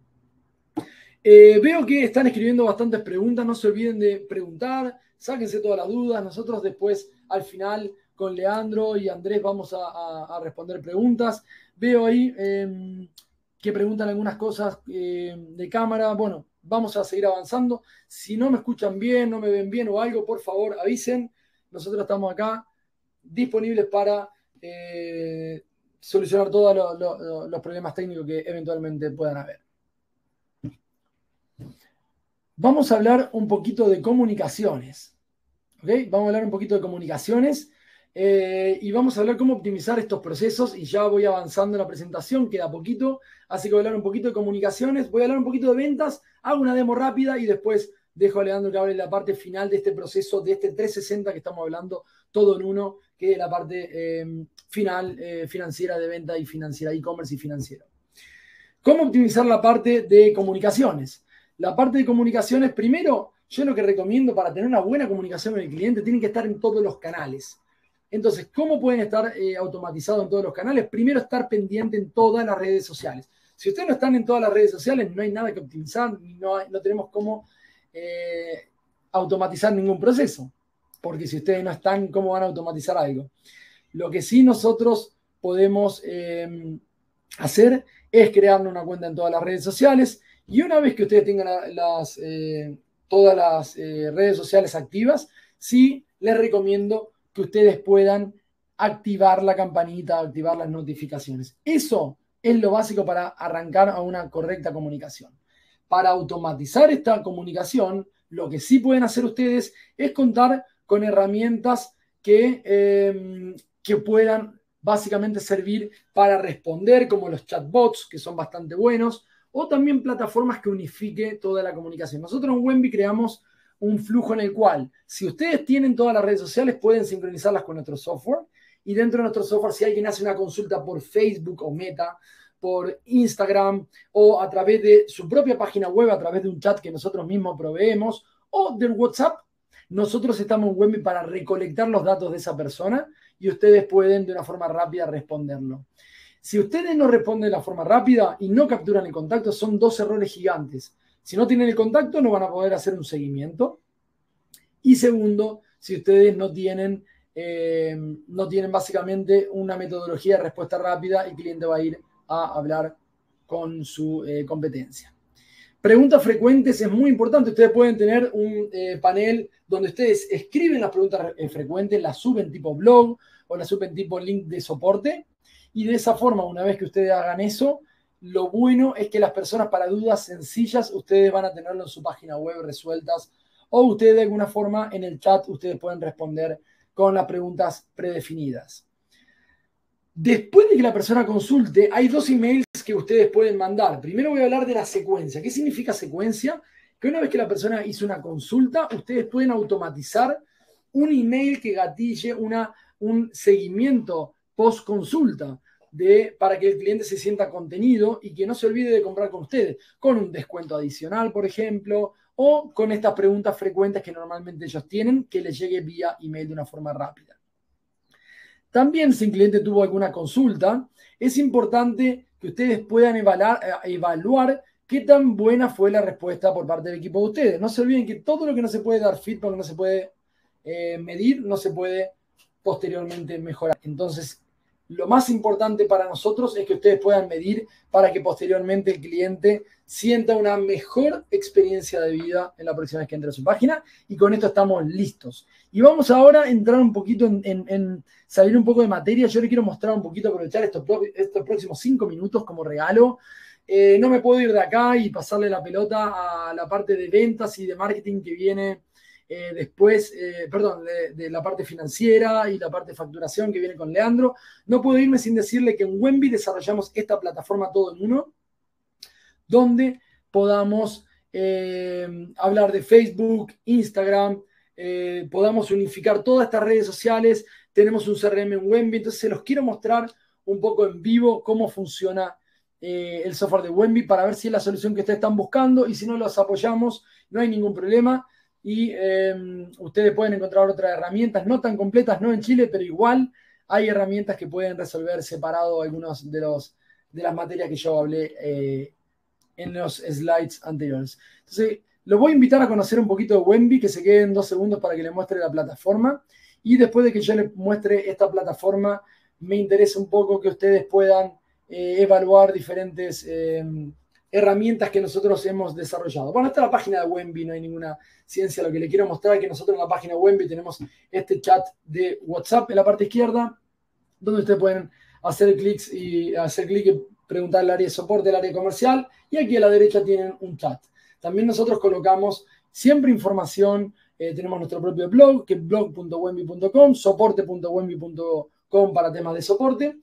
Eh, veo que están escribiendo bastantes preguntas, no se olviden de preguntar, sáquense todas las dudas, nosotros después al final con Leandro y Andrés vamos a, a, a responder preguntas. Veo ahí eh, que preguntan algunas cosas eh, de cámara, bueno, vamos a seguir avanzando. Si no me escuchan bien, no me ven bien o algo, por favor avisen, nosotros estamos acá disponibles para eh, solucionar todos lo, lo, los problemas técnicos que eventualmente puedan haber. Vamos a hablar un poquito de comunicaciones. ¿Okay? Vamos a hablar un poquito de comunicaciones eh, y vamos a hablar cómo optimizar estos procesos, y ya voy avanzando en la presentación, queda poquito, así que voy a hablar un poquito de comunicaciones, voy a hablar un poquito de ventas, hago una demo rápida y después dejo a Leandro que hable la parte final de este proceso, de este trescientos sesenta que estamos hablando, todo en uno, que es la parte eh, final eh, financiera de venta y financiera, e-commerce y financiero. ¿Cómo optimizar la parte de comunicaciones? La parte de comunicaciones, primero, yo lo que recomiendo para tener una buena comunicación con el cliente, tienen que estar en todos los canales. Entonces, ¿cómo pueden estar eh, automatizados en todos los canales? Primero, estar pendiente en todas las redes sociales. Si ustedes no están en todas las redes sociales, no hay nada que optimizar, no, hay, no tenemos cómo eh, automatizar ningún proceso. Porque si ustedes no están, ¿cómo van a automatizar algo? Lo que sí nosotros podemos eh, hacer es crearnos una cuenta en todas las redes sociales, y una vez que ustedes tengan las, eh, todas las eh, redes sociales activas, sí les recomiendo que ustedes puedan activar la campanita, activar las notificaciones. Eso es lo básico para arrancar a una correcta comunicación. Para automatizar esta comunicación, lo que sí pueden hacer ustedes es contar con herramientas que, eh, que puedan básicamente servir para responder, como los chatbots, que son bastante buenos, o también plataformas que unifique toda la comunicación. Nosotros en Wemby creamos un flujo en el cual, si ustedes tienen todas las redes sociales, pueden sincronizarlas con nuestro software, y dentro de nuestro software, si alguien hace una consulta por Facebook o Meta, por Instagram, o a través de su propia página web, a través de un chat que nosotros mismos proveemos, o del WhatsApp, nosotros estamos en Wemby para recolectar los datos de esa persona, y ustedes pueden de una forma rápida responderlo. Si ustedes no responden de la forma rápida y no capturan el contacto, son dos errores gigantes. Si no tienen el contacto, no van a poder hacer un seguimiento. Y segundo, si ustedes no tienen, eh, no tienen básicamente una metodología de respuesta rápida, el cliente va a ir a hablar con su eh, competencia. Preguntas frecuentes es muy importante. Ustedes pueden tener un eh, panel donde ustedes escriben las preguntas eh, frecuentes, las suben tipo blog o las suben tipo link de soporte. Y de esa forma, una vez que ustedes hagan eso, lo bueno es que las personas para dudas sencillas, ustedes van a tenerlo en su página web resueltas, o ustedes de alguna forma en el chat, ustedes pueden responder con las preguntas predefinidas. Después de que la persona consulte, hay dos emails que ustedes pueden mandar. Primero voy a hablar de la secuencia. ¿Qué significa secuencia? Que una vez que la persona hizo una consulta, ustedes pueden automatizar un email que gatille una, un seguimiento post consulta de, para que el cliente se sienta contenido y que no se olvide de comprar con ustedes, con un descuento adicional, por ejemplo, o con estas preguntas frecuentes que normalmente ellos tienen, que les llegue vía email de una forma rápida. También, si el cliente tuvo alguna consulta, es importante que ustedes puedan evaluar, evaluar qué tan buena fue la respuesta por parte del equipo de ustedes. No se olviden que todo lo que no se puede dar feedback, no se puede eh, medir, no se puede posteriormente mejorar. Entonces, lo más importante para nosotros es que ustedes puedan medir para que posteriormente el cliente sienta una mejor experiencia de vida en la próxima vez que entre a su página. Y con esto estamos listos. Y vamos ahora a entrar un poquito en, en, en salir un poco de materia. Yo les quiero mostrar un poquito, aprovechar estos, estos próximos cinco minutos como regalo. Eh, no me puedo ir de acá y pasarle la pelota a la parte de ventas y de marketing que viene eh, después, eh, perdón, de, de la parte financiera y la parte de facturación que viene con Leandro. No puedo irme sin decirle que en Wemby desarrollamos esta plataforma todo en uno, donde podamos eh, hablar de Facebook, Instagram, eh, podamos unificar todas estas redes sociales. Tenemos un C R M en Wemby, entonces se los quiero mostrar un poco en vivo cómo funciona eh, el software de Wemby para ver si es la solución que ustedes están buscando, y si no, los apoyamos, no hay ningún problema. Y eh, ustedes pueden encontrar otras herramientas, no tan completas, no en Chile, pero igual hay herramientas que pueden resolver separado algunos de, los, de las materias que yo hablé eh, en los slides anteriores. Entonces, los voy a invitar a conocer un poquito de Wemby, que se queden dos segundos para que les muestre la plataforma. Y después de que yo les muestre esta plataforma, me interesa un poco que ustedes puedan eh, evaluar diferentes eh, herramientas que nosotros hemos desarrollado. Bueno, esta es la página de Wemby, no hay ninguna ciencia. Lo que les quiero mostrar es que nosotros en la página de Wemby tenemos este chat de WhatsApp en la parte izquierda, donde ustedes pueden hacer clics y hacer clic y preguntar al área de soporte, al área comercial, y aquí a la derecha tienen un chat. También nosotros colocamos siempre información. Eh, tenemos nuestro propio blog, que es blog punto wemby punto com, soporte punto wemby punto com para temas de soporte,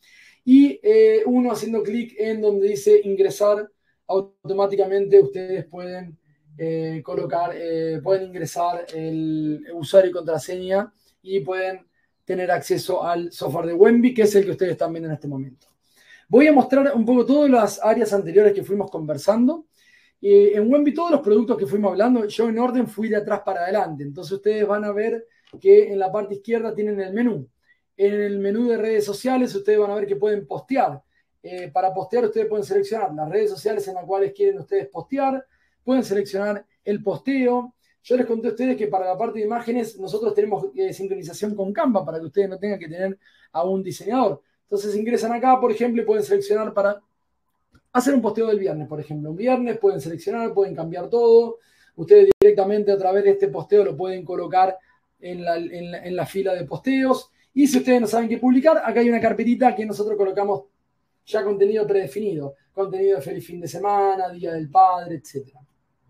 y eh, uno haciendo clic en donde dice ingresar, automáticamente ustedes pueden eh, colocar, eh, pueden ingresar el usuario y contraseña y pueden tener acceso al software de Wemby, que es el que ustedes están viendo en este momento. Voy a mostrar un poco todas las áreas anteriores que fuimos conversando. Eh, en Wemby, todos los productos que fuimos hablando, yo en orden fui de atrás para adelante. Entonces ustedes van a ver que en la parte izquierda tienen el menú. En el menú de redes sociales ustedes van a ver que pueden postear. Eh, para postear ustedes pueden seleccionar las redes sociales en las cuales quieren ustedes postear. Pueden seleccionar el posteo. Yo les conté a ustedes que para la parte de imágenes nosotros tenemos eh, sincronización con Canva para que ustedes no tengan que tener a un diseñador. Entonces ingresan acá, por ejemplo, y pueden seleccionar para hacer un posteo del viernes, por ejemplo. Un viernes pueden seleccionar, pueden cambiar todo. Ustedes directamente a través de este posteo lo pueden colocar en la, en la, en la fila de posteos. Y si ustedes no saben qué publicar, acá hay una carpetita que nosotros colocamos ya contenido predefinido. Contenido de feliz fin de semana, Día del Padre, etcétera.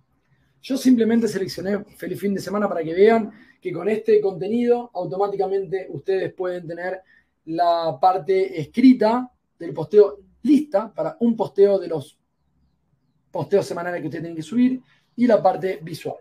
Yo simplemente seleccioné feliz fin de semana para que vean que con este contenido automáticamente ustedes pueden tener la parte escrita del posteo lista para un posteo de los posteos semanales que ustedes tienen que subir y la parte visual.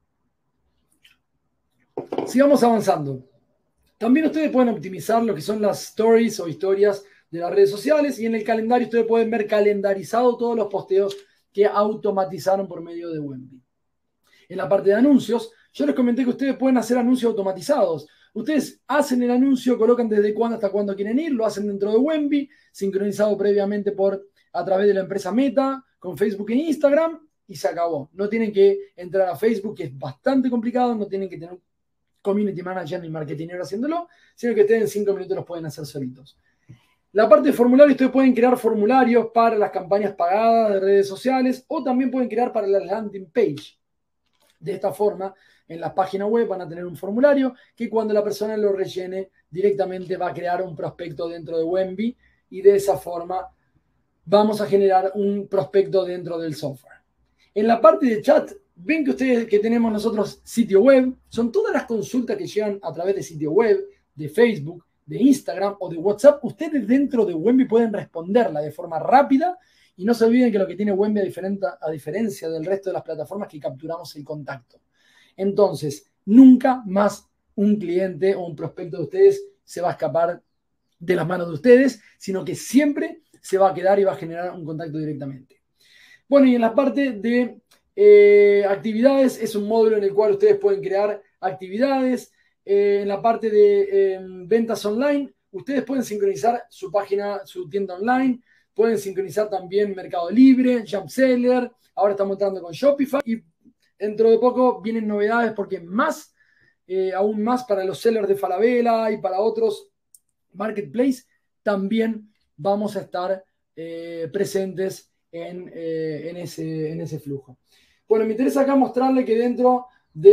Sigamos avanzando. También ustedes pueden optimizar lo que son las stories o historias de las redes sociales, y en el calendario ustedes pueden ver calendarizado todos los posteos que automatizaron por medio de Wemby. En la parte de anuncios, yo les comenté que ustedes pueden hacer anuncios automatizados. Ustedes hacen el anuncio, colocan desde cuándo hasta cuándo quieren ir, lo hacen dentro de Wemby, sincronizado previamente por, a través de la empresa Meta, con Facebook e Instagram, y se acabó. No tienen que entrar a Facebook, que es bastante complicado, no tienen que tener un community manager ni marketingero haciéndolo, sino que ustedes en cinco minutos los pueden hacer solitos. La parte de formularios, ustedes pueden crear formularios para las campañas pagadas de redes sociales, o también pueden crear para la landing page. De esta forma, en la página web van a tener un formulario que cuando la persona lo rellene directamente va a crear un prospecto dentro de Wemby, y de esa forma vamos a generar un prospecto dentro del software. En la parte de chat, ven que ustedes que tenemos nosotros sitio web, son todas las consultas que llegan a través de sitio web, de Facebook, de Instagram o de WhatsApp, ustedes dentro de Wemby pueden responderla de forma rápida. Y no se olviden que lo que tiene Wemby a, diferente, a diferencia del resto de las plataformas es que capturamos el contacto. Entonces, nunca más un cliente o un prospecto de ustedes se va a escapar de las manos de ustedes, sino que siempre se va a quedar y va a generar un contacto directamente. Bueno, y en la parte de eh, actividades, es un módulo en el cual ustedes pueden crear actividades. Eh, en la parte de eh, ventas online, ustedes pueden sincronizar su página, su tienda online, pueden sincronizar también Mercado Libre, Jumpseller, ahora estamos entrando con Shopify y dentro de poco vienen novedades porque más, eh, aún más para los sellers de Falabella y para otros marketplace, también vamos a estar eh, presentes en, eh, en, ese, en ese flujo. Bueno, me interesa acá mostrarle que dentro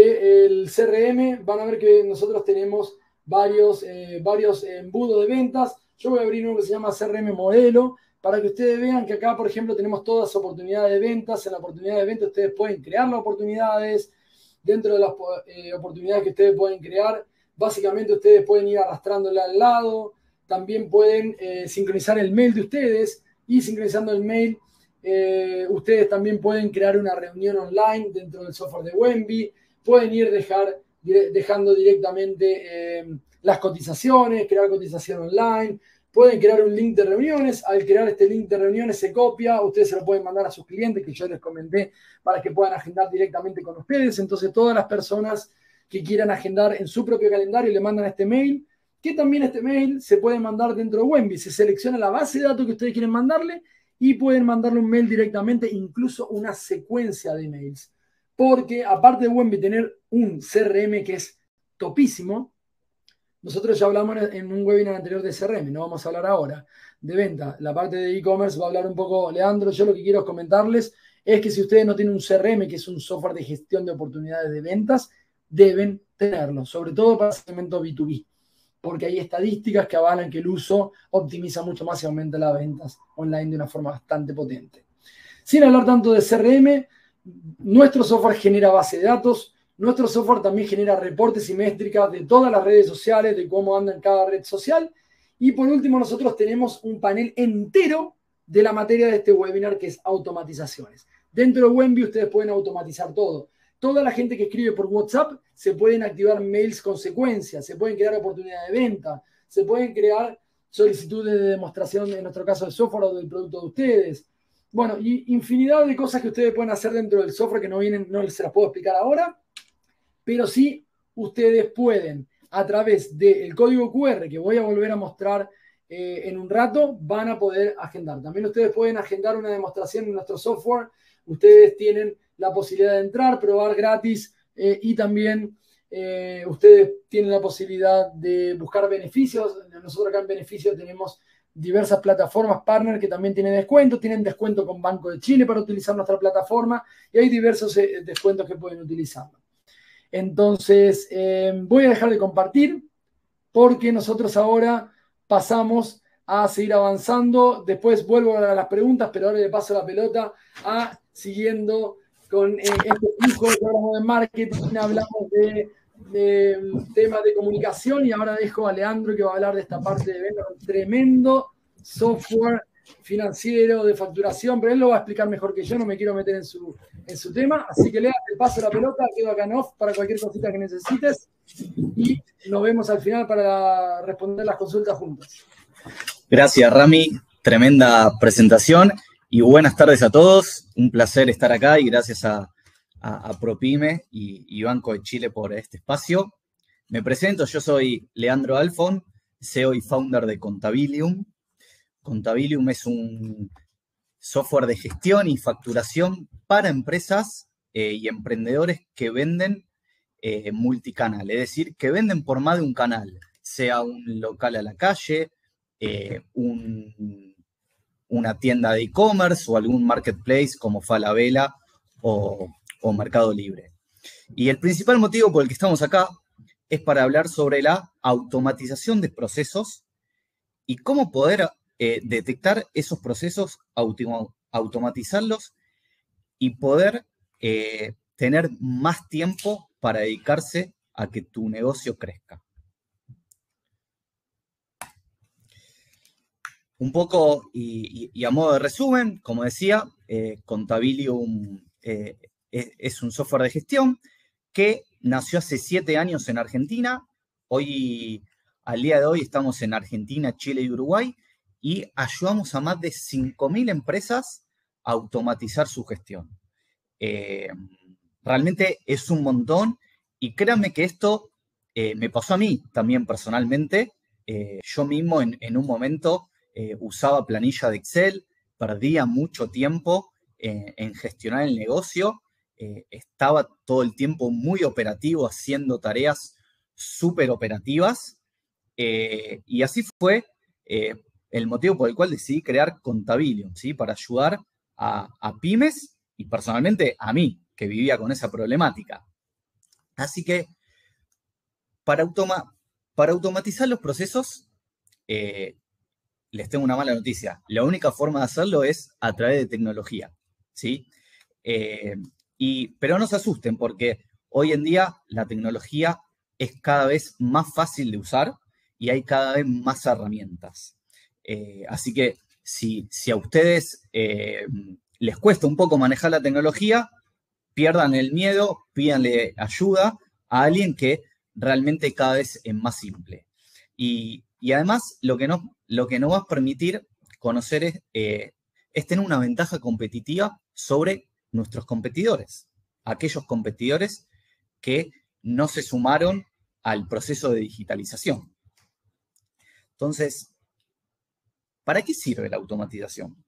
del C R M van a ver que nosotros tenemos varios, eh, varios embudos de ventas. Yo voy a abrir uno que se llama C R M Modelo, para que ustedes vean que acá, por ejemplo, tenemos todas las oportunidades de ventas. En la oportunidad de ventas ustedes pueden crear las oportunidades. Dentro de las eh, oportunidades que ustedes pueden crear, básicamente ustedes pueden ir arrastrándola al lado. También pueden eh, sincronizar el mail de ustedes. Y sincronizando el mail, eh, ustedes también pueden crear una reunión online dentro del software de Wemby. Pueden ir dejar, dejando directamente eh, las cotizaciones, crear cotización online. Pueden crear un link de reuniones. Al crear este link de reuniones se copia. Ustedes se lo pueden mandar a sus clientes, que yo les comenté, para que puedan agendar directamente con ustedes. Entonces, todas las personas que quieran agendar en su propio calendario le mandan este mail, que también este mail se puede mandar dentro de Wemby. Se selecciona la base de datos que ustedes quieren mandarle y pueden mandarle un mail directamente, incluso una secuencia de mails. Porque aparte de Wemby tener un C R M que es topísimo, nosotros ya hablamos en un webinar anterior de C R M, no vamos a hablar ahora de venta. La parte de e-commerce va a hablar un poco Leandro. Yo lo que quiero comentarles es que si ustedes no tienen un C R M, que es un software de gestión de oportunidades de ventas, deben tenerlo, sobre todo para el segmento B dos B, porque hay estadísticas que avalan que el uso optimiza mucho más y aumenta las ventas online de una forma bastante potente. Sin hablar tanto de C R M, nuestro software genera base de datos. Nuestro software también genera reportes y métricas de todas las redes sociales, de cómo anda en cada red social. Y por último, nosotros tenemos un panel entero de la materia de este webinar, que es automatizaciones. Dentro de Wemby ustedes pueden automatizar todo. Toda la gente que escribe por WhatsApp se pueden activar mails con secuencia, se pueden crear oportunidades de venta, se pueden crear solicitudes de demostración, en nuestro caso, del software o del producto de ustedes. Bueno, y infinidad de cosas que ustedes pueden hacer dentro del software que no vienen, no se las puedo explicar ahora. Pero sí, ustedes pueden, a través del código Q R que voy a volver a mostrar eh, en un rato, van a poder agendar. También ustedes pueden agendar una demostración en nuestro software. Ustedes tienen la posibilidad de entrar, probar gratis eh, y también eh, ustedes tienen la posibilidad de buscar beneficios. Nosotros acá en beneficios tenemos diversas plataformas partner que también tienen descuento. Tienen descuento con Banco de Chile para utilizar nuestra plataforma y hay diversos eh, descuentos que pueden utilizar. Entonces, eh, voy a dejar de compartir porque nosotros ahora pasamos a seguir avanzando. Después vuelvo a las preguntas, pero ahora le paso la pelota a siguiendo con eh, este flujo. Hablamos de marketing, hablamos de, de temas de comunicación y ahora dejo a Leandro que va a hablar de esta parte de venta, un tremendo software financiero de facturación, pero él lo va a explicar mejor que yo, no me quiero meter en su, en su tema, así que Lea, te paso la pelota, quedo acá en off para cualquier cosita que necesites y nos vemos al final para responder las consultas juntos. Gracias, Rami, tremenda presentación y buenas tardes a todos, un placer estar acá y gracias a, a, a ProPyme y, y Banco de Chile por este espacio. Me presento, yo soy Leandro Alfon, C E O y founder de Contabilium. Contabilium es un software de gestión y facturación para empresas eh, y emprendedores que venden eh, multicanal, es decir, que venden por más de un canal, sea un local a la calle, eh, un, una tienda de e-commerce o algún marketplace como Falabella o, o Mercado Libre. Y el principal motivo por el que estamos acá es para hablar sobre la automatización de procesos y cómo poder Eh, detectar esos procesos, autom automatizarlos y poder eh, tener más tiempo para dedicarse a que tu negocio crezca. un poco, y, y- y a modo de resumen, como decía, eh, Contabilium eh, es, es un software de gestión que nació hace siete años en Argentina. Hoy, al día de hoy, estamos en Argentina, Chile y Uruguay y ayudamos a más de cinco mil empresas a automatizar su gestión. Eh, realmente es un montón y créanme que esto eh, me pasó a mí también personalmente. Eh, yo mismo en, en un momento eh, usaba planilla de Excel, perdía mucho tiempo eh, en gestionar el negocio, eh, estaba todo el tiempo muy operativo haciendo tareas súper operativas eh, y así fue eh, el motivo por el cual decidí crear Contabilium, ¿sí? Para ayudar a, a pymes y personalmente a mí, que vivía con esa problemática. Así que para, automa para automatizar los procesos, eh, les tengo una mala noticia. La única forma de hacerlo es a través de tecnología, ¿sí? Eh, y, pero no se asusten porque hoy en día la tecnología es cada vez más fácil de usar y hay cada vez más herramientas. Eh, así que si, si a ustedes eh, les cuesta un poco manejar la tecnología, pierdan el miedo, pídanle ayuda a alguien que realmente cada vez es más simple. Y, y además lo que, nos, lo que nos va a permitir conocer es, eh, es tener una ventaja competitiva sobre nuestros competidores, aquellos competidores que no se sumaron al proceso de digitalización. Entonces, ¿para qué sirve la automatización?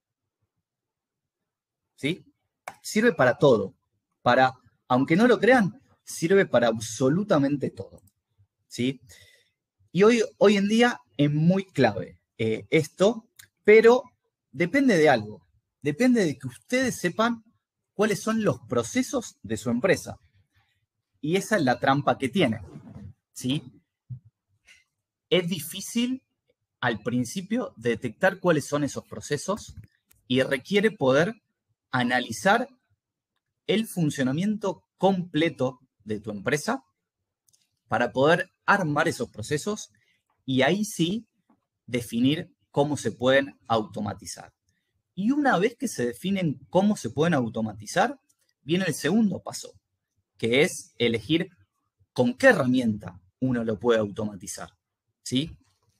¿Sí? Sirve para todo. Para, aunque no lo crean, sirve para absolutamente todo. ¿Sí? Y hoy, hoy en día es muy clave eh, esto, pero depende de algo. Depende de que ustedes sepan cuáles son los procesos de su empresa. Y esa es la trampa que tiene. ¿Sí? Es difícil al principio detectar cuáles son esos procesos y requiere poder analizar el funcionamiento completo de tu empresa para poder armar esos procesos y ahí sí definir cómo se pueden automatizar. Y una vez que se definen cómo se pueden automatizar, viene el segundo paso, que es elegir con qué herramienta uno lo puede automatizar. ¿Sí?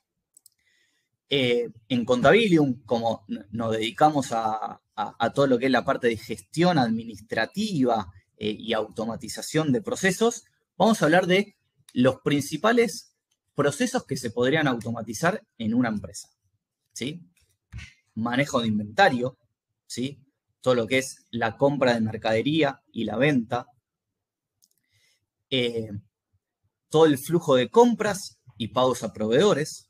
Eh, en Contabilium, como nos dedicamos a, a, a todo lo que es la parte de gestión administrativa eh, y automatización de procesos, vamos a hablar de los principales procesos que se podrían automatizar en una empresa. ¿Sí? Manejo de inventario, ¿sí? Todo lo que es la compra de mercadería y la venta, eh, todo el flujo de compras y pagos a proveedores,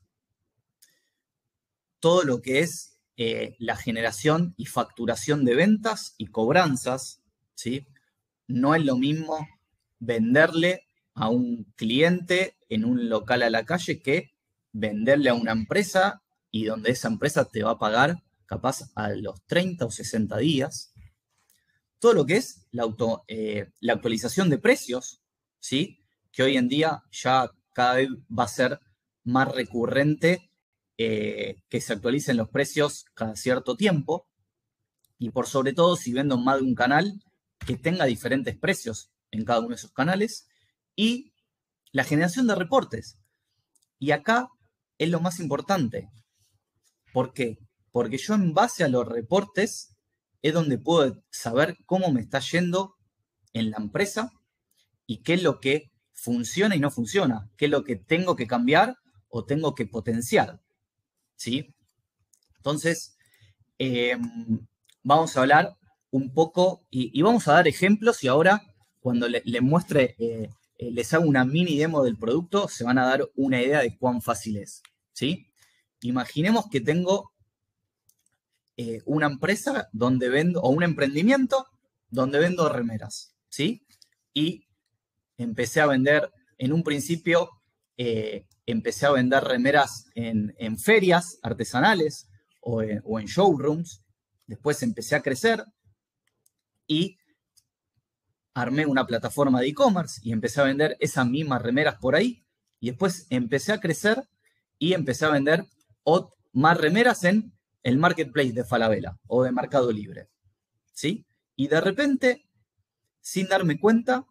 todo lo que es eh, la generación y facturación de ventas y cobranzas, ¿sí? No es lo mismo venderle a un cliente en un local a la calle que venderle a una empresa y donde esa empresa te va a pagar capaz a los treinta o sesenta días. Todo lo que es la, auto, eh, la actualización de precios, ¿sí? Que hoy en día ya cada vez va a ser más recurrente eh, que se actualicen los precios cada cierto tiempo. Y por sobre todo, si vendo más de un canal, que tenga diferentes precios en cada uno de esos canales. Y la generación de reportes. Y acá es lo más importante. ¿Por qué? Porque yo en base a los reportes es donde puedo saber cómo me está yendo en la empresa y qué es lo que funciona y no funciona, qué es lo que tengo que cambiar o tengo que potenciar. ¿Sí? Entonces, eh, vamos a hablar un poco y, y vamos a dar ejemplos y ahora cuando le, le muestre, eh, eh, les hago una mini demo del producto, se van a dar una idea de cuán fácil es. ¿Sí? Imaginemos que tengo eh, una empresa donde vendo, o un emprendimiento donde vendo remeras, ¿sí? Y empecé a vender, en un principio, eh, empecé a vender remeras en, en ferias artesanales o en, o en showrooms. Después empecé a crecer y armé una plataforma de e-commerce y empecé a vender esas mismas remeras por ahí. Y después empecé a crecer y empecé a vender ot más remeras en el marketplace de Falabella o de Mercado Libre, ¿sí? Y de repente, sin darme cuenta,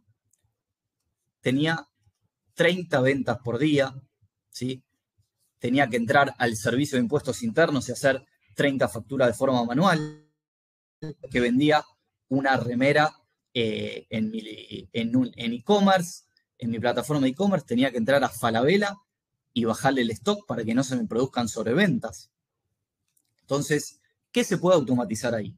tenía treinta ventas por día, ¿sí? Tenía que entrar al servicio de impuestos internos y hacer treinta facturas de forma manual, que vendía una remera eh, en mi en un, en e-commerce, en mi plataforma de e-commerce, tenía que entrar a Falabella y bajarle el stock para que no se me produzcan sobreventas. Entonces, ¿qué se puede automatizar ahí?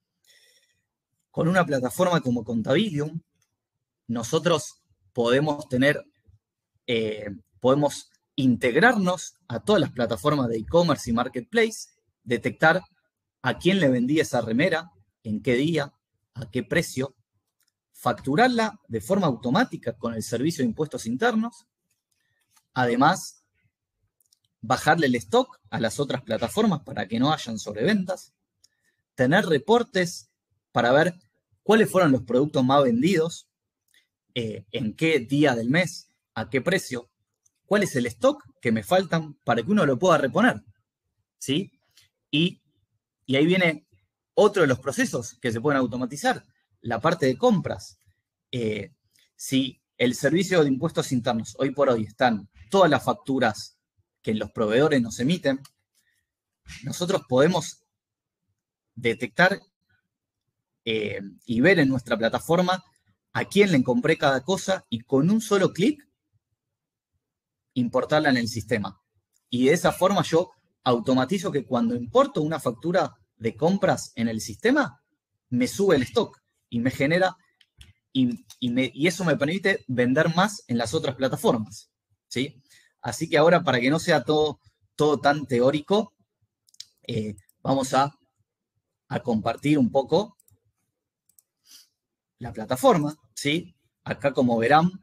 Con una plataforma como Contabilium, nosotros podemos tener, eh, podemos integrarnos a todas las plataformas de e-commerce y marketplace, detectar a quién le vendí esa remera, en qué día, a qué precio, facturarla de forma automática con el servicio de impuestos internos, además bajarle el stock a las otras plataformas para que no hayan sobreventas, tener reportes para ver cuáles fueron los productos más vendidos, eh, en qué día del mes, a qué precio, cuál es el stock que me faltan para que uno lo pueda reponer, ¿sí? Y, y ahí viene otro de los procesos que se pueden automatizar, la parte de compras. Eh, si el servicio de impuestos internos hoy por hoy están todas las facturas que los proveedores nos emiten, nosotros podemos detectar eh, y ver en nuestra plataforma a quién le compré cada cosa y con un solo clic importarla en el sistema. Y de esa forma yo automatizo que cuando importo una factura de compras en el sistema, me sube el stock y me genera, y, y, me, y eso me permite vender más en las otras plataformas, ¿sí? Así que ahora, para que no sea todo, todo tan teórico, eh, vamos a, a compartir un poco la plataforma, ¿sí? Acá, como verán,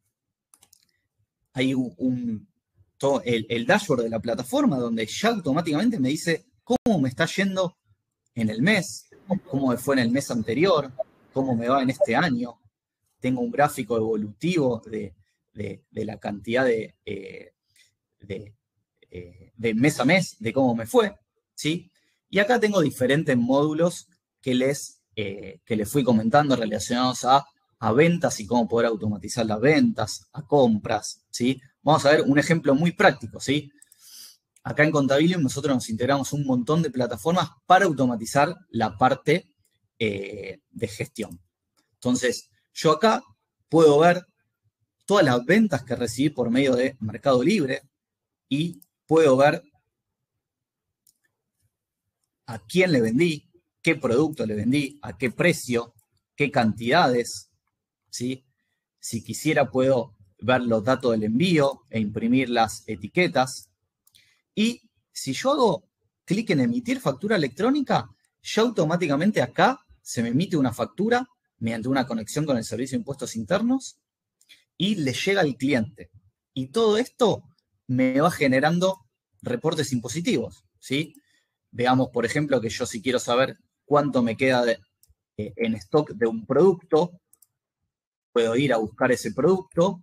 hay un, un todo el, el dashboard de la plataforma donde ya automáticamente me dice cómo me está yendo en el mes, cómo me fue en el mes anterior, cómo me va en este año. Tengo un gráfico evolutivo de, de, de la cantidad de, eh, de, eh, de mes a mes, de cómo me fue, ¿sí? Y acá tengo diferentes módulos que les, eh, que les fui comentando relacionados a, a ventas y cómo poder automatizar las ventas, a compras, ¿sí? Vamos a ver un ejemplo muy práctico, ¿sí? Acá en Contabilium nosotros nos integramos un montón de plataformas para automatizar la parte eh, de gestión. Entonces, yo acá puedo ver todas las ventas que recibí por medio de Mercado Libre y puedo ver a quién le vendí, qué producto le vendí, a qué precio, qué cantidades, ¿sí? Si quisiera puedo ver los datos del envío e imprimir las etiquetas. Y si yo hago clic en emitir factura electrónica, ya automáticamente acá se me emite una factura mediante una conexión con el servicio de impuestos internos y le llega al cliente. Y todo esto me va generando reportes impositivos, ¿sí? Veamos, por ejemplo, que yo si quiero saber cuánto me queda de, eh, en stock de un producto, puedo ir a buscar ese producto,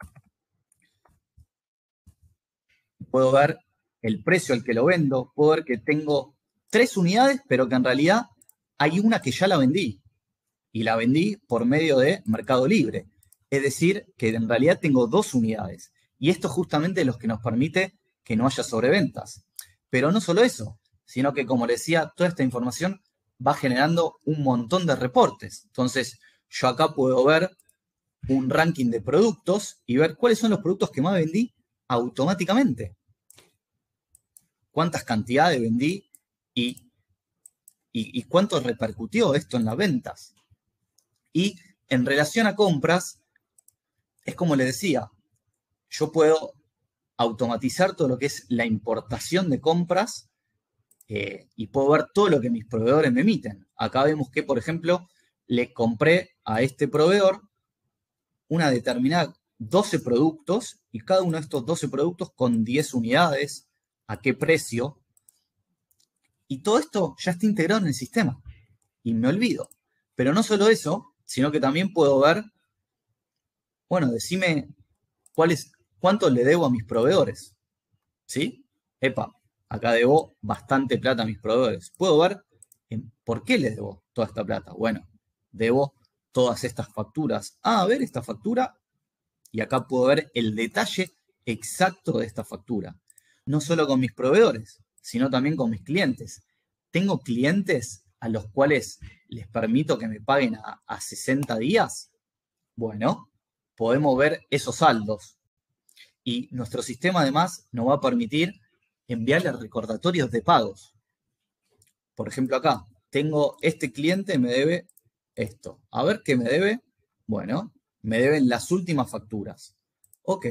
puedo ver el precio al que lo vendo, puedo ver que tengo tres unidades, pero que en realidad hay una que ya la vendí, y la vendí por medio de Mercado Libre. Es decir, que en realidad tengo dos unidades. Y esto justamente es lo que nos permite que no haya sobreventas. Pero no solo eso, sino que, como les decía, toda esta información va generando un montón de reportes. Entonces, yo acá puedo ver un ranking de productos y ver cuáles son los productos que más vendí automáticamente. Cuántas cantidades vendí y, y, y cuánto repercutió esto en las ventas. Y en relación a compras, es como les decía, yo puedo automatizar todo lo que es la importación de compras eh, y puedo ver todo lo que mis proveedores me emiten. Acá vemos que, por ejemplo, le compré a este proveedor una determinada doce productos y cada uno de estos doce productos con diez unidades, a qué precio. Y todo esto ya está integrado en el sistema y me olvido. Pero no solo eso, sino que también puedo ver, bueno, decime cuál es, cuánto le debo a mis proveedores, ¿sí? Epa, acá debo bastante plata a mis proveedores. Puedo ver en por qué les debo toda esta plata. Bueno, debo todas estas facturas. Ah, a ver esta factura. Y acá puedo ver el detalle exacto de esta factura. No solo con mis proveedores, sino también con mis clientes. Tengo clientes a los cuales les permito que me paguen a, a sesenta días. Bueno, podemos ver esos saldos. Y nuestro sistema además nos va a permitir enviarles recordatorios de pagos. Por ejemplo, acá tengo este cliente me debe esto. A ver qué me debe. Bueno, me deben las últimas facturas. Ok.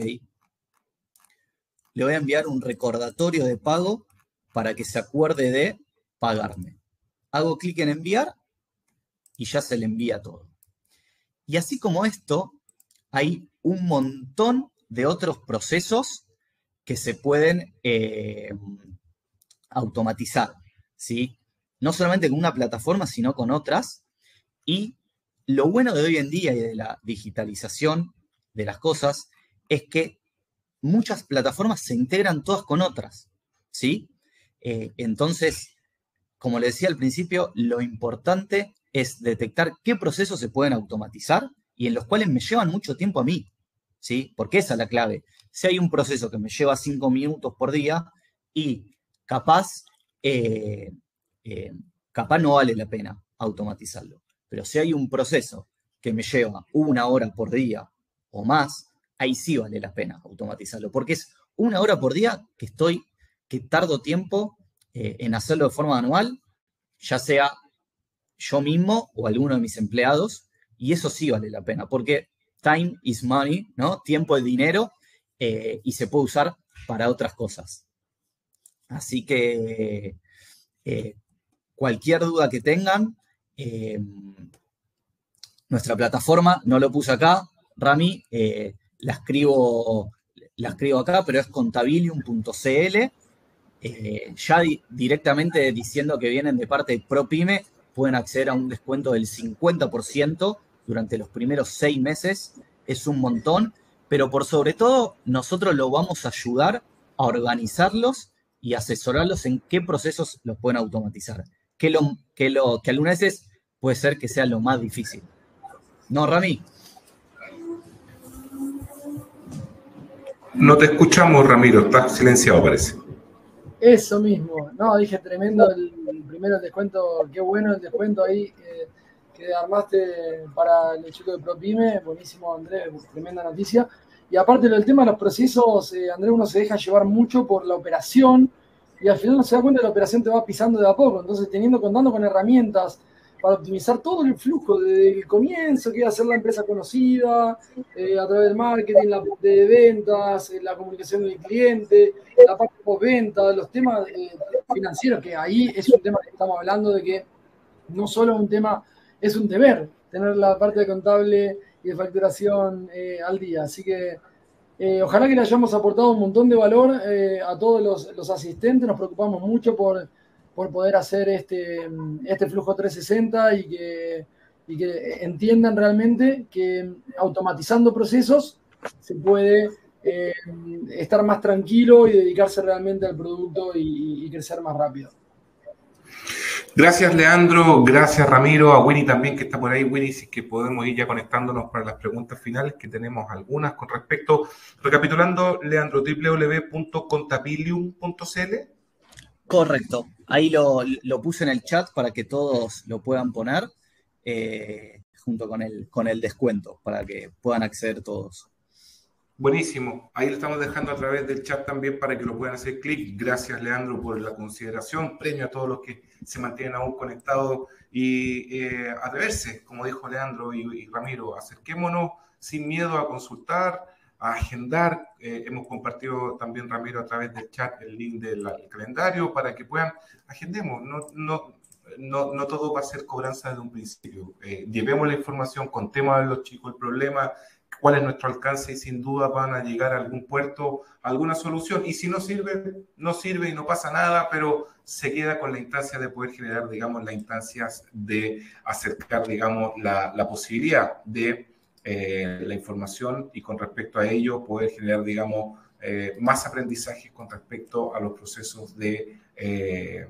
Le voy a enviar un recordatorio de pago para que se acuerde de pagarme. Hago clic en enviar y ya se le envía todo. Y así como esto, hay un montón de otros procesos que se pueden eh, automatizar, ¿sí? No solamente con una plataforma, sino con otras. Y lo bueno de hoy en día y de la digitalización de las cosas es que muchas plataformas se integran todas con otras, ¿sí? Eh, entonces, como le decía al principio, lo importante es detectar qué procesos se pueden automatizar y en los cuales me llevan mucho tiempo a mí, ¿sí? Porque esa es la clave. Si hay un proceso que me lleva cinco minutos por día y capaz, eh, eh, capaz no vale la pena automatizarlo. Pero si hay un proceso que me lleva una hora por día o más, ahí sí vale la pena automatizarlo. Porque es una hora por día que estoy, que tardo tiempo eh, en hacerlo de forma manual, ya sea yo mismo o alguno de mis empleados, y eso sí vale la pena. Porque time is money, ¿no? Tiempo es dinero eh, y se puede usar para otras cosas. Así que eh, cualquier duda que tengan, eh, nuestra plataforma, no lo puse acá, Rami, eh, la, escribo, la escribo acá, pero es contabilium punto c l. Eh, ya di directamente diciendo que vienen de parte de ProPyme, pueden acceder a un descuento del cincuenta por ciento durante los primeros seis meses. Es un montón, pero por sobre todo nosotros lo vamos a ayudar a organizarlos y asesorarlos en qué procesos los pueden automatizar. Que, lo, que, lo, que algunas veces puede ser que sea lo más difícil. ¿No, Rami? No te escuchamos, Ramiro. Estás silenciado, parece. Eso mismo. No, dije tremendo el, el primero el descuento. Qué bueno el descuento ahí eh, que armaste para los chicos de ProPyme. Buenísimo, Andrés. Tremenda noticia. Y aparte del tema de los procesos, eh, Andrés, uno se deja llevar mucho por la operación y al final no se da cuenta que la operación te va pisando de a poco. Entonces, teniendo, contando con herramientas para optimizar todo el flujo desde el comienzo, que iba a ser la empresa conocida, eh, a través del marketing, la parte de ventas, eh, la comunicación con el cliente, la parte postventa, los temas eh, financieros, que ahí es un tema que estamos hablando de que no solo es un tema, es un deber tener la parte de contable y de facturación eh, al día. Así que eh, ojalá que le hayamos aportado un montón de valor eh, a todos los, los asistentes. Nos preocupamos mucho por por poder hacer este, este flujo trescientos sesenta y que, y que entiendan realmente que automatizando procesos se puede eh, estar más tranquilo y dedicarse realmente al producto y, y crecer más rápido. Gracias, Leandro. Gracias, Ramiro. A Winnie también, que está por ahí. Winnie, si es que podemos ir ya conectándonos para las preguntas finales, que tenemos algunas con respecto. Recapitulando, Leandro, doble u doble u doble u punto contabilium punto c l. Correcto. Ahí lo, lo puse en el chat para que todos lo puedan poner eh, junto con el, con el descuento, para que puedan acceder todos. Buenísimo. Ahí lo estamos dejando a través del chat también para que lo puedan hacer clic. Gracias, Leandro, por la consideración. Premio a todos los que se mantienen aún conectados y eh, atreverse, como dijo Leandro y, y Ramiro. Acerquémonos sin miedo a consultar, a agendar. Eh, hemos compartido también, Ramiro, a través del chat el link del, del calendario para que puedan, agendemos. No, no, no, no todo va a ser cobranza desde un principio. Eh, llevemos la información, contemos a los chicos el problema, cuál es nuestro alcance y sin duda van a llegar a algún puerto, a alguna solución. Y si no sirve, no sirve y no pasa nada, pero se queda con la instancia de poder generar, digamos, las instancias de acercar, digamos, la, la posibilidad de Eh, la información y con respecto a ello poder generar, digamos, eh, más aprendizajes con respecto a los procesos de eh,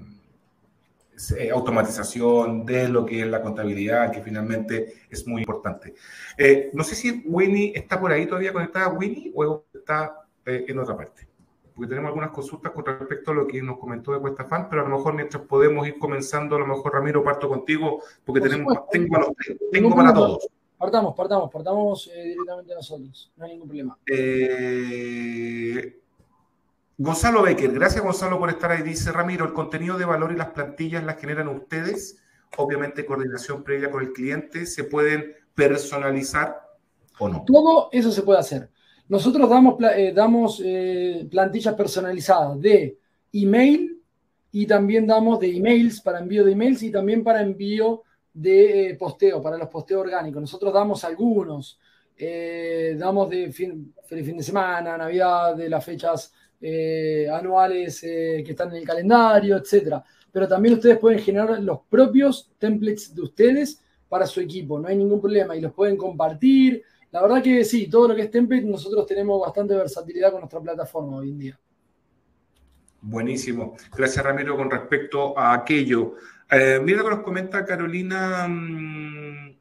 automatización, de lo que es la contabilidad, que finalmente es muy importante. Eh, no sé si Winnie está por ahí todavía conectada, Winnie, o está eh, en otra parte. Porque tenemos algunas consultas con respecto a lo que nos comentó de Cuesta Fan, pero a lo mejor mientras podemos ir comenzando, a lo mejor Ramiro, parto contigo, porque Por tenemos, supuesto. tengo, para, tengo para todos. Partamos, partamos, partamos eh, directamente nosotros, no hay ningún problema. Eh, Gonzalo Becker, gracias Gonzalo por estar ahí. Dice Ramiro, el contenido de valor y las plantillas las generan ustedes, obviamente coordinación previa con el cliente, ¿se pueden personalizar o no? Todo eso se puede hacer. Nosotros damos, eh, damos eh, plantillas personalizadas de email y también damos de emails para envío de emails y también para envío de eh, posteo, para los posteos orgánicos. Nosotros damos algunos, eh, damos de fin, feliz fin de semana, Navidad, de las fechas eh, anuales eh, que están en el calendario, etcétera. Pero también ustedes pueden generar los propios templates de ustedes para su equipo, no hay ningún problema y los pueden compartir. La verdad que sí, todo lo que es template, nosotros tenemos bastante versatilidad con nuestra plataforma hoy en día. Buenísimo. Gracias, Ramiro, con respecto a aquello. Eh, mira que nos comenta Carolina... Mmm,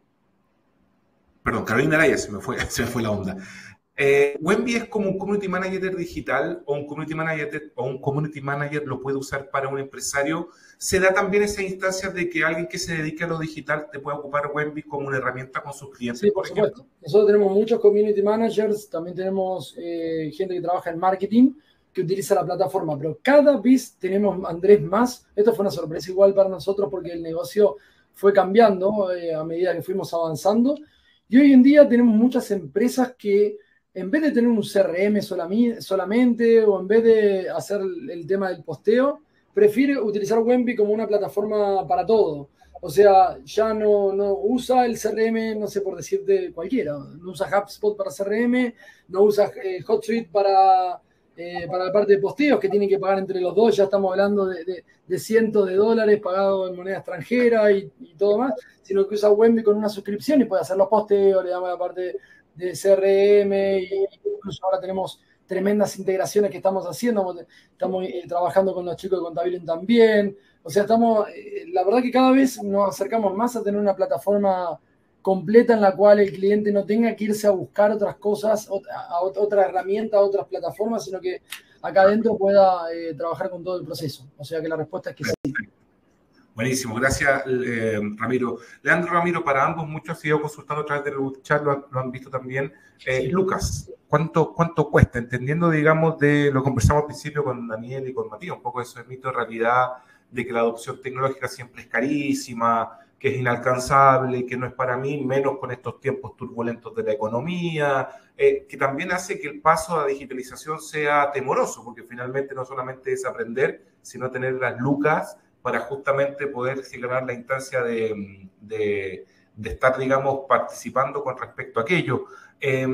perdón, Carolina Araya, se me fue, se me fue la onda. Eh, Wemby es como un community manager digital o un community manager o un community manager lo puede usar para un empresario. ¿Se da también esa instancia de que alguien que se dedique a lo digital te pueda ocupar Wemby como una herramienta con sus clientes? Sí, por, por supuesto. Ejemplo? Nosotros tenemos muchos community managers, también tenemos eh, gente que trabaja en marketing que utiliza la plataforma, pero cada vez tenemos, Andrés, más. Esto fue una sorpresa igual para nosotros porque el negocio fue cambiando eh, a medida que fuimos avanzando y hoy en día tenemos muchas empresas que en vez de tener un C R M solamente o en vez de hacer el tema del posteo, prefiere utilizar Wemby como una plataforma para todo. O sea, ya no, no usa el C R M, no sé por decirte cualquiera, no usa HubSpot para C R M, no usa eh, HotSuite para, eh, para la parte de posteos que tienen que pagar entre los dos, ya estamos hablando de, de, de cientos de dólares pagados en moneda extranjera y, y todo más, sino que usa Wemby con una suscripción y puede hacer los posteos, le damos la parte de C R M y incluso ahora tenemos tremendas integraciones que estamos haciendo, estamos eh, trabajando con los chicos de Contabilin también, o sea, estamos, eh, la verdad que cada vez nos acercamos más a tener una plataforma completa en la cual el cliente no tenga que irse a buscar otras cosas, a, a otra herramienta, a otras plataformas, sino que acá adentro pueda eh, trabajar con todo el proceso, o sea que la respuesta es que sí. Buenísimo, gracias eh, Ramiro. Leandro Ramiro, para ambos, muchos han sido consultando a través del chat, lo han, lo han visto también. Eh, sí. Lucas, ¿cuánto, ¿cuánto cuesta? Entendiendo, digamos, de lo que conversamos al principio con Daniel y con Matías, un poco de ese mito de realidad de que la adopción tecnológica siempre es carísima, que es inalcanzable, que no es para mí, menos con estos tiempos turbulentos de la economía, eh, que también hace que el paso a la digitalización sea temoroso, porque finalmente no solamente es aprender, sino tener las lucas para justamente poder ganar la instancia de, de, de estar, digamos, participando con respecto a aquello. Eh,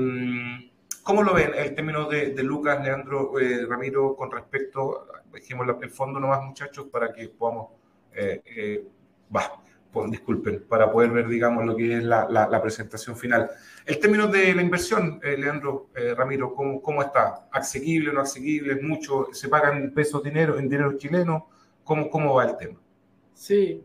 ¿Cómo lo ven el término de, de Lucas, Leandro, eh, Ramiro, con respecto, dijimos el fondo nomás, muchachos, para que podamos, eh, eh, bah, pues, disculpen, para poder ver, digamos, lo que es la, la, la presentación final. El término de la inversión, eh, Leandro, eh, Ramiro, ¿cómo, ¿cómo está? ¿Asequible, no asequible? ¿Es mucho? ¿Se pagan en pesos dinero, en dinero chileno? ¿Cómo, ¿Cómo va el tema? Sí.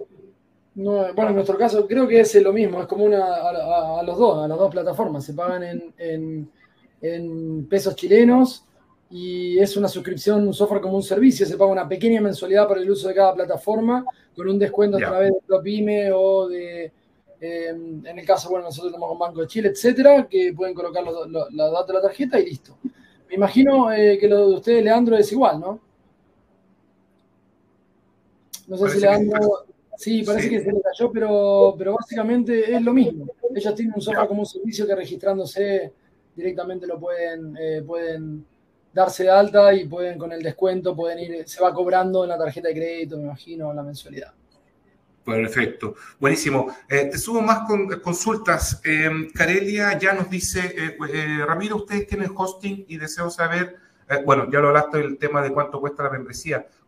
No, bueno, en nuestro caso creo que es lo mismo, es común a, a, a los dos, a las dos plataformas. Se pagan en, en, en pesos chilenos y es una suscripción, un software como un servicio. Se paga una pequeña mensualidad para el uso de cada plataforma con un descuento yeah. a través de ProPyme o de, eh, en el caso, bueno, nosotros tenemos un Banco de Chile, etcétera, que pueden colocar los, los, los datos de la tarjeta y listo. Me imagino eh, que lo de ustedes, Leandro, es igual, ¿no? No sé parece si Leandro... Sí, parece sí. que se le cayó, pero, pero básicamente es lo mismo. Ellos tienen un software como un servicio que registrándose directamente lo pueden, eh, pueden darse de alta y pueden con el descuento, pueden ir, se va cobrando en la tarjeta de crédito, me imagino, en la mensualidad. Perfecto, buenísimo. Eh, te subo más con, consultas. Eh, Carelia ya nos dice, eh, eh, Ramiro, ustedes tienen hosting y deseo saber... bueno, ya lo hablaste del tema de cuánto cuesta la membresía.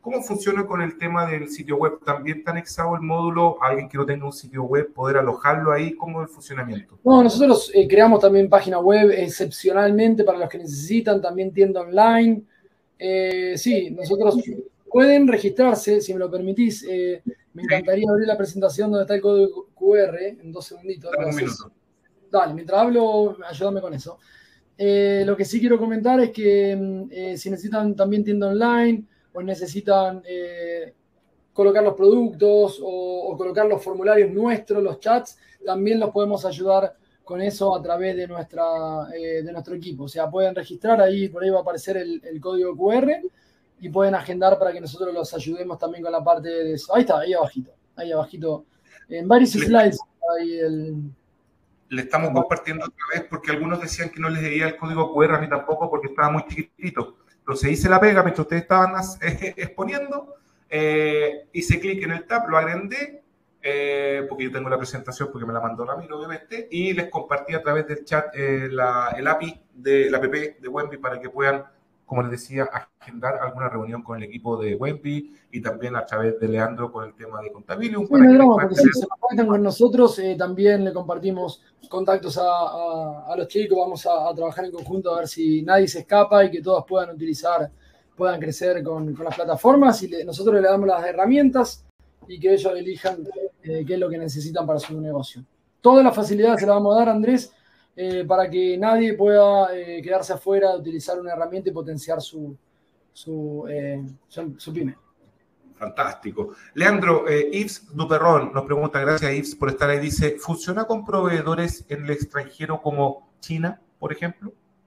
¿Cómo funciona con el tema del sitio web? ¿También está anexado el módulo? ¿Alguien que no tenga un sitio web, poder alojarlo ahí? ¿Cómo es el funcionamiento? No, nosotros eh, creamos también página web excepcionalmente para los que necesitan, también tienda online. Eh, sí, nosotros pueden registrarse, si me lo permitís. Eh, me Sí. encantaría abrir la presentación donde está el código cu erre en dos segunditos. Dame un Entonces, minuto. dale, mientras hablo, ayúdame con eso. Eh, lo que sí quiero comentar es que mm, eh, si necesitan también tienda online o necesitan eh, colocar los productos o, o colocar los formularios nuestros, los chats, también los podemos ayudar con eso a través de, nuestra, eh, de nuestro equipo. O sea, pueden registrar ahí, por ahí va a aparecer el, el código cu erre y pueden agendar para que nosotros los ayudemos también con la parte de eso. Ahí está, ahí abajito, ahí abajito. En varios slides ahí el... Le estamos compartiendo otra vez porque algunos decían que no les leía el código cu erre, a mí tampoco, porque estaba muy chiquitito. Entonces hice la pega mientras ustedes estaban eh, exponiendo, eh, hice clic en el tab, lo agrandé, eh, porque yo tengo la presentación, porque me la mandó Ramiro, obviamente, y les compartí a través del chat eh, la, el A P I de la app de Wemby para que puedan, como les decía, agendar alguna reunión con el equipo de Wemby y también a través de Leandro con el tema de Contabilium. Sí, para no que hay les drama, puedan porque si tener- se contactan con nosotros, eh, también le compartimos contactos a, a- a los chicos, vamos a, a trabajar en conjunto a ver si nadie se escapa y que todos puedan utilizar, puedan crecer con, con las plataformas y le- nosotros le damos las herramientas y que ellos elijan eh, qué es lo que necesitan para su negocio. Todas las facilidades se las vamos a dar, Andrés, eh, para que nadie pueda eh, quedarse afuera de utilizar una herramienta y potenciar su, su, eh, su, su pyme. Fantástico. Leandro, eh, Yves Duperrón nos pregunta, gracias Yves por estar ahí, dice, ¿funciona con proveedores en el extranjero como China, por ejemplo?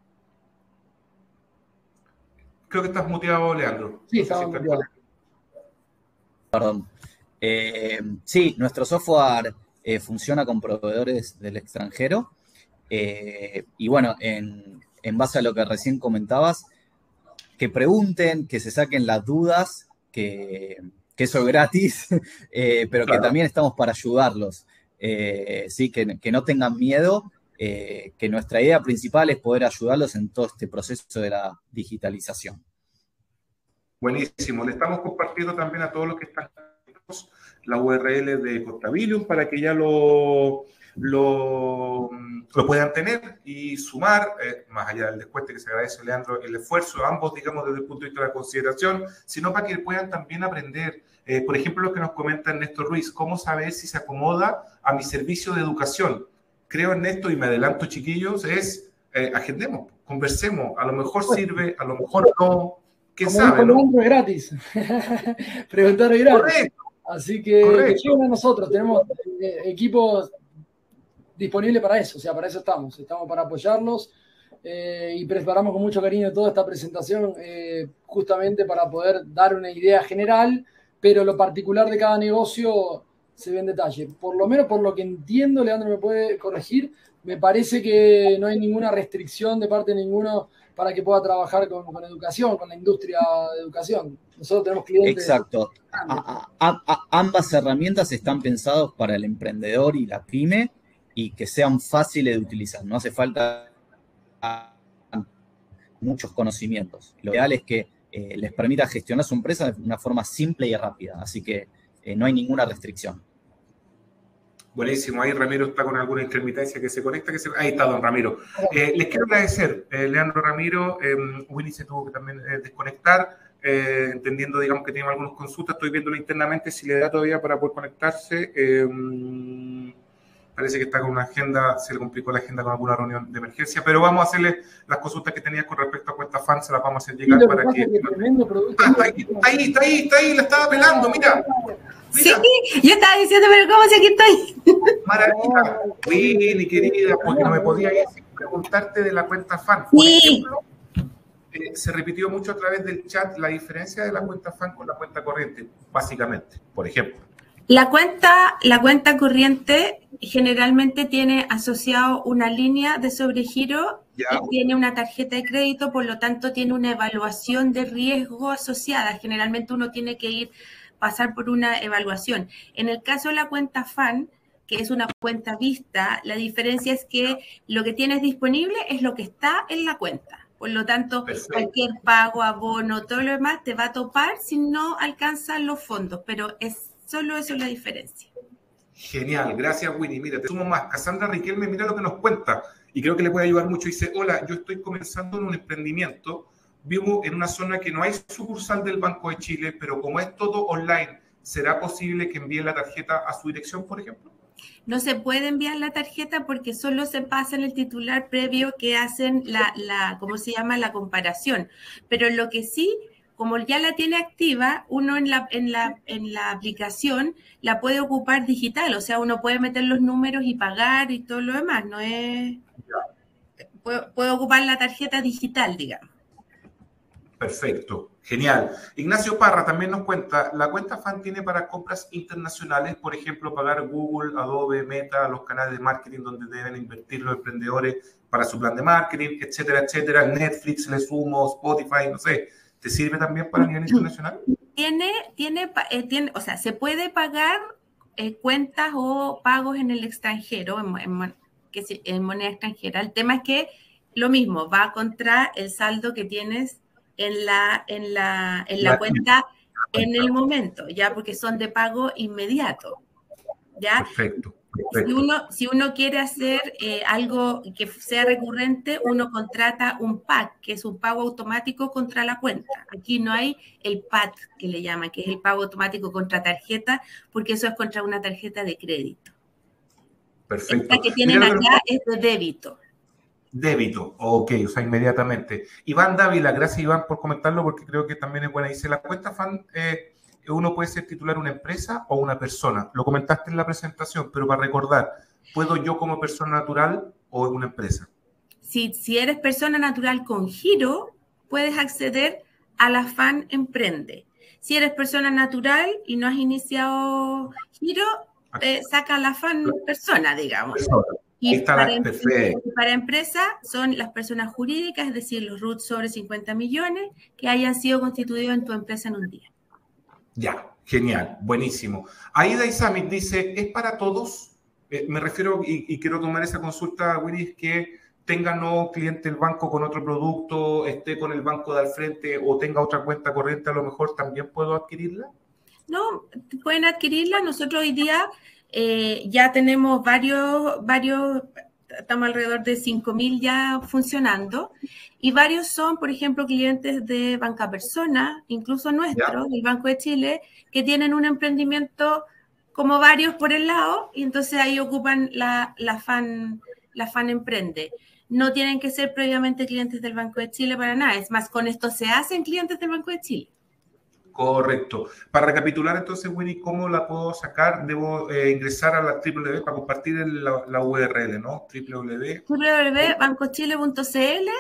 Creo que estás muteado, Leandro. Sí, No sé estaba si estás muteado. Perdón. Eh, sí, nuestro software eh, funciona con proveedores del extranjero. Eh, y bueno, en, en base a lo que recién comentabas, que pregunten, que se saquen las dudas, que, que eso es gratis, eh, pero Claro. que también estamos para ayudarlos. Eh, sí, que, que no tengan miedo, eh, que nuestra idea principal es poder ayudarlos en todo este proceso de la digitalización. Buenísimo. Le estamos compartiendo también a todos los que están la U R L de Contabilium para que ya lo, lo, lo puedan tener y sumar, eh, más allá del descuento que se agradece, Leandro, el esfuerzo, ambos, digamos, desde el punto de vista de la consideración, sino para que puedan también aprender. Eh, por ejemplo, lo que nos comenta Ernesto Ruiz, cómo saber si se acomoda a mi servicio de educación. Creo, Ernesto, y me adelanto, chiquillos, es eh, agendemos, conversemos, a lo mejor sirve, a lo mejor no, quién Como sabe, dijo ¿no? Leandro, es gratis. Preguntar es gratis. Correcto. Así que, que Correcto. lleguen a nosotros. Tenemos eh, equipos disponibles para eso. O sea, para eso estamos. Estamos para apoyarlos eh, y preparamos con mucho cariño toda esta presentación eh, justamente para poder dar una idea general, pero lo particular de cada negocio se ve en detalle. Por lo menos por lo que entiendo, Leandro me puede corregir, me parece que no hay ninguna restricción de parte de ninguno para que pueda trabajar con, con educación, con la industria de educación. Nosotros tenemos clientes. Exacto. A, a, a, ambas herramientas están pensadas para el emprendedor y la pyme y que sean fáciles de utilizar. No hace falta muchos conocimientos. Lo ideal es que eh, les permita gestionar su empresa de una forma simple y rápida. Así que eh, no hay ninguna restricción. Buenísimo, ahí Ramiro está con alguna intermitencia que se conecta, que se... ahí está don Ramiro. Eh, les quiero agradecer, eh, Leandro Ramiro, eh, Willy se tuvo que también eh, desconectar, eh, entendiendo, digamos, que tiene algunas consultas, estoy viéndolo internamente, si le da todavía para poder conectarse, eh, parece que está con una agenda, se le complicó la agenda con alguna reunión de emergencia, pero vamos a hacerle las consultas que tenía con respecto a cuenta fan, se las vamos a hacer llegar Sí, lo que para pasa que... es que tremendo producto. Ah, está ahí, está ahí, está ahí, está ahí, la estaba pelando, mira. Sí, yo estaba diciendo, pero ¿cómo sé que estoy? Maravilla. Winnie, querida, porque no me podía ir sin preguntarte de la cuenta fan. Por Sí. ejemplo, eh, se repitió mucho a través del chat la diferencia de la cuenta fan con la cuenta corriente, básicamente, por ejemplo. La cuenta, la cuenta corriente generalmente tiene asociado una línea de sobregiro Ya. y tiene una tarjeta de crédito, por lo tanto tiene una evaluación de riesgo asociada. Generalmente uno tiene que ir pasar por una evaluación. En el caso de la cuenta fan, que es una cuenta vista, la diferencia es que lo que tienes disponible es lo que está en la cuenta. Por lo tanto, Perfecto. cualquier pago, abono, todo lo demás te va a topar si no alcanzan los fondos, pero es solo eso la diferencia. Genial, gracias Winnie. Mira, te sumo más. Cassandra Riquelme, mira lo que nos cuenta y creo que le puede ayudar mucho. Dice, hola, yo estoy comenzando en un emprendimiento, vivo en una zona que no hay sucursal del Banco de Chile, pero como es todo online, ¿será posible que envíe la tarjeta a su dirección, por ejemplo? No se puede enviar la tarjeta porque solo se pasa en el titular previo que hacen la, la, ¿cómo se llama? La comparación. Pero lo que sí, como ya la tiene activa, uno en la, en la, en la aplicación la puede ocupar digital. O sea, uno puede meter los números y pagar y todo lo demás. No es... Puede, puede ocupar la tarjeta digital, digamos. Perfecto, genial. Ignacio Parra también nos cuenta, la cuenta F A N tiene para compras internacionales, por ejemplo, pagar Google, Adobe, Meta, los canales de marketing donde deben invertir los emprendedores para su plan de marketing, etcétera, etcétera. Netflix, le sumo, Spotify, no sé. ¿Te sirve también para nivel internacional? Tiene, tiene, eh, tiene, o sea, se puede pagar eh, cuentas o pagos en el extranjero, en, en, que se, en moneda extranjera. El tema es que lo mismo, va contra el saldo que tienes en la, en la, en la, la cuenta en el momento, ya, porque son de pago inmediato, ¿ya? Perfecto. Perfecto. Si uno, si uno quiere hacer eh, algo que sea recurrente, uno contrata un P A C, que es un pago automático contra la cuenta. Aquí no hay el P A T, que le llaman, que es el pago automático contra tarjeta, porque eso es contra una tarjeta de crédito. Perfecto. Esta que tienen Mira, acá es de débito. Débito, ok, o sea, inmediatamente. Iván Dávila, gracias Iván por comentarlo, porque creo que también es buena. Dice, la cuenta F A N, eh, uno puede ser titular una empresa o una persona. Lo comentaste en la presentación, pero para recordar, ¿puedo yo como persona natural o una empresa? Si, si eres persona natural con giro, puedes acceder a la F A N Emprende. Si eres persona natural y no has iniciado giro, eh, saca la F A N persona, digamos. Persona. Y para, para empresa son las personas jurídicas, es decir, los R U T sobre cincuenta millones que hayan sido constituidos en tu empresa en un día. Ya, genial, buenísimo. Aida Isamit dice, ¿es para todos? Eh, me refiero, y, y quiero tomar esa consulta, Willy, que tenga nuevo cliente el banco con otro producto, esté con el banco de al frente o tenga otra cuenta corriente, a lo mejor también puedo adquirirla. No, pueden adquirirla. Nosotros hoy día... Eh, ya tenemos varios, varios, estamos alrededor de cinco mil ya funcionando y varios son, por ejemplo, clientes de Banca Persona, incluso nuestros, del Banco de Chile, que tienen un emprendimiento como varios por el lado y entonces ahí ocupan la, la, F A N, la F A N Emprende. No tienen que ser previamente clientes del Banco de Chile para nada, es más, con esto se hacen clientes del Banco de Chile. Correcto. Para recapitular entonces, Winnie, ¿cómo la puedo sacar? Debo eh, ingresar a la doble u doble u doble u para compartir el, la, la U R L, ¿no? doble u doble u doble u punto banco chile punto c l,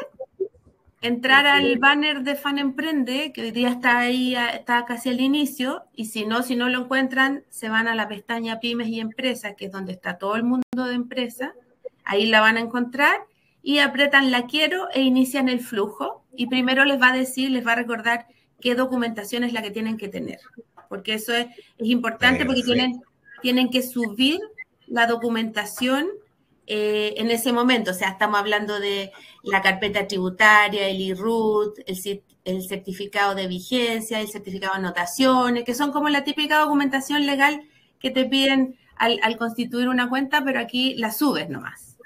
entrar al banner de F A N Emprende, que hoy día está ahí, está casi al inicio, y si no, si no lo encuentran, se van a la pestaña Pymes y Empresas, que es donde está todo el mundo de empresas, ahí la van a encontrar, y apretan la quiero e inician el flujo, y primero les va a decir, les va a recordar qué documentación es la que tienen que tener, porque eso es, es importante porque tienen, tienen que subir la documentación eh, en ese momento, o sea, estamos hablando de la carpeta tributaria, el I R U T, el, el certificado de vigencia, el certificado de anotaciones, que son como la típica documentación legal que te piden al, al constituir una cuenta, pero aquí la subes nomás.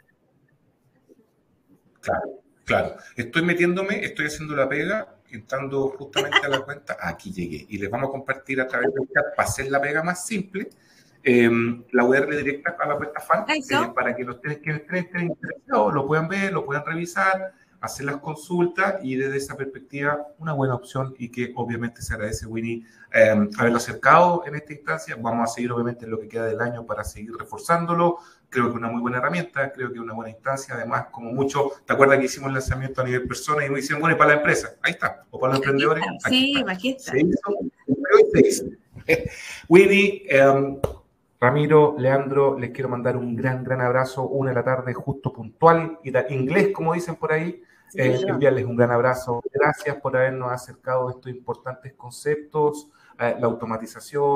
Claro, claro. Estoy metiéndome, estoy haciendo la pega, entrando justamente a la cuenta, aquí llegué, y les vamos a compartir a través del chat para hacer la pega más simple, eh, la U R L directa a la cuenta F A N, eh, para que los que estén interesados lo puedan ver, lo puedan revisar, hacer las consultas, y desde esa perspectiva una buena opción, y que obviamente se agradece, Winnie, eh, haberlo acercado en esta instancia. Vamos a seguir obviamente en lo que queda del año para seguir reforzándolo. Creo que es una muy buena herramienta, creo que es una buena instancia. Además, como mucho, ¿te acuerdas que hicimos el lanzamiento a nivel persona y me dicen, bueno, y para la empresa? Ahí está. O para los aquí emprendedores. Está. Sí, está. Aquí está. Se hizo, se hizo. Winnie, um, Ramiro, Leandro, les quiero mandar un gran, gran abrazo. Una de la tarde, justo puntual, y de inglés, como dicen por ahí. Sí, eh, enviarles un gran abrazo. Gracias por habernos acercado a estos importantes conceptos, eh, la automatización,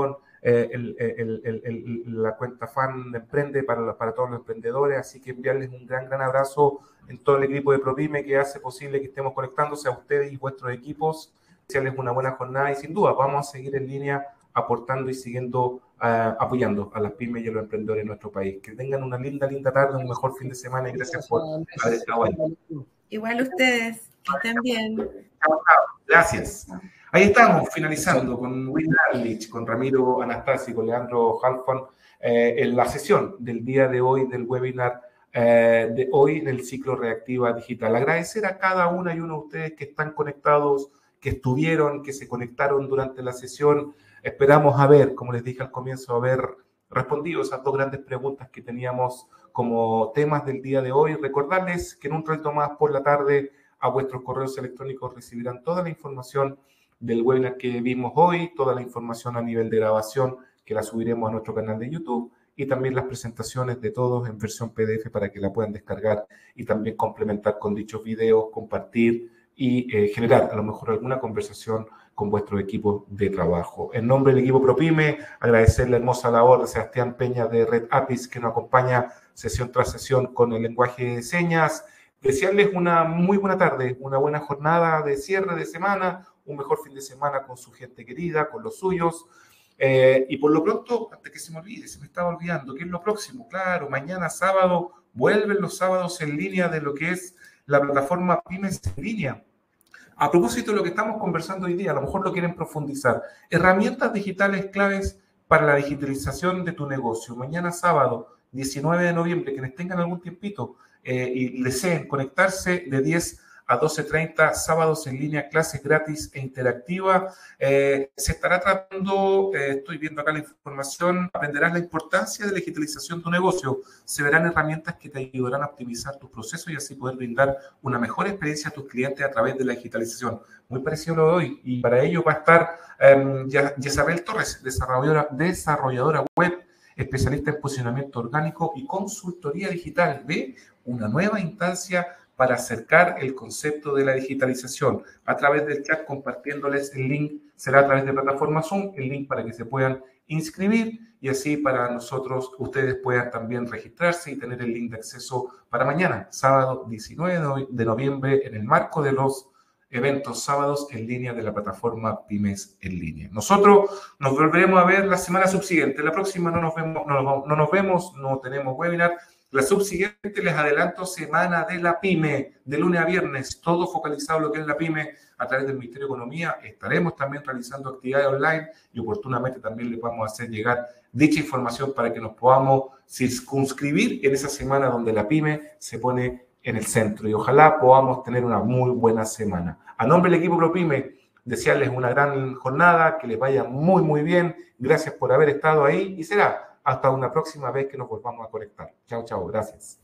eh, el, el, el, el, la cuenta fan de Emprende para, para todos los emprendedores, así que enviarles un gran, gran abrazo en todo el equipo de ProPyme que hace posible que estemos conectándose a ustedes y vuestros equipos, desearles una buena jornada y sin duda vamos a seguir en línea aportando y siguiendo, uh, apoyando a las pymes y a los emprendedores en nuestro país. Que tengan una linda, linda tarde, un mejor fin de semana y gracias por haber estado ahí. Igual ustedes, que estén bien. Chao, chao. Gracias. Ahí estamos, finalizando con Will Arlich, con Ramiro Anastasi, con Leandro Halfon, eh, en la sesión del día de hoy del webinar eh, de hoy en el ciclo Reactiva Digital. Agradecer a cada una y uno de ustedes que están conectados, que estuvieron, que se conectaron durante la sesión. Esperamos haber, como les dije al comienzo, haber respondido esas dos grandes preguntas que teníamos como temas del día de hoy. Recordarles que en un rato más por la tarde a vuestros correos electrónicos recibirán toda la información del webinar que vimos hoy, toda la información a nivel de grabación que la subiremos a nuestro canal de YouTube y también las presentaciones de todos en versión P D F para que la puedan descargar y también complementar con dichos videos, compartir y eh, generar a lo mejor alguna conversación con vuestro equipo de trabajo. En nombre del equipo ProPyme, agradecer la hermosa labor de Sebastián Peña de Red Apis, que nos acompaña sesión tras sesión con el lenguaje de señas. Desearles una muy buena tarde, una buena jornada de cierre de semana, un mejor fin de semana con su gente querida, con los suyos. Eh, y por lo pronto, antes que se me olvide, se me estaba olvidando, ¿qué es lo próximo? Claro, mañana sábado, vuelven los sábados en línea de lo que es la plataforma Pymes en línea. A propósito de lo que estamos conversando hoy día, a lo mejor lo quieren profundizar. Herramientas digitales claves para la digitalización de tu negocio. Mañana sábado, diecinueve de noviembre, quienes tengan algún tiempito eh, y deseen conectarse de diez a doce treinta, sábados en línea, clases gratis e interactiva. Eh, se estará tratando, eh, estoy viendo acá la información, aprenderás la importancia de la digitalización de tu negocio. Se verán herramientas que te ayudarán a optimizar tus procesos y así poder brindar una mejor experiencia a tus clientes a través de la digitalización. Muy parecido a lo de hoy. Y para ello va a estar eh, Yesabel Torres, desarrolladora, desarrolladora web, especialista en posicionamiento orgánico y consultoría digital de una nueva instancia para acercar el concepto de la digitalización a través del chat, compartiéndoles el link, será a través de plataforma Zoom, el link para que se puedan inscribir y así para nosotros, ustedes puedan también registrarse y tener el link de acceso para mañana, sábado diecinueve de noviembre, en el marco de los eventos sábados en línea de la plataforma Pymes en línea. Nosotros nos volveremos a ver la semana subsiguiente. La próxima no nos vemos, no, no nos vemos, no tenemos webinar. La subsiguiente, les adelanto, Semana de la Pyme, de lunes a viernes, todo focalizado en lo que es la Pyme a través del Ministerio de Economía. Estaremos también realizando actividades online y oportunamente también les vamos a hacer llegar dicha información para que nos podamos circunscribir en esa semana donde la Pyme se pone en el centro y ojalá podamos tener una muy buena semana. A nombre del equipo ProPyme, desearles una gran jornada, que les vaya muy, muy bien. Gracias por haber estado ahí y será hasta una próxima vez que nos volvamos a conectar. Chao, chao. Gracias.